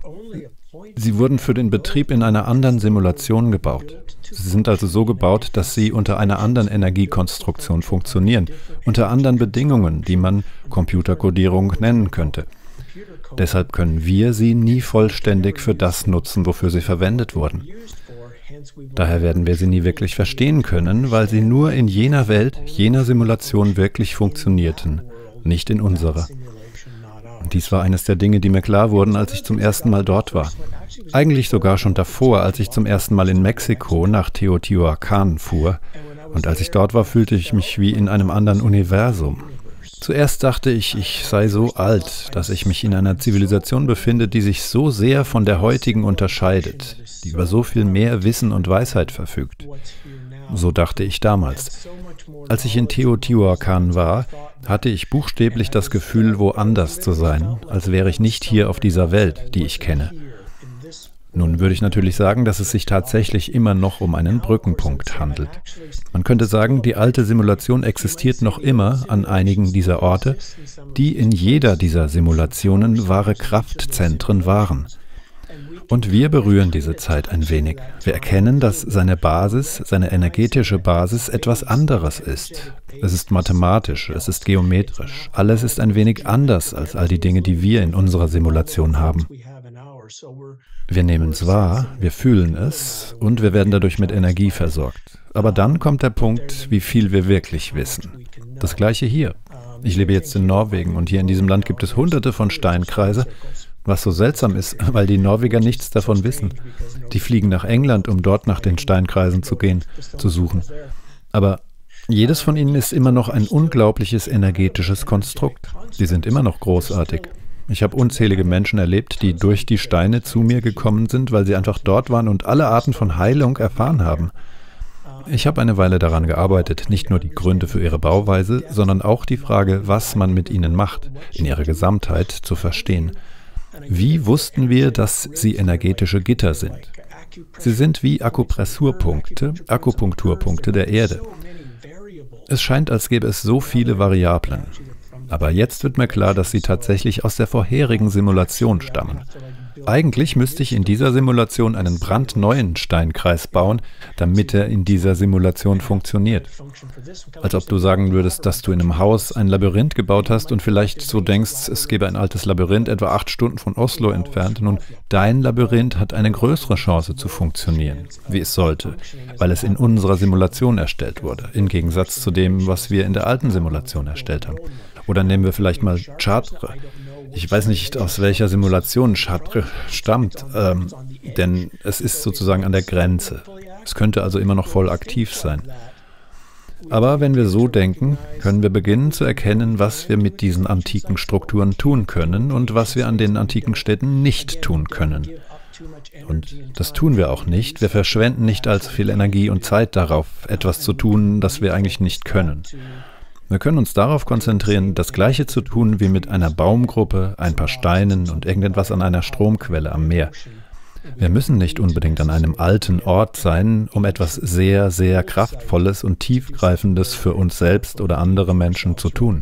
Sie wurden für den Betrieb in einer anderen Simulation gebaut. Sie sind also so gebaut, dass sie unter einer anderen Energiekonstruktion funktionieren, unter anderen Bedingungen, die man Computerkodierung nennen könnte. Deshalb können wir sie nie vollständig für das nutzen, wofür sie verwendet wurden. Daher werden wir sie nie wirklich verstehen können, weil sie nur in jener Welt, jener Simulation wirklich funktionierten, nicht in unserer. Und dies war eines der Dinge, die mir klar wurden, als ich zum ersten Mal dort war. Eigentlich sogar schon davor, als ich zum ersten Mal in Mexiko nach Teotihuacan fuhr. Und als ich dort war, fühlte ich mich wie in einem anderen Universum. Zuerst dachte ich, ich sei so alt, dass ich mich in einer Zivilisation befinde, die sich so sehr von der heutigen unterscheidet, die über so viel mehr Wissen und Weisheit verfügt. So dachte ich damals. Als ich in Teotihuacan war, hatte ich buchstäblich das Gefühl, woanders zu sein, als wäre ich nicht hier auf dieser Welt, die ich kenne. Nun würde ich natürlich sagen, dass es sich tatsächlich immer noch um einen Brückenpunkt handelt. Man könnte sagen, die alte Simulation existiert noch immer an einigen dieser Orte, die in jeder dieser Simulationen wahre Kraftzentren waren. Und wir berühren diese Zeit ein wenig. Wir erkennen, dass seine Basis, seine energetische Basis etwas anderes ist. Es ist mathematisch, es ist geometrisch. Alles ist ein wenig anders als all die Dinge, die wir in unserer Simulation haben. Wir nehmen es wahr, wir fühlen es und wir werden dadurch mit Energie versorgt. Aber dann kommt der Punkt, wie viel wir wirklich wissen. Das Gleiche hier. Ich lebe jetzt in Norwegen und hier in diesem Land gibt es hunderte von Steinkreise, was so seltsam ist, weil die Norweger nichts davon wissen. Die fliegen nach England, um dort nach den Steinkreisen zu gehen, zu suchen. Aber jedes von ihnen ist immer noch ein unglaubliches energetisches Konstrukt. Die sind immer noch großartig. Ich habe unzählige Menschen erlebt, die durch die Steine zu mir gekommen sind, weil sie einfach dort waren und alle Arten von Heilung erfahren haben. Ich habe eine Weile daran gearbeitet, nicht nur die Gründe für ihre Bauweise, sondern auch die Frage, was man mit ihnen macht, in ihrer Gesamtheit zu verstehen. Wie wussten wir, dass sie energetische Gitter sind? Sie sind wie Akupressurpunkte, Akupunkturpunkte der Erde. Es scheint, als gäbe es so viele Variablen. Aber jetzt wird mir klar, dass sie tatsächlich aus der vorherigen Simulation stammen. Eigentlich müsste ich in dieser Simulation einen brandneuen Steinkreis bauen, damit er in dieser Simulation funktioniert. Als ob du sagen würdest, dass du in einem Haus ein Labyrinth gebaut hast und vielleicht so denkst, es gäbe ein altes Labyrinth etwa acht Stunden von Oslo entfernt. Nun, dein Labyrinth hat eine größere Chance zu funktionieren, wie es sollte, weil es in unserer Simulation erstellt wurde, im Gegensatz zu dem, was wir in der alten Simulation erstellt haben. Oder nehmen wir vielleicht mal Chartres. Ich weiß nicht, aus welcher Simulation Chartres stammt, ähm, denn es ist sozusagen an der Grenze. Es könnte also immer noch voll aktiv sein. Aber wenn wir so denken, können wir beginnen zu erkennen, was wir mit diesen antiken Strukturen tun können und was wir an den antiken Städten nicht tun können. Und das tun wir auch nicht. Wir verschwenden nicht allzu viel Energie und Zeit darauf, etwas zu tun, das wir eigentlich nicht können. Wir können uns darauf konzentrieren, das Gleiche zu tun wie mit einer Baumgruppe, ein paar Steinen und irgendetwas an einer Stromquelle am Meer. Wir müssen nicht unbedingt an einem alten Ort sein, um etwas sehr, sehr Kraftvolles und Tiefgreifendes für uns selbst oder andere Menschen zu tun.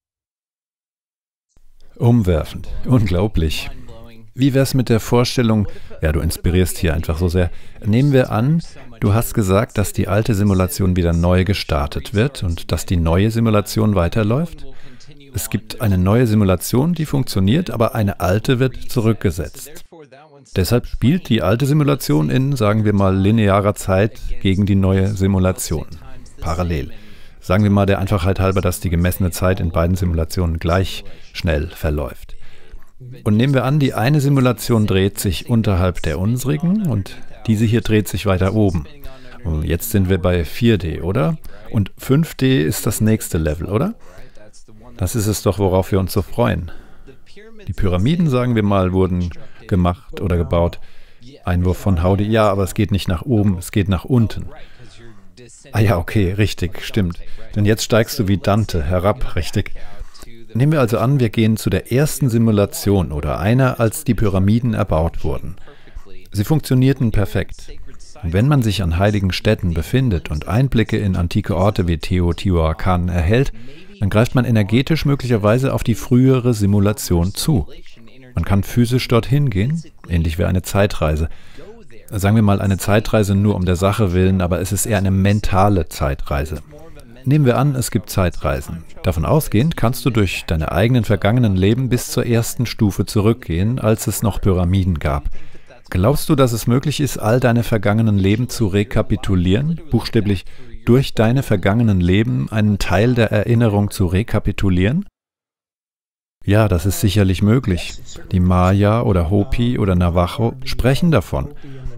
Umwerfend, unglaublich. Wie wär's mit der Vorstellung, ja, du inspirierst hier einfach so sehr. Nehmen wir an, du hast gesagt, dass die alte Simulation wieder neu gestartet wird und dass die neue Simulation weiterläuft. Es gibt eine neue Simulation, die funktioniert, aber eine alte wird zurückgesetzt. Deshalb spielt die alte Simulation in, sagen wir mal, linearer Zeit gegen die neue Simulation. Parallel. Sagen wir mal der Einfachheit halber, dass die gemessene Zeit in beiden Simulationen gleich schnell verläuft. Und nehmen wir an, die eine Simulation dreht sich unterhalb der unsrigen und diese hier dreht sich weiter oben. Und jetzt sind wir bei vier D, oder? Und fünf D ist das nächste Level, oder? Das ist es doch, worauf wir uns so freuen. Die Pyramiden, sagen wir mal, wurden gemacht oder gebaut. Einwurf von Howdy, ja, aber es geht nicht nach oben, es geht nach unten. Ah ja, okay, richtig, stimmt. Denn jetzt steigst du wie Dante herab, richtig. Nehmen wir also an, wir gehen zu der ersten Simulation oder einer, als die Pyramiden erbaut wurden. Sie funktionierten perfekt. Und wenn man sich an heiligen Städten befindet und Einblicke in antike Orte wie Teotihuacan erhält, dann greift man energetisch möglicherweise auf die frühere Simulation zu. Man kann physisch dorthin gehen, ähnlich wie eine Zeitreise. Sagen wir mal eine Zeitreise nur um der Sache willen, aber es ist eher eine mentale Zeitreise. Nehmen wir an, es gibt Zeitreisen. Davon ausgehend kannst du durch deine eigenen vergangenen Leben bis zur ersten Stufe zurückgehen, als es noch Pyramiden gab. Glaubst du, dass es möglich ist, all deine vergangenen Leben zu rekapitulieren, buchstäblich durch deine vergangenen Leben einen Teil der Erinnerung zu rekapitulieren? Ja, das ist sicherlich möglich. Die Maya oder Hopi oder Navajo sprechen davon.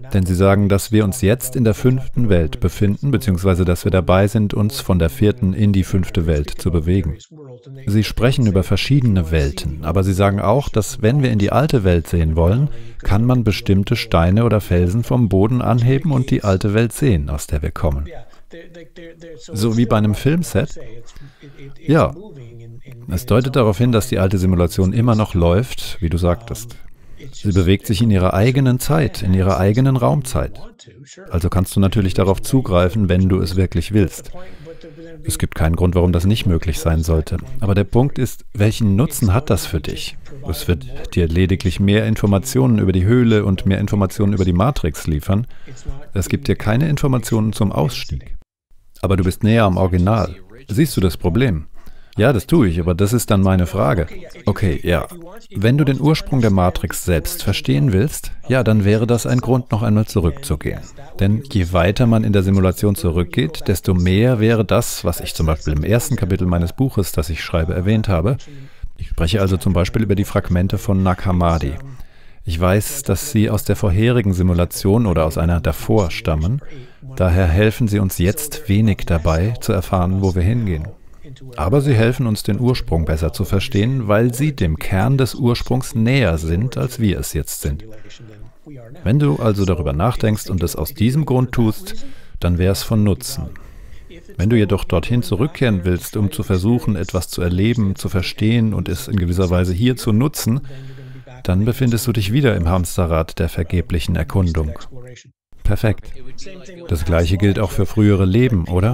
Denn sie sagen, dass wir uns jetzt in der fünften Welt befinden, beziehungsweise dass wir dabei sind, uns von der vierten in die fünfte Welt zu bewegen. Sie sprechen über verschiedene Welten, aber sie sagen auch, dass wenn wir in die alte Welt sehen wollen, kann man bestimmte Steine oder Felsen vom Boden anheben und die alte Welt sehen, aus der wir kommen. So wie bei einem Filmset? Ja. Es deutet darauf hin, dass die alte Simulation immer noch läuft, wie du sagtest. Sie bewegt sich in ihrer eigenen Zeit, in ihrer eigenen Raumzeit. Also kannst du natürlich darauf zugreifen, wenn du es wirklich willst. Es gibt keinen Grund, warum das nicht möglich sein sollte. Aber der Punkt ist, welchen Nutzen hat das für dich? Es wird dir lediglich mehr Informationen über die Höhle und mehr Informationen über die Matrix liefern. Es gibt dir keine Informationen zum Ausstieg. Aber du bist näher am Original. Siehst du das Problem? Ja, das tue ich, aber das ist dann meine Frage. Okay, ja. Wenn du den Ursprung der Matrix selbst verstehen willst, ja, dann wäre das ein Grund, noch einmal zurückzugehen. Denn je weiter man in der Simulation zurückgeht, desto mehr wäre das, was ich zum Beispiel im ersten Kapitel meines Buches, das ich schreibe, erwähnt habe. Ich spreche also zum Beispiel über die Fragmente von Nag Hammadi. Ich weiß, dass sie aus der vorherigen Simulation oder aus einer davor stammen. Daher helfen sie uns jetzt wenig dabei, zu erfahren, wo wir hingehen. Aber sie helfen uns, den Ursprung besser zu verstehen, weil sie dem Kern des Ursprungs näher sind, als wir es jetzt sind. Wenn du also darüber nachdenkst und es aus diesem Grund tust, dann wäre es von Nutzen. Wenn du jedoch dorthin zurückkehren willst, um zu versuchen, etwas zu erleben, zu verstehen und es in gewisser Weise hier zu nutzen, dann befindest du dich wieder im Hamsterrad der vergeblichen Erkundung. Perfekt. Das Gleiche gilt auch für frühere Leben, oder?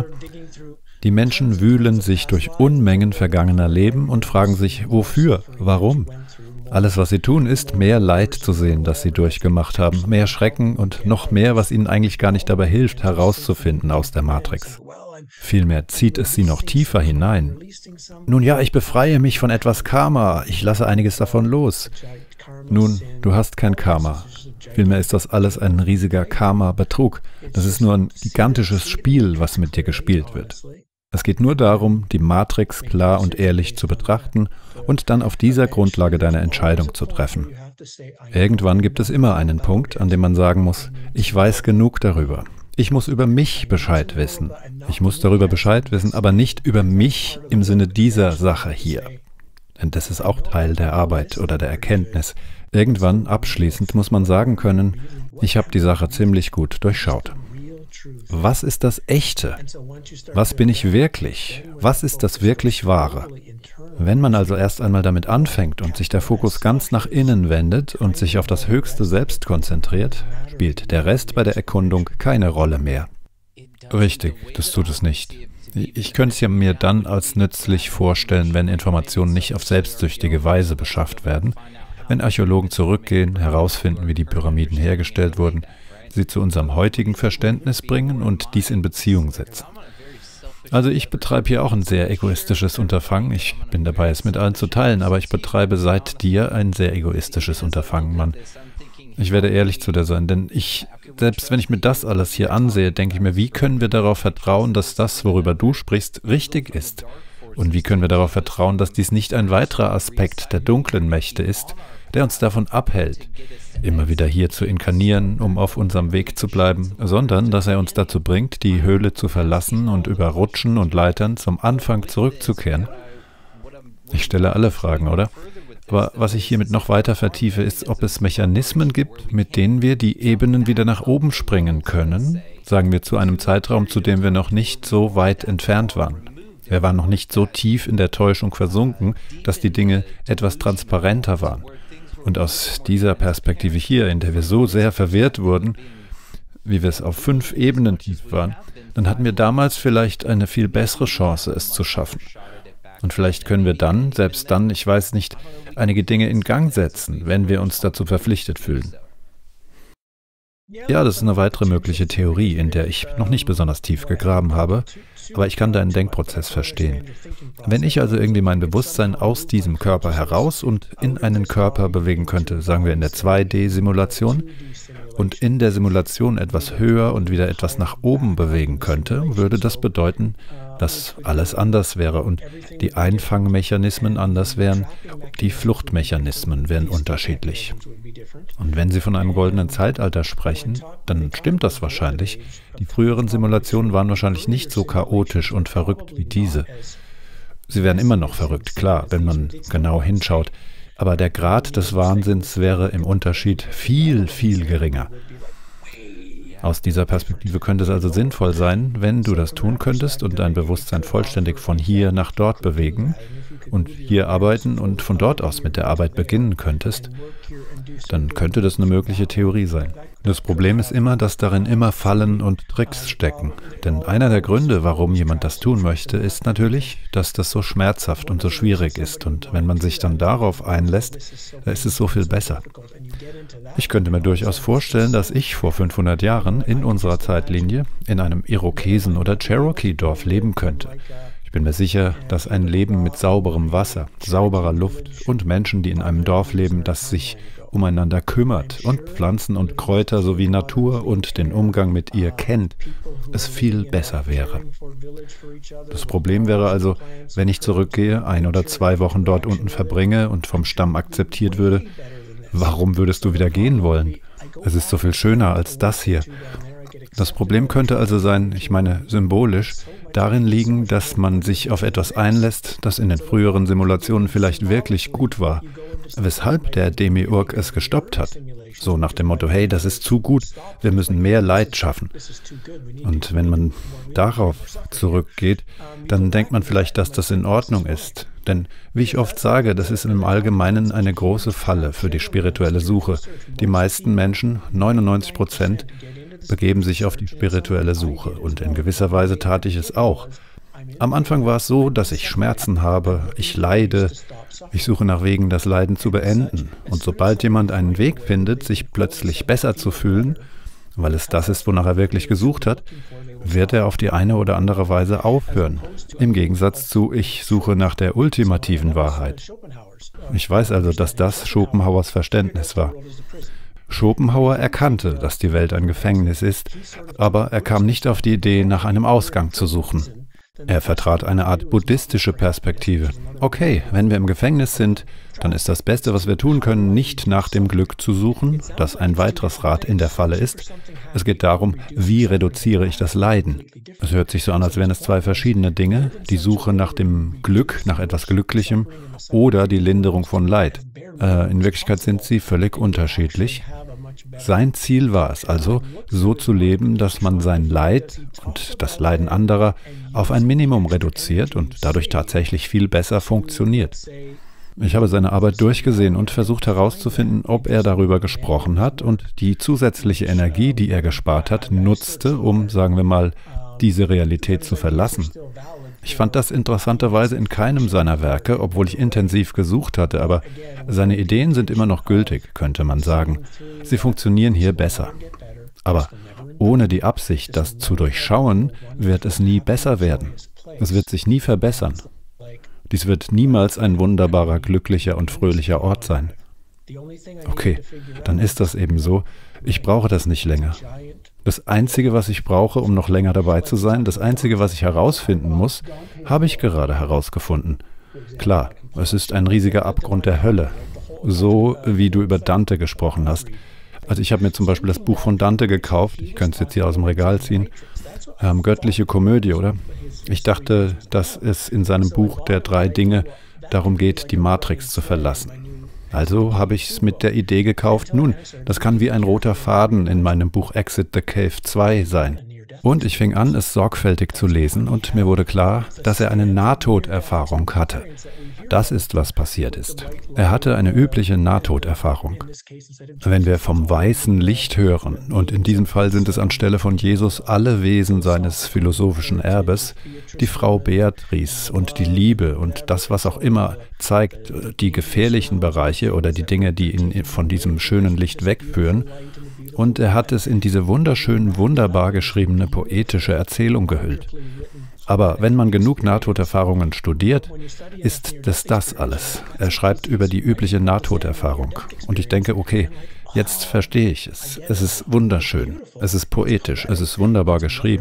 Die Menschen wühlen sich durch Unmengen vergangener Leben und fragen sich, wofür, warum? Alles, was sie tun, ist, mehr Leid zu sehen, das sie durchgemacht haben, mehr Schrecken und noch mehr, was ihnen eigentlich gar nicht dabei hilft, herauszufinden aus der Matrix. Vielmehr zieht es sie noch tiefer hinein. Nun ja, ich befreie mich von etwas Karma, ich lasse einiges davon los. Nun, du hast kein Karma. Vielmehr ist das alles ein riesiger Karma-Betrug. Das ist nur ein gigantisches Spiel, was mit dir gespielt wird. Es geht nur darum, die Matrix klar und ehrlich zu betrachten und dann auf dieser Grundlage deine Entscheidung zu treffen. Irgendwann gibt es immer einen Punkt, an dem man sagen muss, ich weiß genug darüber. Ich muss über mich Bescheid wissen. Ich muss darüber Bescheid wissen, aber nicht über mich im Sinne dieser Sache hier. Denn das ist auch Teil der Arbeit oder der Erkenntnis. Irgendwann, abschließend, muss man sagen können, ich habe die Sache ziemlich gut durchschaut. Was ist das Echte? Was bin ich wirklich? Was ist das wirklich Wahre? Wenn man also erst einmal damit anfängt und sich der Fokus ganz nach innen wendet und sich auf das höchste Selbst konzentriert, spielt der Rest bei der Erkundung keine Rolle mehr. Richtig, das tut es nicht. Ich könnte es ja mir dann als nützlich vorstellen, wenn Informationen nicht auf selbstsüchtige Weise beschafft werden, wenn Archäologen zurückgehen, herausfinden, wie die Pyramiden hergestellt wurden, sie zu unserem heutigen Verständnis bringen und dies in Beziehung setzen. Also ich betreibe hier auch ein sehr egoistisches Unterfangen. Ich bin dabei, es mit allen zu teilen, aber ich betreibe seit dir ein sehr egoistisches Unterfangen, Mann. Ich werde ehrlich zu dir sein, denn ich, selbst wenn ich mir das alles hier ansehe, denke ich mir, wie können wir darauf vertrauen, dass das, worüber du sprichst, richtig ist? Und wie können wir darauf vertrauen, dass dies nicht ein weiterer Aspekt der dunklen Mächte ist, der uns davon abhält, immer wieder hier zu inkarnieren, um auf unserem Weg zu bleiben, sondern dass er uns dazu bringt, die Höhle zu verlassen und über Rutschen und Leitern zum Anfang zurückzukehren? Ich stelle alle Fragen, oder? Aber was ich hiermit noch weiter vertiefe, ist, ob es Mechanismen gibt, mit denen wir die Ebenen wieder nach oben springen können, sagen wir zu einem Zeitraum, zu dem wir noch nicht so weit entfernt waren. Wir waren noch nicht so tief in der Täuschung versunken, dass die Dinge etwas transparenter waren. Und aus dieser Perspektive hier, in der wir so sehr verwirrt wurden, wie wir es auf fünf Ebenen tief waren, dann hatten wir damals vielleicht eine viel bessere Chance, es zu schaffen. Und vielleicht können wir dann, selbst dann, ich weiß nicht, einige Dinge in Gang setzen, wenn wir uns dazu verpflichtet fühlen. Ja, das ist eine weitere mögliche Theorie, in der ich noch nicht besonders tief gegraben habe, aber ich kann deinen Denkprozess verstehen. Wenn ich also irgendwie mein Bewusstsein aus diesem Körper heraus und in einen Körper bewegen könnte, sagen wir in der zwei D Simulation, und in der Simulation etwas höher und wieder etwas nach oben bewegen könnte, würde das bedeuten, dass alles anders wäre und die Einfangmechanismen anders wären, die Fluchtmechanismen wären unterschiedlich. Und wenn Sie von einem goldenen Zeitalter sprechen, dann stimmt das wahrscheinlich. Die früheren Simulationen waren wahrscheinlich nicht so chaotisch und verrückt wie diese. Sie wären immer noch verrückt, klar, wenn man genau hinschaut. Aber der Grad des Wahnsinns wäre im Unterschied viel, viel geringer. Aus dieser Perspektive könnte es also sinnvoll sein, wenn du das tun könntest und dein Bewusstsein vollständig von hier nach dort bewegen und hier arbeiten und von dort aus mit der Arbeit beginnen könntest, dann könnte das eine mögliche Theorie sein. Das Problem ist immer, dass darin immer Fallen und Tricks stecken. Denn einer der Gründe, warum jemand das tun möchte, ist natürlich, dass das so schmerzhaft und so schwierig ist. Und wenn man sich dann darauf einlässt, dann ist es so viel besser. Ich könnte mir durchaus vorstellen, dass ich vor fünfhundert Jahren in unserer Zeitlinie in einem Irokesen- oder Cherokee-Dorf leben könnte. Ich bin mir sicher, dass ein Leben mit sauberem Wasser, sauberer Luft und Menschen, die in einem Dorf leben, das sich umeinander kümmert und Pflanzen und Kräuter sowie Natur und den Umgang mit ihr kennt, es viel besser wäre. Das Problem wäre also, wenn ich zurückgehe, ein oder zwei Wochen dort unten verbringe und vom Stamm akzeptiert würde, warum würdest du wieder gehen wollen? Es ist so viel schöner als das hier. Das Problem könnte also sein, ich meine symbolisch, darin liegen, dass man sich auf etwas einlässt, das in den früheren Simulationen vielleicht wirklich gut war, weshalb der Demiurg es gestoppt hat. So nach dem Motto, hey, das ist zu gut, wir müssen mehr Leid schaffen. Und wenn man darauf zurückgeht, dann denkt man vielleicht, dass das in Ordnung ist. Denn, wie ich oft sage, das ist im Allgemeinen eine große Falle für die spirituelle Suche. Die meisten Menschen, neunundneunzig Prozent, begeben sich auf die spirituelle Suche. Und in gewisser Weise tat ich es auch. Am Anfang war es so, dass ich Schmerzen habe, ich leide, ich suche nach Wegen, das Leiden zu beenden. Und sobald jemand einen Weg findet, sich plötzlich besser zu fühlen, weil es das ist, wonach er wirklich gesucht hat, wird er auf die eine oder andere Weise aufhören. Im Gegensatz zu, ich suche nach der ultimativen Wahrheit. Ich weiß also, dass das Schopenhauers Verständnis war. Schopenhauer erkannte, dass die Welt ein Gefängnis ist, aber er kam nicht auf die Idee, nach einem Ausgang zu suchen. Er vertrat eine Art buddhistische Perspektive. Okay, wenn wir im Gefängnis sind, dann ist das Beste, was wir tun können, nicht nach dem Glück zu suchen, das ein weiteres Rad in der Falle ist. Es geht darum, wie reduziere ich das Leiden. Es hört sich so an, als wären es zwei verschiedene Dinge, die Suche nach dem Glück, nach etwas Glücklichem oder die Linderung von Leid. Äh, in Wirklichkeit sind sie völlig unterschiedlich. Sein Ziel war es also, so zu leben, dass man sein Leid und das Leiden anderer auf ein Minimum reduziert und dadurch tatsächlich viel besser funktioniert. Ich habe seine Arbeit durchgesehen und versucht herauszufinden, ob er darüber gesprochen hat und die zusätzliche Energie, die er gespart hat, nutzte, um, sagen wir mal, diese Realität zu verlassen. Ich fand das interessanterweise in keinem seiner Werke, obwohl ich intensiv gesucht hatte, aber seine Ideen sind immer noch gültig, könnte man sagen. Sie funktionieren hier besser. Aber ohne die Absicht, das zu durchschauen, wird es nie besser werden. Es wird sich nie verbessern. Dies wird niemals ein wunderbarer, glücklicher und fröhlicher Ort sein. Okay, dann ist das eben so. Ich brauche das nicht länger. Das Einzige, was ich brauche, um noch länger dabei zu sein, das Einzige, was ich herausfinden muss, habe ich gerade herausgefunden. Klar, es ist ein riesiger Abgrund der Hölle. So, wie du über Dante gesprochen hast. Also ich habe mir zum Beispiel das Buch von Dante gekauft, ich könnte es jetzt hier aus dem Regal ziehen, ähm, Göttliche Komödie, oder? Ich dachte, dass es in seinem Buch der drei Dinge darum geht, die Matrix zu verlassen. Also habe ich es mit der Idee gekauft, nun, das kann wie ein roter Faden in meinem Buch Exit the Cave zwei sein. Und ich fing an, es sorgfältig zu lesen und mir wurde klar, dass er eine Nahtoderfahrung hatte. Das ist, was passiert ist. Er hatte eine übliche Nahtoderfahrung. Wenn wir vom weißen Licht hören, und in diesem Fall sind es anstelle von Jesus alle Wesen seines philosophischen Erbes, die Frau Beatrice und die Liebe und das, was auch immer zeigt, die gefährlichen Bereiche oder die Dinge, die ihn von diesem schönen Licht wegführen, und er hat es in diese wunderschön, wunderbar geschriebene poetische Erzählung gehüllt. Aber wenn man genug Nahtoderfahrungen studiert, ist es das alles. Er schreibt über die übliche Nahtoderfahrung. Und ich denke, okay, jetzt verstehe ich es. Es ist wunderschön, es ist poetisch, es ist wunderbar geschrieben.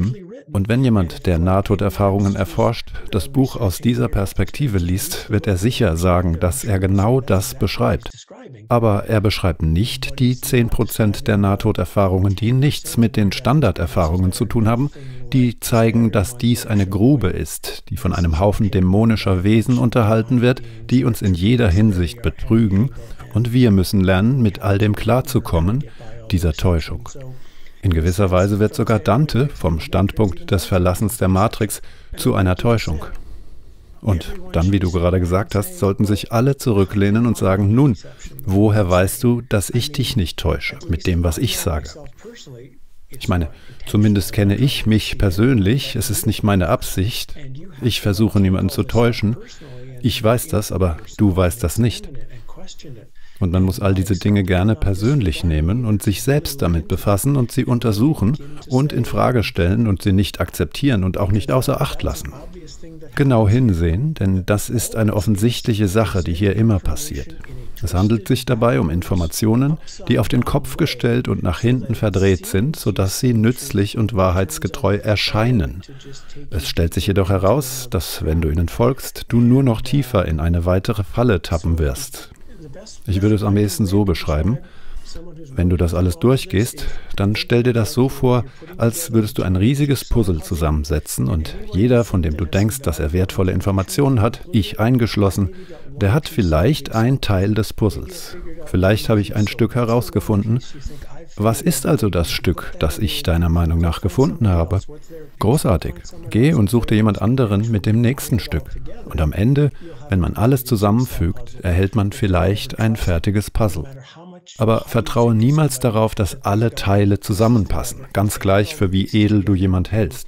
Und wenn jemand, der Nahtoderfahrungen erforscht, das Buch aus dieser Perspektive liest, wird er sicher sagen, dass er genau das beschreibt. Aber er beschreibt nicht die zehn Prozent der Nahtoderfahrungen, die nichts mit den Standarderfahrungen zu tun haben, die zeigen, dass dies eine Grube ist, die von einem Haufen dämonischer Wesen unterhalten wird, die uns in jeder Hinsicht betrügen, und wir müssen lernen, mit all dem klarzukommen, dieser Täuschung. In gewisser Weise wird sogar Dante vom Standpunkt des Verlassens der Matrix zu einer Täuschung. Und dann, wie du gerade gesagt hast, sollten sich alle zurücklehnen und sagen, nun, woher weißt du, dass ich dich nicht täusche mit dem, was ich sage? Ich meine, zumindest kenne ich mich persönlich, es ist nicht meine Absicht, ich versuche niemanden zu täuschen, ich weiß das, aber du weißt das nicht. Und man muss all diese Dinge gerne persönlich nehmen und sich selbst damit befassen und sie untersuchen und in Frage stellen und sie nicht akzeptieren und auch nicht außer Acht lassen. Genau hinsehen, denn das ist eine offensichtliche Sache, die hier immer passiert. Es handelt sich dabei um Informationen, die auf den Kopf gestellt und nach hinten verdreht sind, sodass sie nützlich und wahrheitsgetreu erscheinen. Es stellt sich jedoch heraus, dass, wenn du ihnen folgst, du nur noch tiefer in eine weitere Falle tappen wirst. Ich würde es am ehesten so beschreiben: Wenn du das alles durchgehst, dann stell dir das so vor, als würdest du ein riesiges Puzzle zusammensetzen und jeder, von dem du denkst, dass er wertvolle Informationen hat, ich eingeschlossen, der hat vielleicht ein Teil des Puzzles. Vielleicht habe ich ein Stück herausgefunden. Was ist also das Stück, das ich deiner Meinung nach gefunden habe? Großartig. Geh und such dir jemand anderen mit dem nächsten Stück. Und am Ende, wenn man alles zusammenfügt, erhält man vielleicht ein fertiges Puzzle. Aber vertraue niemals darauf, dass alle Teile zusammenpassen, ganz gleich, für wie edel du jemand hältst.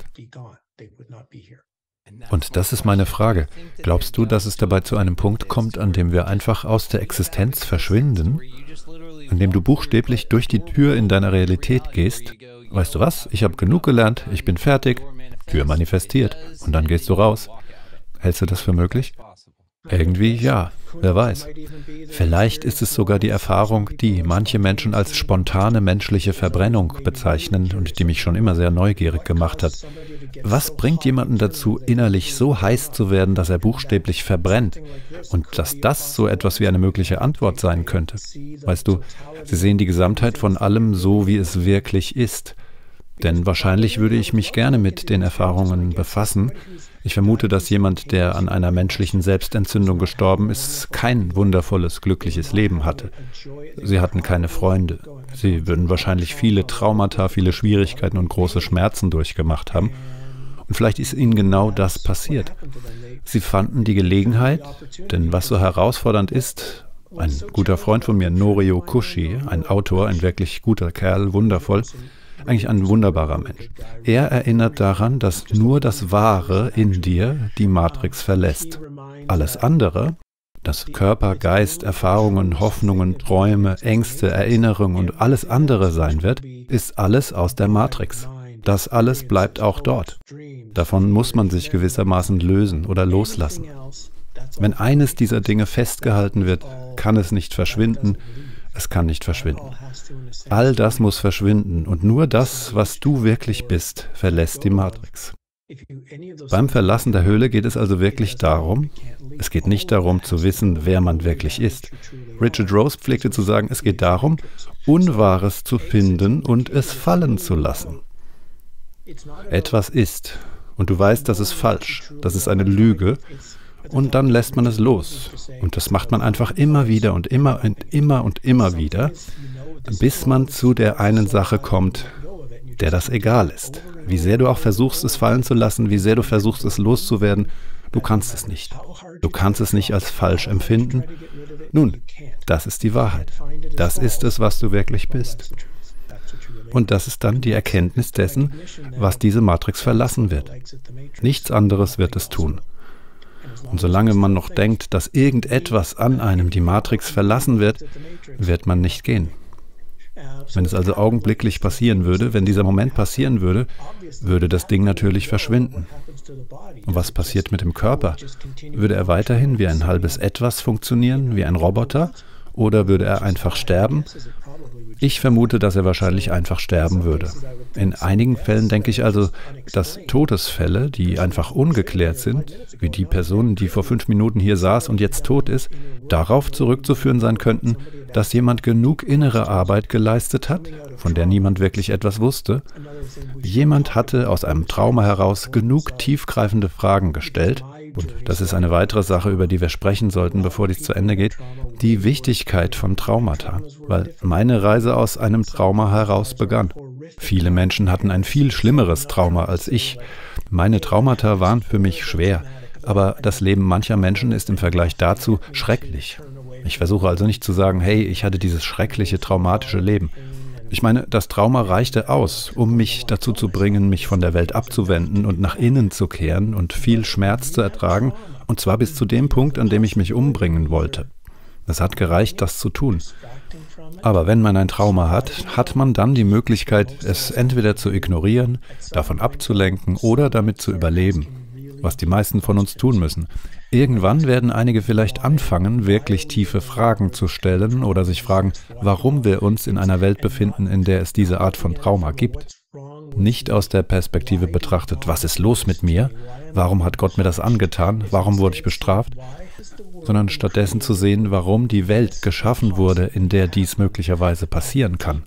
Und das ist meine Frage. Glaubst du, dass es dabei zu einem Punkt kommt, an dem wir einfach aus der Existenz verschwinden? An dem du buchstäblich durch die Tür in deiner Realität gehst? Weißt du was? Ich habe genug gelernt, ich bin fertig. Tür manifestiert. Und dann gehst du raus. Hältst du das für möglich? Irgendwie ja, wer weiß. Vielleicht ist es sogar die Erfahrung, die manche Menschen als spontane menschliche Verbrennung bezeichnen und die mich schon immer sehr neugierig gemacht hat. Was bringt jemanden dazu, innerlich so heiß zu werden, dass er buchstäblich verbrennt? Und dass das so etwas wie eine mögliche Antwort sein könnte? Weißt du, sie sehen die Gesamtheit von allem so, wie es wirklich ist. Denn wahrscheinlich würde ich mich gerne mit den Erfahrungen befassen. Ich vermute, dass jemand, der an einer menschlichen Selbstentzündung gestorben ist, kein wundervolles, glückliches Leben hatte. Sie hatten keine Freunde. Sie würden wahrscheinlich viele Traumata, viele Schwierigkeiten und große Schmerzen durchgemacht haben. Und vielleicht ist ihnen genau das passiert. Sie fanden die Gelegenheit, denn was so herausfordernd ist, ein guter Freund von mir, Norio Kushi, ein Autor, ein wirklich guter Kerl, wundervoll, eigentlich ein wunderbarer Mensch. Er erinnert daran, dass nur das Wahre in dir die Matrix verlässt. Alles andere, das Körper, Geist, Erfahrungen, Hoffnungen, Träume, Ängste, Erinnerungen und alles andere sein wird, ist alles aus der Matrix. Das alles bleibt auch dort. Davon muss man sich gewissermaßen lösen oder loslassen. Wenn eines dieser Dinge festgehalten wird, kann es nicht verschwinden. Es kann nicht verschwinden. All das muss verschwinden und nur das, was du wirklich bist, verlässt die Matrix. Beim Verlassen der Höhle geht es also wirklich darum, es geht nicht darum zu wissen, wer man wirklich ist. Richard Rose pflegte zu sagen, es geht darum, Unwahres zu finden und es fallen zu lassen. Etwas ist und du weißt, das ist falsch, das ist eine Lüge. Und dann lässt man es los. Und das macht man einfach immer wieder und immer und immer und immer wieder, bis man zu der einen Sache kommt, der das egal ist. Wie sehr du auch versuchst, es fallen zu lassen, wie sehr du versuchst, es loszuwerden, du kannst es nicht. Du kannst es nicht als falsch empfinden. Nun, das ist die Wahrheit. Das ist es, was du wirklich bist. Und das ist dann die Erkenntnis dessen, was diese Matrix verlassen wird. Nichts anderes wird es tun. Und solange man noch denkt, dass irgendetwas an einem die Matrix verlassen wird, wird man nicht gehen. Wenn es also augenblicklich passieren würde, wenn dieser Moment passieren würde, würde das Ding natürlich verschwinden. Und was passiert mit dem Körper? Würde er weiterhin wie ein halbes Etwas funktionieren, wie ein Roboter? oder würde er einfach sterben? Ich vermute, dass er wahrscheinlich einfach sterben würde. In einigen Fällen denke ich also, dass Todesfälle, die einfach ungeklärt sind, wie die Person, die vor fünf Minuten hier saß und jetzt tot ist, darauf zurückzuführen sein könnten, dass jemand genug innere Arbeit geleistet hat, von der niemand wirklich etwas wusste. Jemand hatte aus einem Trauma heraus genug tiefgreifende Fragen gestellt, und das ist eine weitere Sache, über die wir sprechen sollten, bevor dies zu Ende geht, die Wichtigkeit von Traumata, weil meine Reise aus einem Trauma heraus begann. Viele Menschen hatten ein viel schlimmeres Trauma als ich. Meine Traumata waren für mich schwer, aber das Leben mancher Menschen ist im Vergleich dazu schrecklich. Ich versuche also nicht zu sagen, hey, ich hatte dieses schreckliche, traumatische Leben. Ich meine, das Trauma reichte aus, um mich dazu zu bringen, mich von der Welt abzuwenden und nach innen zu kehren und viel Schmerz zu ertragen, und zwar bis zu dem Punkt, an dem ich mich umbringen wollte. Es hat gereicht, das zu tun. Aber wenn man ein Trauma hat, hat man dann die Möglichkeit, es entweder zu ignorieren, davon abzulenken oder damit zu überleben, was die meisten von uns tun müssen. Irgendwann werden einige vielleicht anfangen, wirklich tiefe Fragen zu stellen oder sich fragen, warum wir uns in einer Welt befinden, in der es diese Art von Trauma gibt. Nicht aus der Perspektive betrachtet, was ist los mit mir? Warum hat Gott mir das angetan? Warum wurde ich bestraft? Sondern stattdessen zu sehen, warum die Welt geschaffen wurde, in der dies möglicherweise passieren kann.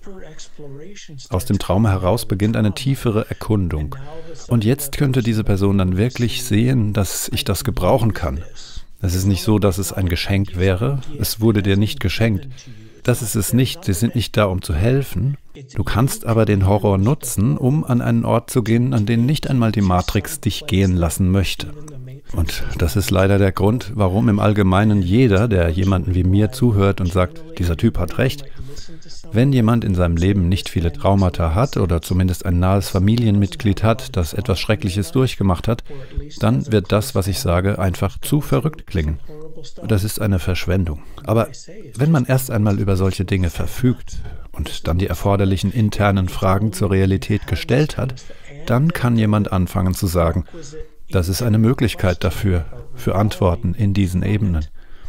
Aus dem Traum heraus beginnt eine tiefere Erkundung. Und jetzt könnte diese Person dann wirklich sehen, dass ich das gebrauchen kann. Es ist nicht so, dass es ein Geschenk wäre. Es wurde dir nicht geschenkt. Das ist es nicht. Sie sind nicht da, um zu helfen. Du kannst aber den Horror nutzen, um an einen Ort zu gehen, an den nicht einmal die Matrix dich gehen lassen möchte. Und das ist leider der Grund, warum im Allgemeinen jeder, der jemanden wie mir zuhört und sagt, dieser Typ hat recht, wenn jemand in seinem Leben nicht viele Traumata hat oder zumindest ein nahes Familienmitglied hat, das etwas Schreckliches durchgemacht hat, dann wird das, was ich sage, einfach zu verrückt klingen. Das ist eine Verschwendung. Aber wenn man erst einmal über solche Dinge verfügt und dann die erforderlichen internen Fragen zur Realität gestellt hat, dann kann jemand anfangen zu sagen, das ist eine Möglichkeit dafür, für Antworten in diesen Ebenen.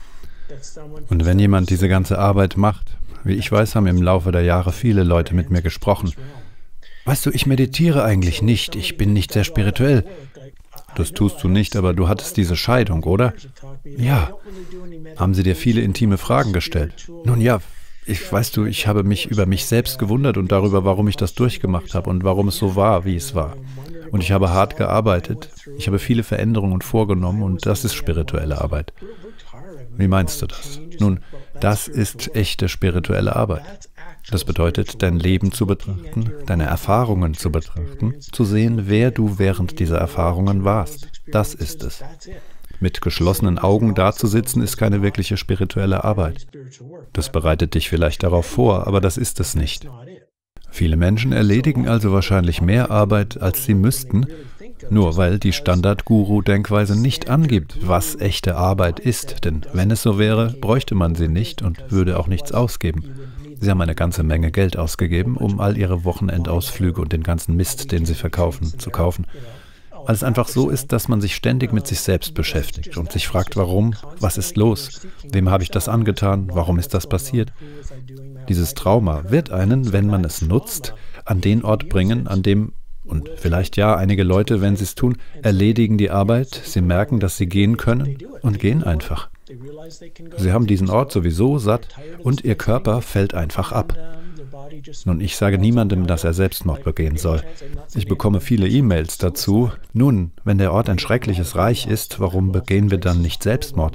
Und wenn jemand diese ganze Arbeit macht, wie ich weiß, haben im Laufe der Jahre viele Leute mit mir gesprochen. Weißt du, ich meditiere eigentlich nicht, ich bin nicht sehr spirituell. Das tust du nicht, aber du hattest diese Scheidung, oder? Ja. Haben sie dir viele intime Fragen gestellt? Nun ja, ich weißt du, ich habe mich über mich selbst gewundert und darüber, warum ich das durchgemacht habe und warum es so war, wie es war. Und ich habe hart gearbeitet, ich habe viele Veränderungen vorgenommen und das ist spirituelle Arbeit. Wie meinst du das? Nun, das ist echte spirituelle Arbeit. Das bedeutet, dein Leben zu betrachten, deine Erfahrungen zu betrachten, zu sehen, wer du während dieser Erfahrungen warst. Das ist es. Mit geschlossenen Augen dazusitzen, ist keine wirkliche spirituelle Arbeit. Das bereitet dich vielleicht darauf vor, aber das ist es nicht. Viele Menschen erledigen also wahrscheinlich mehr Arbeit, als sie müssten, nur weil die Standard-Guru-Denkweise nicht angibt, was echte Arbeit ist. Denn wenn es so wäre, bräuchte man sie nicht und würde auch nichts ausgeben. Sie haben eine ganze Menge Geld ausgegeben, um all ihre Wochenendausflüge und den ganzen Mist, den sie verkaufen, zu kaufen. Weil es einfach so ist, dass man sich ständig mit sich selbst beschäftigt und sich fragt, warum, was ist los, wem habe ich das angetan, warum ist das passiert. Dieses Trauma wird einen, wenn man es nutzt, an den Ort bringen, an dem, und vielleicht ja, einige Leute, wenn sie es tun, erledigen die Arbeit, sie merken, dass sie gehen können und gehen einfach. Sie haben diesen Ort sowieso satt und ihr Körper fällt einfach ab. Nun, ich sage niemandem, dass er Selbstmord begehen soll. Ich bekomme viele E-Mails dazu. Nun, wenn der Ort ein schreckliches Reich ist, warum begehen wir dann nicht Selbstmord?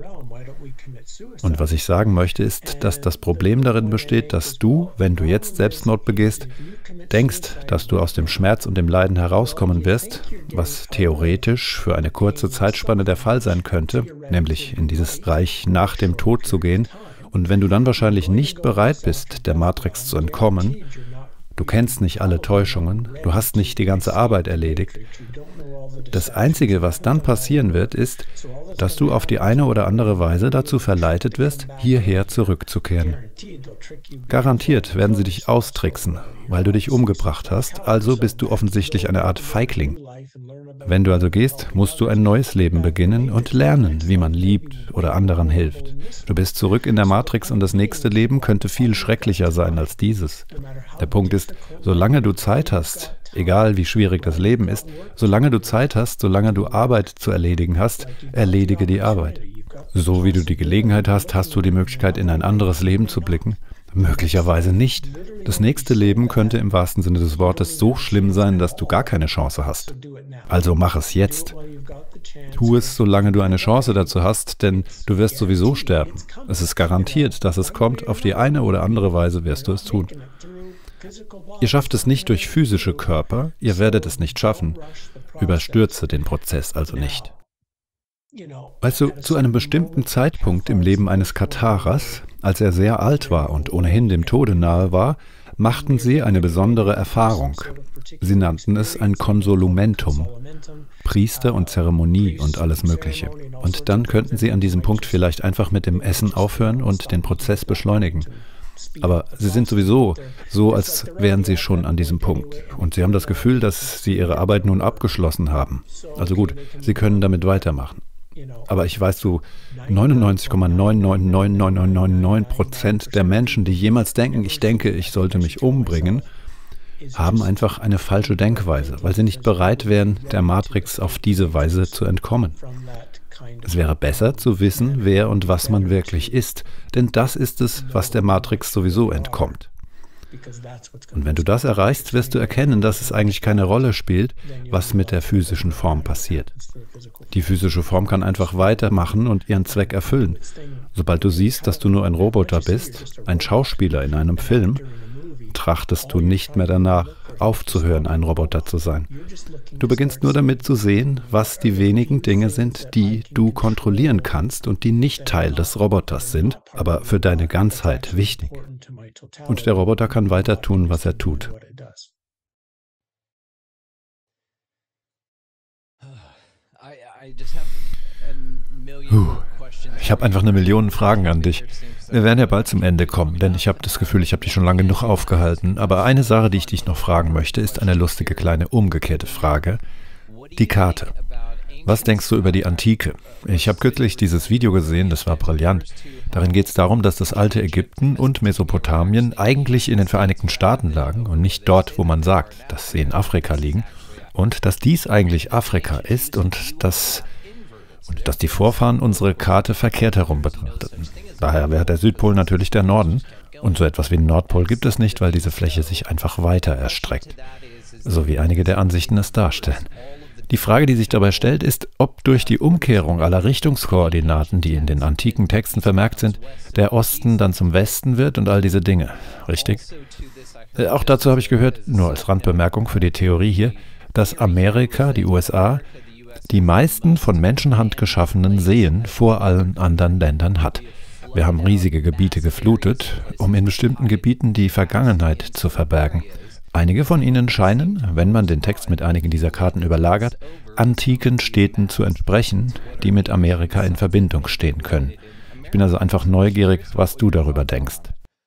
Und was ich sagen möchte, ist, dass das Problem darin besteht, dass du, wenn du jetzt Selbstmord begehst, denkst, dass du aus dem Schmerz und dem Leiden herauskommen wirst, was theoretisch für eine kurze Zeitspanne der Fall sein könnte, nämlich in dieses Reich nach dem Tod zu gehen. Und wenn du dann wahrscheinlich nicht bereit bist, der Matrix zu entkommen, du kennst nicht alle Täuschungen, du hast nicht die ganze Arbeit erledigt, das Einzige, was dann passieren wird, ist, dass du auf die eine oder andere Weise dazu verleitet wirst, hierher zurückzukehren. Garantiert werden sie dich austricksen, weil du dich umgebracht hast, also bist du offensichtlich eine Art Feigling. Wenn du also gehst, musst du ein neues Leben beginnen und lernen, wie man liebt oder anderen hilft. Du bist zurück in der Matrix und das nächste Leben könnte viel schrecklicher sein als dieses. Der Punkt ist, solange du Zeit hast, egal wie schwierig das Leben ist, solange du Zeit hast, solange du Arbeit zu erledigen hast, erledige die Arbeit. So wie du die Gelegenheit hast, hast du die Möglichkeit, in ein anderes Leben zu blicken. Möglicherweise nicht. Das nächste Leben könnte im wahrsten Sinne des Wortes so schlimm sein, dass du gar keine Chance hast. Also mach es jetzt. Tu es, solange du eine Chance dazu hast, denn du wirst sowieso sterben. Es ist garantiert, dass es kommt. Auf die eine oder andere Weise wirst du es tun. Ihr schafft es nicht durch physische Körper, ihr werdet es nicht schaffen. Überstürze den Prozess also nicht. Weißt du, zu einem bestimmten Zeitpunkt im Leben eines Katharers, als er sehr alt war und ohnehin dem Tode nahe war, machten sie eine besondere Erfahrung. Sie nannten es ein Konsolumentum, Priester und Zeremonie und alles Mögliche. Und dann könnten sie an diesem Punkt vielleicht einfach mit dem Essen aufhören und den Prozess beschleunigen. Aber sie sind sowieso so, als wären sie schon an diesem Punkt. Und sie haben das Gefühl, dass sie ihre Arbeit nun abgeschlossen haben. Also gut, sie können damit weitermachen. Aber ich weiß, so neunundneunzig Komma neun neun neun neun neun neun neun Prozent der Menschen, die jemals denken, ich denke, ich sollte mich umbringen, haben einfach eine falsche Denkweise, weil sie nicht bereit wären, der Matrix auf diese Weise zu entkommen. Es wäre besser zu wissen, wer und was man wirklich ist, denn das ist es, was der Matrix sowieso entkommt. Und wenn du das erreichst, wirst du erkennen, dass es eigentlich keine Rolle spielt, was mit der physischen Form passiert. Die physische Form kann einfach weitermachen und ihren Zweck erfüllen. Sobald du siehst, dass du nur ein Roboter bist, ein Schauspieler in einem Film, trachtest du nicht mehr danach, aufzuhören, ein Roboter zu sein. Du beginnst nur damit zu sehen, was die wenigen Dinge sind, die du kontrollieren kannst und die nicht Teil des Roboters sind, aber für deine Ganzheit wichtig. Und der Roboter kann weiter tun, was er tut. Puh. Ich habe einfach eine Million Fragen an dich. Wir werden ja bald zum Ende kommen, denn ich habe das Gefühl, ich habe dich schon lange genug aufgehalten. Aber eine Sache, die ich dich noch fragen möchte, ist eine lustige kleine umgekehrte Frage. Die Karte. Was denkst du über die Antike? Ich habe kürzlich dieses Video gesehen, das war brillant. Darin geht es darum, dass das alte Ägypten und Mesopotamien eigentlich in den Vereinigten Staaten lagen und nicht dort, wo man sagt, dass sie in Afrika liegen. Und dass dies eigentlich Afrika ist und dass... Und dass die Vorfahren unsere Karte verkehrt herum betrachteten. Daher wäre der Südpol natürlich der Norden. Und so etwas wie den Nordpol gibt es nicht, weil diese Fläche sich einfach weiter erstreckt. So wie einige der Ansichten es darstellen. Die Frage, die sich dabei stellt, ist, ob durch die Umkehrung aller Richtungskoordinaten, die in den antiken Texten vermerkt sind, der Osten dann zum Westen wird und all diese Dinge. Richtig? Auch dazu habe ich gehört, nur als Randbemerkung für die Theorie hier, dass Amerika, die U S A, die meisten von Menschenhand geschaffenen Seen vor allen anderen Ländern hat. Wir haben riesige Gebiete geflutet, um in bestimmten Gebieten die Vergangenheit zu verbergen. Einige von ihnen scheinen, wenn man den Text mit einigen dieser Karten überlagert, antiken Städten zu entsprechen, die mit Amerika in Verbindung stehen können. Ich bin also einfach neugierig, was du darüber denkst.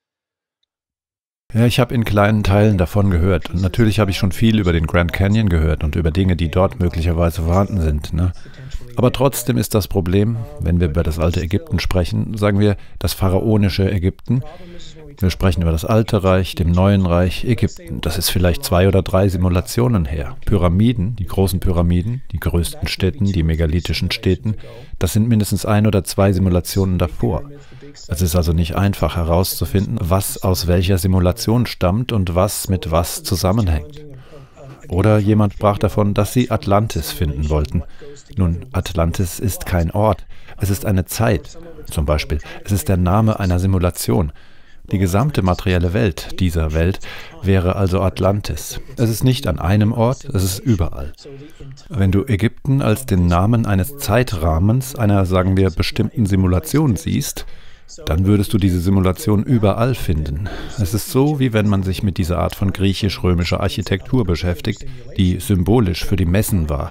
Ja, ich habe in kleinen Teilen davon gehört und natürlich habe ich schon viel über den Grand Canyon gehört und über Dinge, die dort möglicherweise vorhanden sind, ne? Aber trotzdem ist das Problem, wenn wir über das alte Ägypten sprechen, sagen wir das pharaonische Ägypten. Wir sprechen über das alte Reich, dem neuen Reich, Ägypten. Das ist vielleicht zwei oder drei Simulationen her. Pyramiden, die großen Pyramiden, die größten Städten, die megalithischen Städten, das sind mindestens ein oder zwei Simulationen davor. Es ist also nicht einfach herauszufinden, was aus welcher Simulation stammt und was mit was zusammenhängt. Oder jemand sprach davon, dass sie Atlantis finden wollten. Nun, Atlantis ist kein Ort, es ist eine Zeit. Zum Beispiel, es ist der Name einer Simulation. Die gesamte materielle Welt dieser Welt wäre also Atlantis. Es ist nicht an einem Ort, es ist überall. Wenn du Ägypten als den Namen eines Zeitrahmens, einer, sagen wir, bestimmten Simulation siehst, dann würdest du diese Simulation überall finden. Es ist so, wie wenn man sich mit dieser Art von griechisch-römischer Architektur beschäftigt, die symbolisch für die Messen war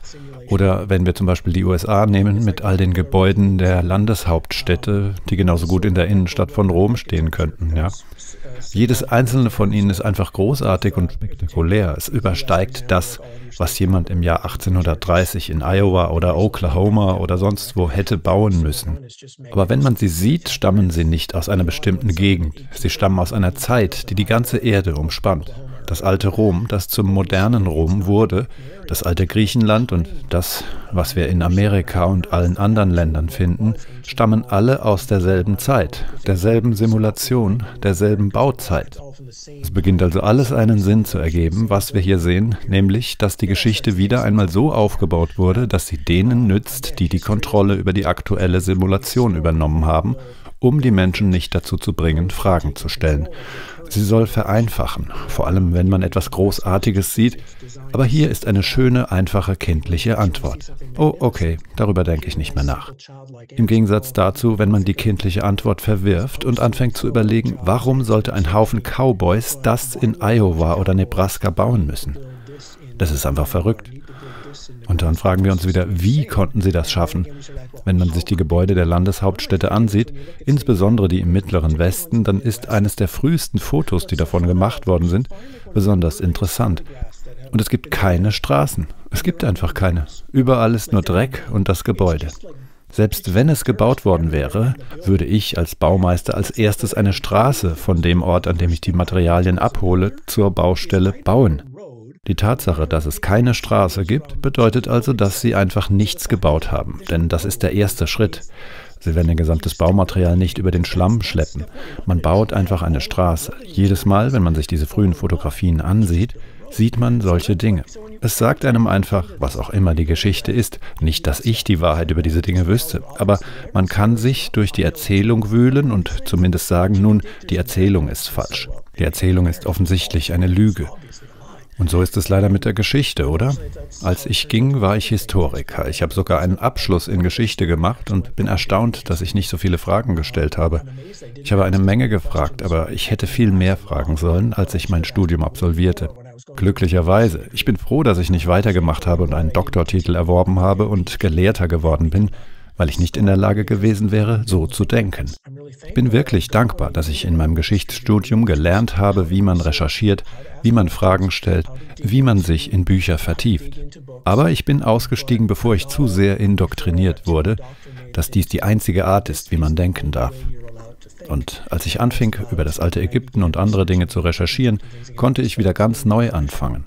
Oder wenn wir zum Beispiel die U S A nehmen mit all den Gebäuden der Landeshauptstädte, die genauso gut in der Innenstadt von Rom stehen könnten, ja. Jedes einzelne von ihnen ist einfach großartig und spektakulär. Es übersteigt das, was jemand im Jahr achtzehnhundertdreißig in Iowa oder Oklahoma oder sonst wo hätte bauen müssen. Aber wenn man sie sieht, stammen sie nicht aus einer bestimmten Gegend. Sie stammen aus einer Zeit, die die ganze Erde umspannt. Das alte Rom, das zum modernen Rom wurde, das alte Griechenland und das, was wir in Amerika und allen anderen Ländern finden, stammen alle aus derselben Zeit, derselben Simulation, derselben Bauzeit. Es beginnt also alles einen Sinn zu ergeben, was wir hier sehen, nämlich, dass die Geschichte wieder einmal so aufgebaut wurde, dass sie denen nützt, die die Kontrolle über die aktuelle Simulation übernommen haben, um die Menschen nicht dazu zu bringen, Fragen zu stellen. Sie soll vereinfachen, vor allem wenn man etwas Großartiges sieht, aber hier ist eine schöne, einfache, kindliche Antwort. Oh, okay, darüber denke ich nicht mehr nach. Im Gegensatz dazu, wenn man die kindliche Antwort verwirft und anfängt zu überlegen, warum sollte ein Haufen Cowboys das in Iowa oder Nebraska bauen müssen? Das ist einfach verrückt. Und dann fragen wir uns wieder, wie konnten sie das schaffen? Wenn man sich die Gebäude der Landeshauptstädte ansieht, insbesondere die im Mittleren Westen, dann ist eines der frühesten Fotos, die davon gemacht worden sind, besonders interessant. Und es gibt keine Straßen. Es gibt einfach keine. Überall ist nur Dreck und das Gebäude. Selbst wenn es gebaut worden wäre, würde ich als Baumeister als erstes eine Straße von dem Ort, an dem ich die Materialien abhole, zur Baustelle bauen. Die Tatsache, dass es keine Straße gibt, bedeutet also, dass sie einfach nichts gebaut haben, denn das ist der erste Schritt. Sie werden ihr gesamtes Baumaterial nicht über den Schlamm schleppen. Man baut einfach eine Straße. Jedes Mal, wenn man sich diese frühen Fotografien ansieht, sieht man solche Dinge. Es sagt einem einfach, was auch immer die Geschichte ist, nicht, dass ich die Wahrheit über diese Dinge wüsste, aber man kann sich durch die Erzählung wühlen und zumindest sagen, nun, die Erzählung ist falsch. Die Erzählung ist offensichtlich eine Lüge. Und so ist es leider mit der Geschichte, oder? Als ich ging, war ich Historiker. Ich habe sogar einen Abschluss in Geschichte gemacht und bin erstaunt, dass ich nicht so viele Fragen gestellt habe. Ich habe eine Menge gefragt, aber ich hätte viel mehr fragen sollen, als ich mein Studium absolvierte. Glücklicherweise. Ich bin froh, dass ich nicht weitergemacht habe und einen Doktortitel erworben habe und Gelehrter geworden bin, weil ich nicht in der Lage gewesen wäre, so zu denken. Ich bin wirklich dankbar, dass ich in meinem Geschichtsstudium gelernt habe, wie man recherchiert, wie man Fragen stellt, wie man sich in Bücher vertieft. Aber ich bin ausgestiegen, bevor ich zu sehr indoktriniert wurde, dass dies die einzige Art ist, wie man denken darf. Und als ich anfing, über das alte Ägypten und andere Dinge zu recherchieren, konnte ich wieder ganz neu anfangen.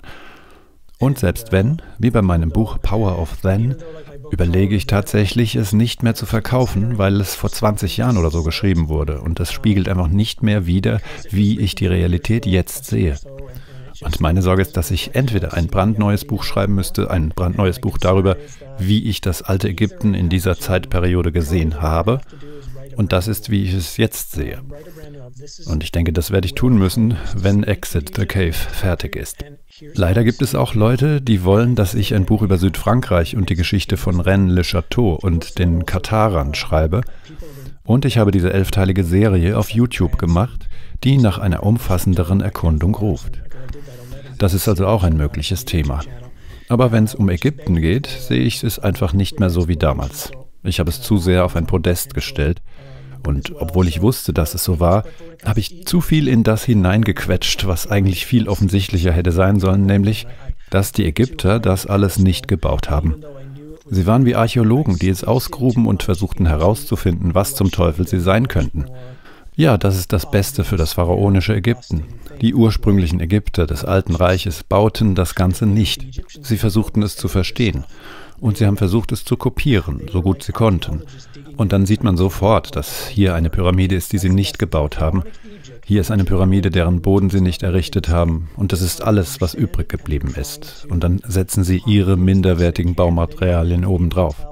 Und selbst wenn, wie bei meinem Buch Power of Then, überlege ich tatsächlich, es nicht mehr zu verkaufen, weil es vor zwanzig Jahren oder so geschrieben wurde und es spiegelt einfach nicht mehr wider, wie ich die Realität jetzt sehe. Und meine Sorge ist, dass ich entweder ein brandneues Buch schreiben müsste, ein brandneues Buch darüber, wie ich das alte Ägypten in dieser Zeitperiode gesehen habe, und das ist, wie ich es jetzt sehe. Und ich denke, das werde ich tun müssen, wenn Exit the Cave fertig ist. Leider gibt es auch Leute, die wollen, dass ich ein Buch über Südfrankreich und die Geschichte von Rennes-le-Château und den Katharern schreibe. Und ich habe diese elfteilige Serie auf YouTube gemacht, die nach einer umfassenderen Erkundung ruft. Das ist also auch ein mögliches Thema. Aber wenn es um Ägypten geht, sehe ich es einfach nicht mehr so wie damals. Ich habe es zu sehr auf ein Podest gestellt. Und obwohl ich wusste, dass es so war, habe ich zu viel in das hineingequetscht, was eigentlich viel offensichtlicher hätte sein sollen, nämlich, dass die Ägypter das alles nicht gebaut haben. Sie waren wie Archäologen, die es ausgruben und versuchten herauszufinden, was zum Teufel sie sein könnten. Ja, das ist das Beste für das pharaonische Ägypten. Die ursprünglichen Ägypter des Alten Reiches bauten das Ganze nicht. Sie versuchten es zu verstehen. Und sie haben versucht, es zu kopieren, so gut sie konnten. Und dann sieht man sofort, dass hier eine Pyramide ist, die sie nicht gebaut haben. Hier ist eine Pyramide, deren Boden sie nicht errichtet haben. Und das ist alles, was übrig geblieben ist. Und dann setzen sie ihre minderwertigen Baumaterialien obendrauf.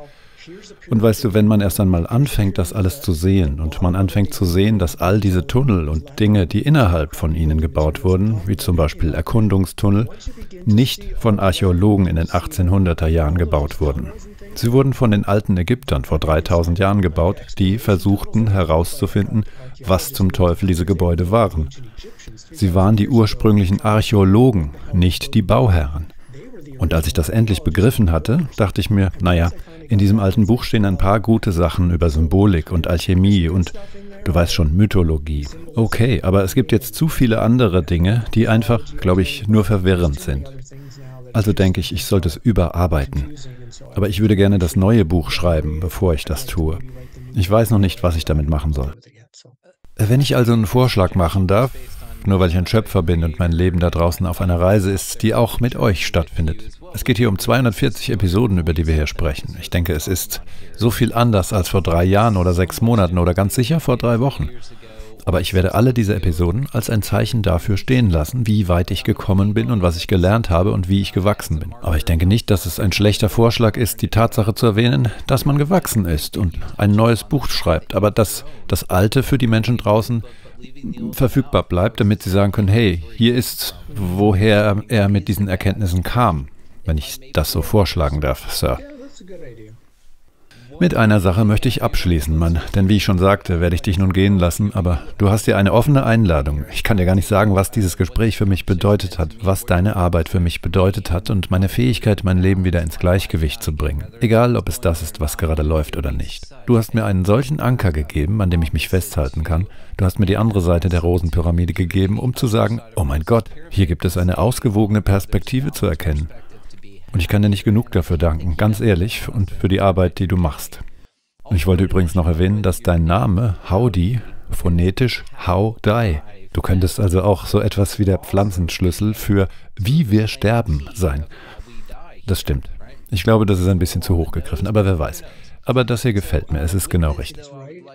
Und weißt du, wenn man erst einmal anfängt, das alles zu sehen und man anfängt zu sehen, dass all diese Tunnel und Dinge, die innerhalb von ihnen gebaut wurden, wie zum Beispiel Erkundungstunnel, nicht von Archäologen in den achtzehnhunderter Jahren gebaut wurden. Sie wurden von den alten Ägyptern vor dreitausend Jahren gebaut, die versuchten herauszufinden, was zum Teufel diese Gebäude waren. Sie waren die ursprünglichen Archäologen, nicht die Bauherren. Und als ich das endlich begriffen hatte, dachte ich mir, naja, in diesem alten Buch stehen ein paar gute Sachen über Symbolik und Alchemie und, du weißt schon, Mythologie. Okay, aber es gibt jetzt zu viele andere Dinge, die einfach, glaube ich, nur verwirrend sind. Also denke ich, ich sollte es überarbeiten. Aber ich würde gerne das neue Buch schreiben, bevor ich das tue. Ich weiß noch nicht, was ich damit machen soll. Wenn ich also einen Vorschlag machen darf, nur weil ich ein Schöpfer bin und mein Leben da draußen auf einer Reise ist, die auch mit euch stattfindet. Es geht hier um zweihundertvierzig Episoden, über die wir hier sprechen. Ich denke, es ist so viel anders als vor drei Jahren oder sechs Monaten oder ganz sicher vor drei Wochen. Aber ich werde alle diese Episoden als ein Zeichen dafür stehen lassen, wie weit ich gekommen bin und was ich gelernt habe und wie ich gewachsen bin. Aber ich denke nicht, dass es ein schlechter Vorschlag ist, die Tatsache zu erwähnen, dass man gewachsen ist und ein neues Buch schreibt, aber dass das Alte für die Menschen draußen verfügbar bleibt, damit sie sagen können, hey, hier ist, woher er mit diesen Erkenntnissen kam, wenn ich das so vorschlagen darf, Sir. Mit einer Sache möchte ich abschließen, Mann, denn wie ich schon sagte, werde ich dich nun gehen lassen, aber du hast dir eine offene Einladung. Ich kann dir gar nicht sagen, was dieses Gespräch für mich bedeutet hat, was deine Arbeit für mich bedeutet hat und meine Fähigkeit, mein Leben wieder ins Gleichgewicht zu bringen. Egal, ob es das ist, was gerade läuft oder nicht. Du hast mir einen solchen Anker gegeben, an dem ich mich festhalten kann. Du hast mir die andere Seite der Rosenpyramide gegeben, um zu sagen, oh mein Gott, hier gibt es eine ausgewogene Perspektive zu erkennen. Und ich kann dir nicht genug dafür danken, ganz ehrlich, und für die Arbeit, die du machst. Und ich wollte übrigens noch erwähnen, dass dein Name, Howdy, phonetisch How-Dai, du könntest also auch so etwas wie der Pflanzenschlüssel für wie wir sterben sein. Das stimmt. Ich glaube, das ist ein bisschen zu hoch gegriffen, aber wer weiß. Aber das hier gefällt mir, es ist genau richtig.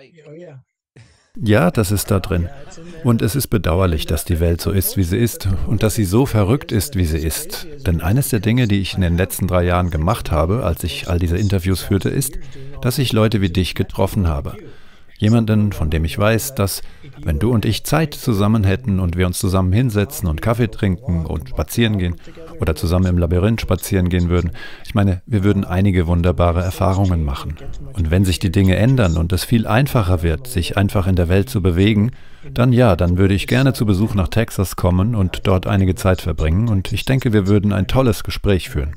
Ja, das ist da drin. Und es ist bedauerlich, dass die Welt so ist, wie sie ist und dass sie so verrückt ist, wie sie ist. Denn eines der Dinge, die ich in den letzten drei Jahren gemacht habe, als ich all diese Interviews führte, ist, dass ich Leute wie dich getroffen habe. Jemanden, von dem ich weiß, dass, wenn du und ich Zeit zusammen hätten und wir uns zusammen hinsetzen und Kaffee trinken und spazieren gehen oder zusammen im Labyrinth spazieren gehen würden, ich meine, wir würden einige wunderbare Erfahrungen machen. Und wenn sich die Dinge ändern und es viel einfacher wird, sich einfach in der Welt zu bewegen, dann ja, dann würde ich gerne zu Besuch nach Texas kommen und dort einige Zeit verbringen und ich denke, wir würden ein tolles Gespräch führen.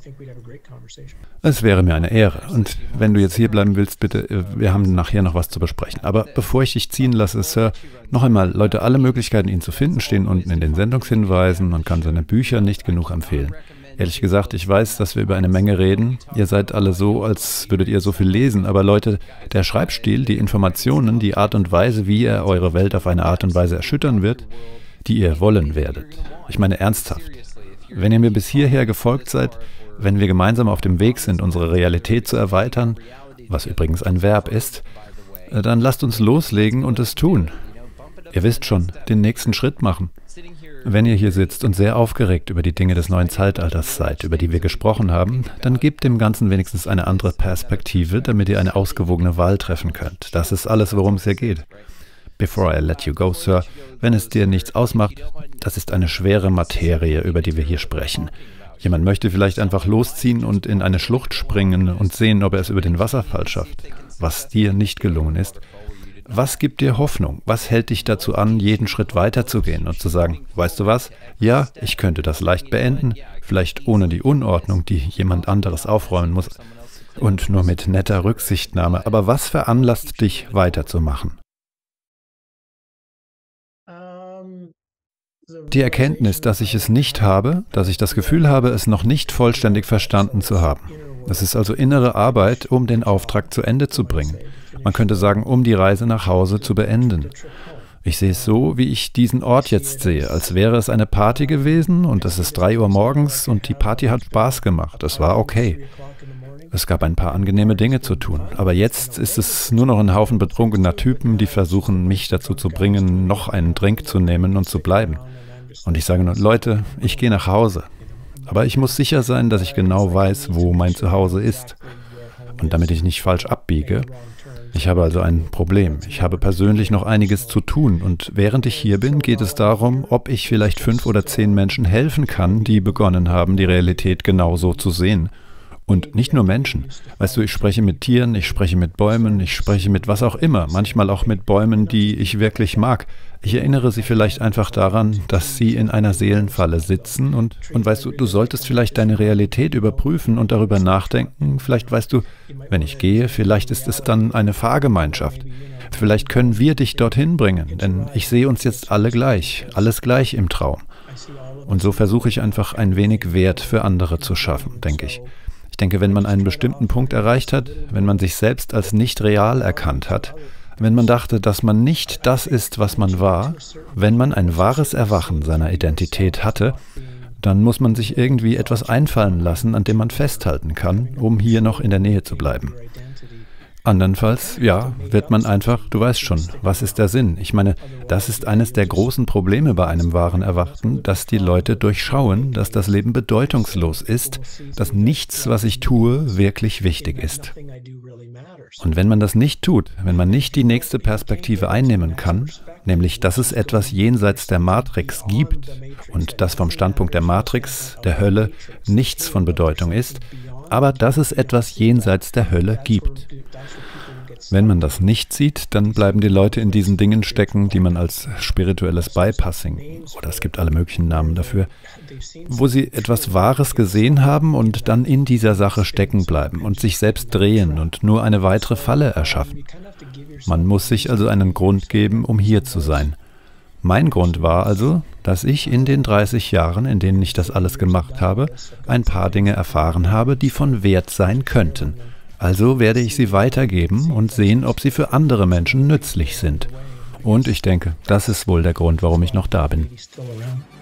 Es wäre mir eine Ehre. Und wenn du jetzt hier bleiben willst, bitte, wir haben nachher noch was zu besprechen. Aber bevor ich dich ziehen lasse, Sir, noch einmal, Leute, alle Möglichkeiten, ihn zu finden, stehen unten in den Sendungshinweisen. Man kann seine Bücher nicht genug empfehlen. Ehrlich gesagt, ich weiß, dass wir über eine Menge reden. Ihr seid alle so, als würdet ihr so viel lesen. Aber Leute, der Schreibstil, die Informationen, die Art und Weise, wie er eure Welt auf eine Art und Weise erschüttern wird, die ihr wollen werdet. Ich meine ernsthaft. Wenn ihr mir bis hierher gefolgt seid, wenn wir gemeinsam auf dem Weg sind, unsere Realität zu erweitern, was übrigens ein Verb ist, dann lasst uns loslegen und es tun. Ihr wisst schon, den nächsten Schritt machen. Wenn ihr hier sitzt und sehr aufgeregt über die Dinge des neuen Zeitalters seid, über die wir gesprochen haben, dann gebt dem Ganzen wenigstens eine andere Perspektive, damit ihr eine ausgewogene Wahl treffen könnt. Das ist alles, worum es hier geht. Before I let you go, Sir, wenn es dir nichts ausmacht, das ist eine schwere Materie, über die wir hier sprechen. Jemand möchte vielleicht einfach losziehen und in eine Schlucht springen und sehen, ob er es über den Wasserfall schafft, was dir nicht gelungen ist. Was gibt dir Hoffnung? Was hält dich dazu an, jeden Schritt weiterzugehen und zu sagen, weißt du was? Ja, ich könnte das leicht beenden, vielleicht ohne die Unordnung, die jemand anderes aufräumen muss und nur mit netter Rücksichtnahme. Aber was veranlasst dich, weiterzumachen? Die Erkenntnis, dass ich es nicht habe, dass ich das Gefühl habe, es noch nicht vollständig verstanden zu haben. Das ist also innere Arbeit, um den Auftrag zu Ende zu bringen. Man könnte sagen, um die Reise nach Hause zu beenden. Ich sehe es so, wie ich diesen Ort jetzt sehe, als wäre es eine Party gewesen und es ist drei Uhr morgens und die Party hat Spaß gemacht. Es war okay. Es gab ein paar angenehme Dinge zu tun, aber jetzt ist es nur noch ein Haufen betrunkener Typen, die versuchen, mich dazu zu bringen, noch einen Drink zu nehmen und zu bleiben. Und ich sage nur, Leute, ich gehe nach Hause. Aber ich muss sicher sein, dass ich genau weiß, wo mein Zuhause ist. Und damit ich nicht falsch abbiege, ich habe also ein Problem. Ich habe persönlich noch einiges zu tun. Und während ich hier bin, geht es darum, ob ich vielleicht fünf oder zehn Menschen helfen kann, die begonnen haben, die Realität genau so zu sehen. Und nicht nur Menschen. Weißt du, ich spreche mit Tieren, ich spreche mit Bäumen, ich spreche mit was auch immer. Manchmal auch mit Bäumen, die ich wirklich mag. Ich erinnere sie vielleicht einfach daran, dass sie in einer Seelenfalle sitzen und, und weißt du, du solltest vielleicht deine Realität überprüfen und darüber nachdenken. Vielleicht weißt du, wenn ich gehe, vielleicht ist es dann eine Fahrgemeinschaft. Vielleicht können wir dich dorthin bringen, denn ich sehe uns jetzt alle gleich, alles gleich im Traum. Und so versuche ich einfach ein wenig Wert für andere zu schaffen, denke ich. Ich denke, wenn man einen bestimmten Punkt erreicht hat, wenn man sich selbst als nicht real erkannt hat, wenn man dachte, dass man nicht das ist, was man war, wenn man ein wahres Erwachen seiner Identität hatte, dann muss man sich irgendwie etwas einfallen lassen, an dem man festhalten kann, um hier noch in der Nähe zu bleiben. Andernfalls, ja, wird man einfach, du weißt schon, was ist der Sinn? Ich meine, das ist eines der großen Probleme bei einem wahren Erwachen, dass die Leute durchschauen, dass das Leben bedeutungslos ist, dass nichts, was ich tue, wirklich wichtig ist. Und wenn man das nicht tut, wenn man nicht die nächste Perspektive einnehmen kann, nämlich dass es etwas jenseits der Matrix gibt und dass vom Standpunkt der Matrix, der Hölle, nichts von Bedeutung ist, aber dass es etwas jenseits der Hölle gibt. Wenn man das nicht sieht, dann bleiben die Leute in diesen Dingen stecken, die man als spirituelles Bypassing, oder es gibt alle möglichen Namen dafür, wo sie etwas Wahres gesehen haben und dann in dieser Sache stecken bleiben und sich selbst drehen und nur eine weitere Falle erschaffen. Man muss sich also einen Grund geben, um hier zu sein. Mein Grund war also, dass ich in den dreißig Jahren, in denen ich das alles gemacht habe, ein paar Dinge erfahren habe, die von Wert sein könnten. Also werde ich sie weitergeben und sehen, ob sie für andere Menschen nützlich sind. Und ich denke, das ist wohl der Grund, warum ich noch da bin.